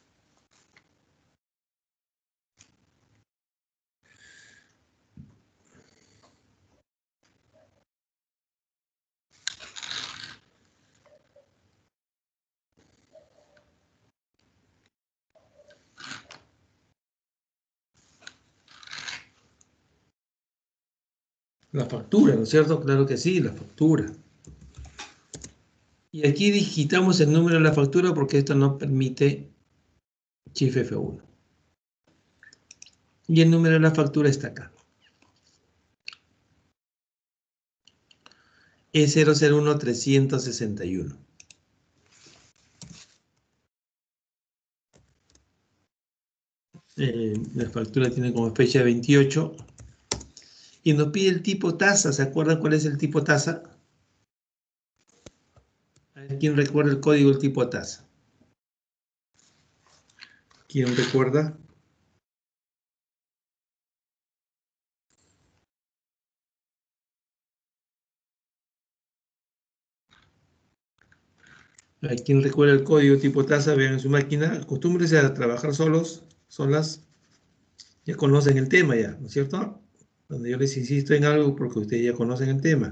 La factura, ¿no es cierto? Claro que sí, la factura. Y aquí digitamos el número de la factura porque esto no permite Shift F uno. Y el número de la factura está acá. E cero cero uno trescientos sesenta y uno. Eh, la factura tiene como fecha veintiocho. Y nos pide el tipo tasa. ¿Se acuerdan cuál es el tipo tasa? A ver, ¿quién recuerda el código del tipo tasa? ¿Quién recuerda? A ver, ¿quién recuerda el código tipo tasa? Vean en su máquina. Acostúmbrense a trabajar solos, solas. Ya conocen el tema ya, ¿no es cierto? Donde yo les insisto en algo porque ustedes ya conocen el tema.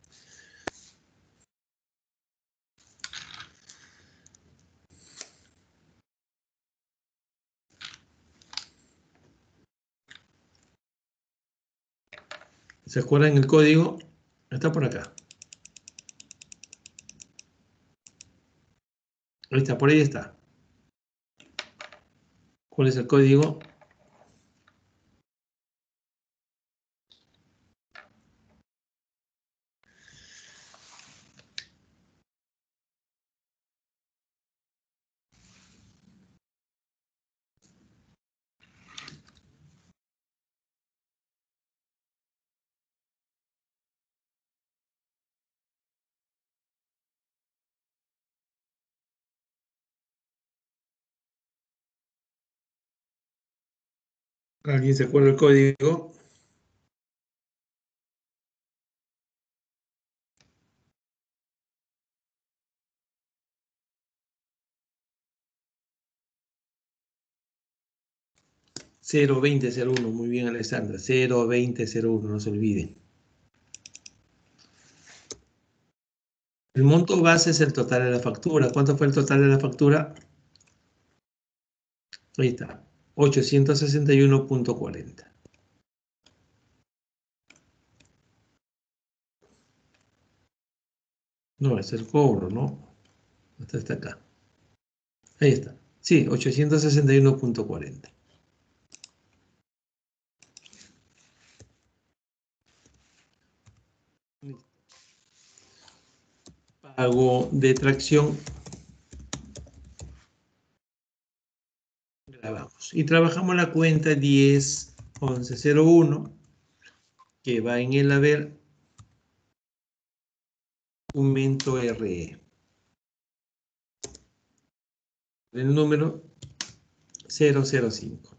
¿Se acuerdan el código? Está por acá. Ahí está, por ahí está. ¿Cuál es el código? ¿Alguien se acuerda el código? cero veinte cero uno, muy bien Alessandra, cero veinte cero uno, no se olviden. El monto base es el total de la factura. ¿Cuánto fue el total de la factura? Ahí está, ochocientos sesenta y uno punto cuarenta. No, es el cobro, ¿no? Hasta está acá. Ahí está. Sí, ochocientos sesenta y uno punto cuarenta. Pago de tracción. Grabamos. Y trabajamos la cuenta diez once cero uno. que va en el haber aumento R E. El número cero cero cinco.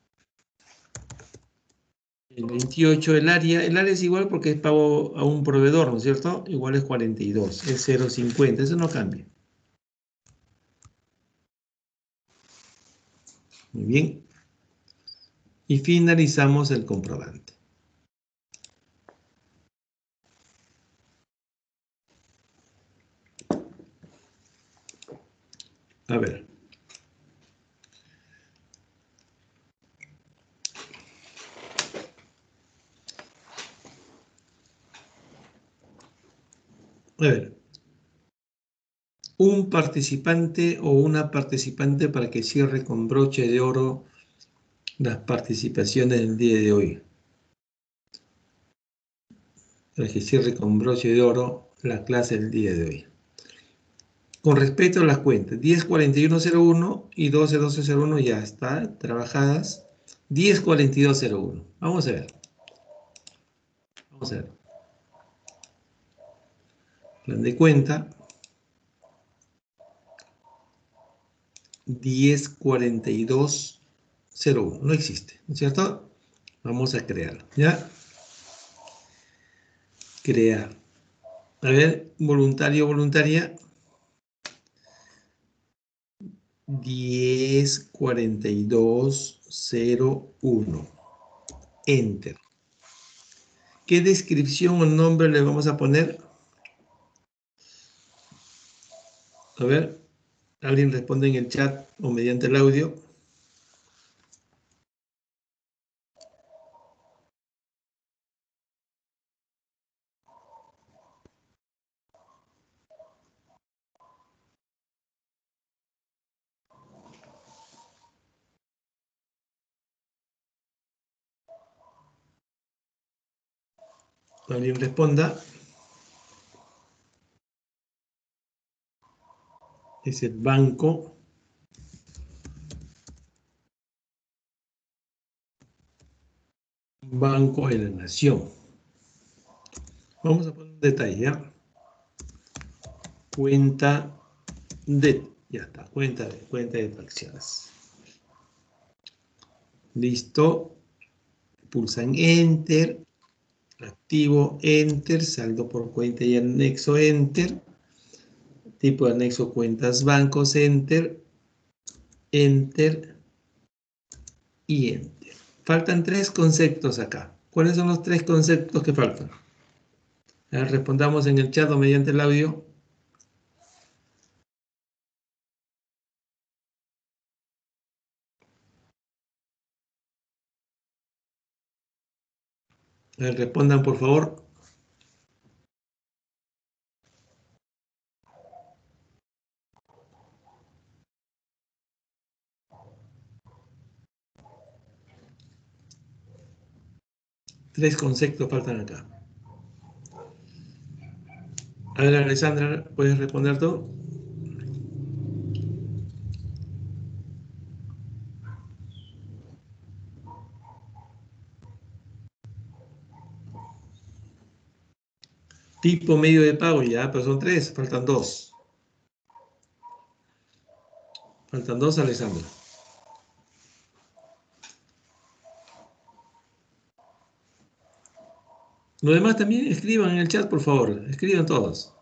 El veintiocho, el área, el área es igual porque es pago a un proveedor, ¿no es cierto? Igual es cuarenta y dos, es cero coma cincuenta, eso no cambia. Muy bien. Y finalizamos el comprobante. A ver. A ver. Un participante o una participante para que cierre con broche de oro las participaciones del día de hoy. Para que cierre con broche de oro la clase del día de hoy. Con respecto a las cuentas, diez cuarenta y uno cero uno y doce doce cero uno ya están trabajadas. diez cuarenta y dos cero uno. Vamos a ver. Vamos a ver. Plan de cuenta. diez cuarenta y dos cero uno. No existe, ¿no es cierto? Vamos a crearlo. ¿Ya? Crear. A ver, voluntario, voluntaria. diez cuarenta y dos cero uno. Enter. ¿Qué descripción o nombre le vamos a poner? A ver, alguien responde en el chat o mediante el audio. Alguien responda. Es el banco. Banco de la Nación. Vamos a poner un detalle, ¿ya? Cuenta de, ya está, cuenta de, cuenta de fracciones. Listo. Pulsan Enter. Activo Enter. Saldo por cuenta y anexo Enter. Tipo de anexo cuentas bancos Enter. Enter. Y Enter. Faltan tres conceptos acá. ¿Cuáles son los tres conceptos que faltan? A ver, respondamos en el chat o mediante el audio. A ver, respondan por favor. Tres conceptos faltan acá. A ver, Alessandra, ¿puedes responder tú? Tipo medio de pago, ya, pero son tres, faltan dos. Faltan dos, Alessandra. Los demás también escriban en el chat, por favor. Escriban todos.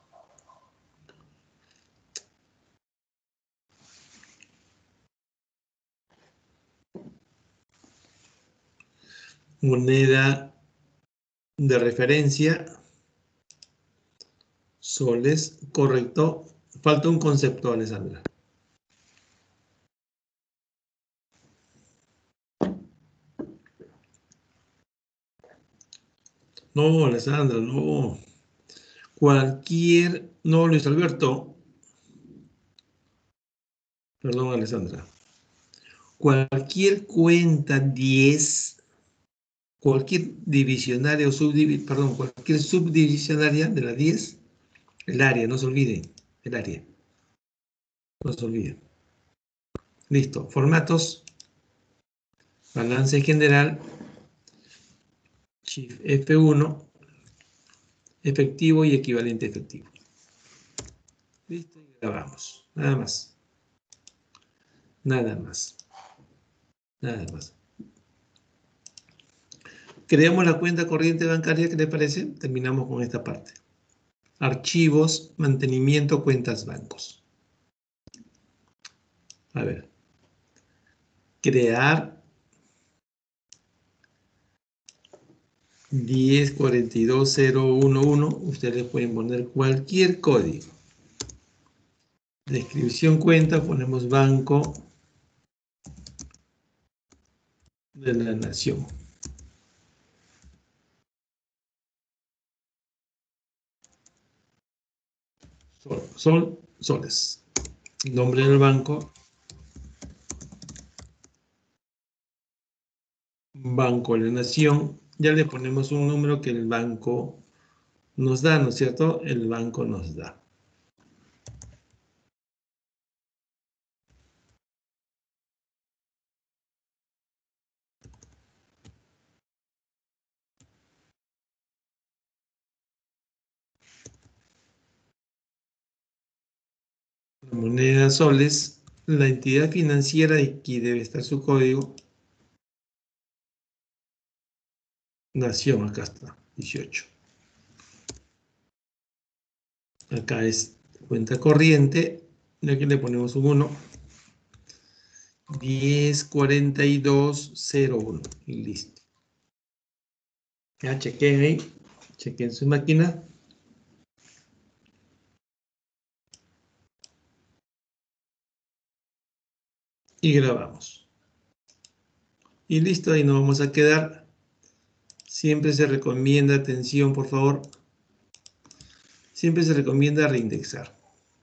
Moneda de referencia. Soles, correcto. Falta un concepto, Alessandra. No, Alessandra, no. Cualquier... No, Luis Alberto. Perdón, Alessandra. Cualquier cuenta diez, cualquier divisionaria o subdivisionaria, perdón, cualquier subdivisionaria de la diez, el área, no se olviden, el área. No se olviden. Listo. Formatos. Balance general. Shift F uno, efectivo y equivalente efectivo. Listo, y grabamos. Nada más. Nada más. Nada más. Creamos la cuenta corriente bancaria, ¿qué le parece? Terminamos con esta parte. Archivos, mantenimiento, cuentas, bancos. A ver. Crear diez cuarenta y dos cero uno. Ustedes pueden poner cualquier código. Descripción cuenta, ponemos Banco de la Nación. Sol, sol, soles. Nombre del banco. Banco de la Nación. Ya le ponemos un número que el banco nos da, ¿no es cierto? El banco nos da. La moneda soles. La entidad financiera, y aquí debe estar su código. Nación, acá está, dieciocho. Acá es cuenta corriente. Y aquí le ponemos un uno. diez cuarenta y dos cero uno. Y listo. Ya chequen ahí. Chequen su máquina. Y grabamos. Y listo, ahí nos vamos a quedar. Siempre se recomienda, atención por favor, siempre se recomienda reindexar.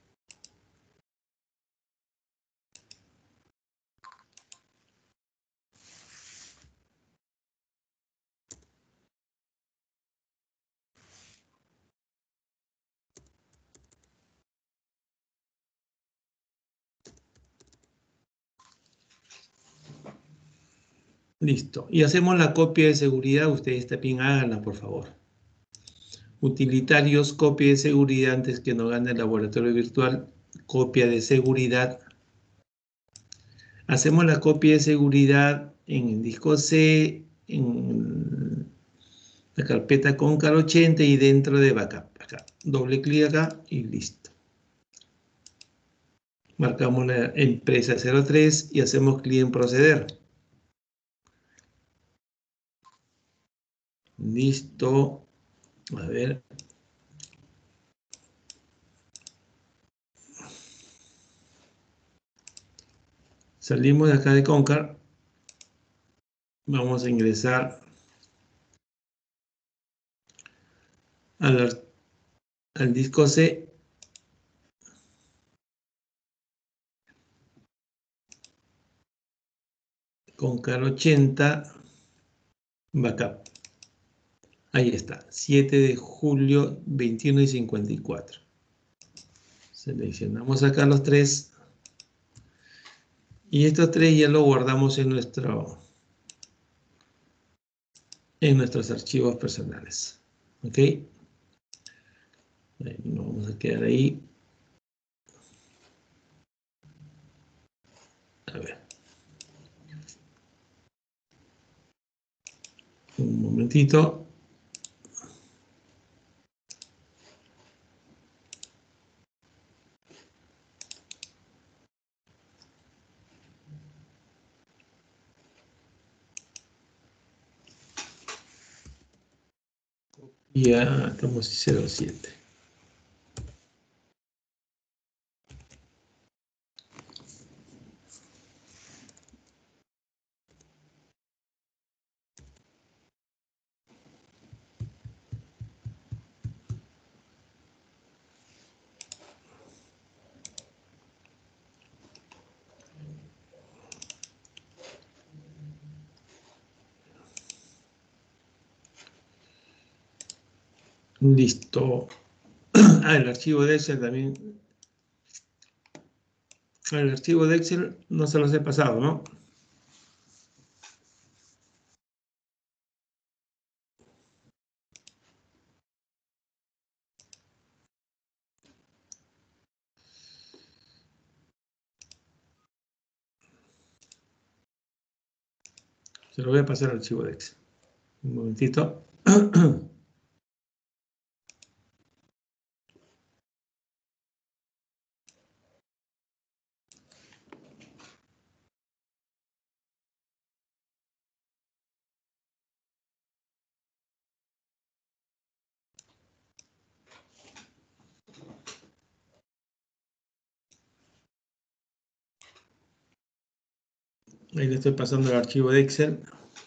Listo. Y hacemos la copia de seguridad. Ustedes también háganla, por favor. Utilitarios, copia de seguridad antes que no gane el laboratorio virtual. Copia de seguridad. Hacemos la copia de seguridad en el disco C, en la carpeta Concar ochenta y dentro de backup. Acá. Doble clic acá y listo. Marcamos la empresa cero tres y hacemos clic en proceder. Listo. A ver. Salimos de acá de Concar. Vamos a ingresar al, al disco C. Concar ochenta. Backup. Ahí está. siete de julio, veintiuno y cincuenta y cuatro. Seleccionamos acá los tres. Y estos tres ya lo guardamos en nuestro en nuestros archivos personales. ¿Ok? Nos vamos a quedar ahí. A ver. Un momentito. Ya estamos en cero siete. Listo. Ah, el archivo de Excel también. El archivo de Excel no se los he pasado, ¿no? Se lo voy a pasar al archivo de Excel. Un momentito. Ahí le estoy pasando el archivo de Excel.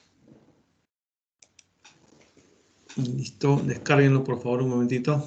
Listo, descárguenlo por favor un momentito.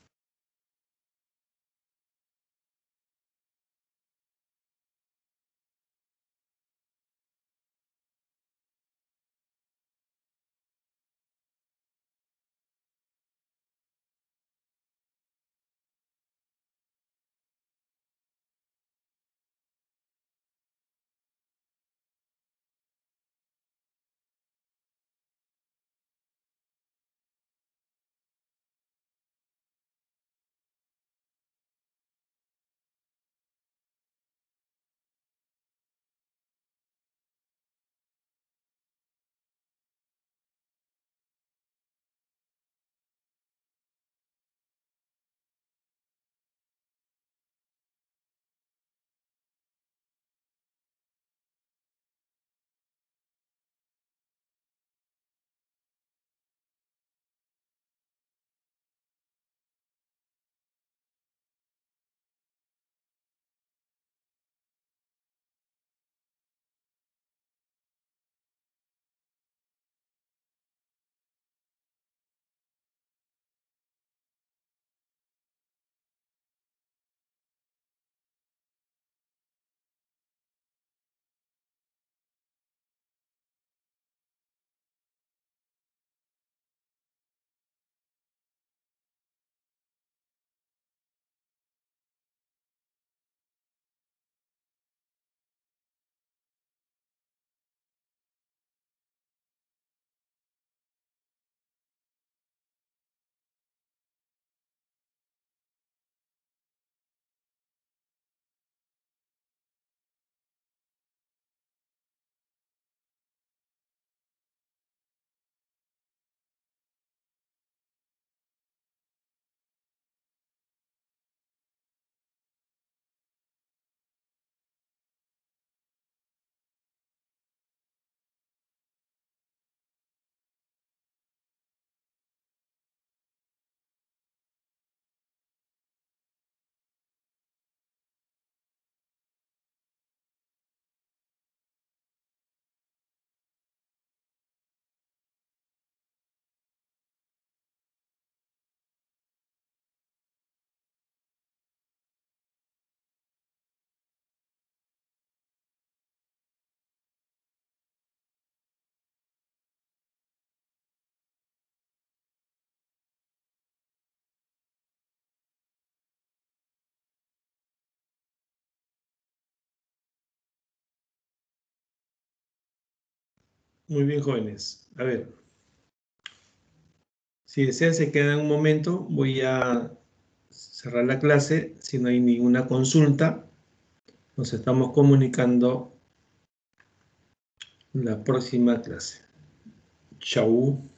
Muy bien, jóvenes. A ver. Si desean, se quedan un momento. Voy a cerrar la clase. Si no hay ninguna consulta, nos estamos comunicando la próxima clase. Chau.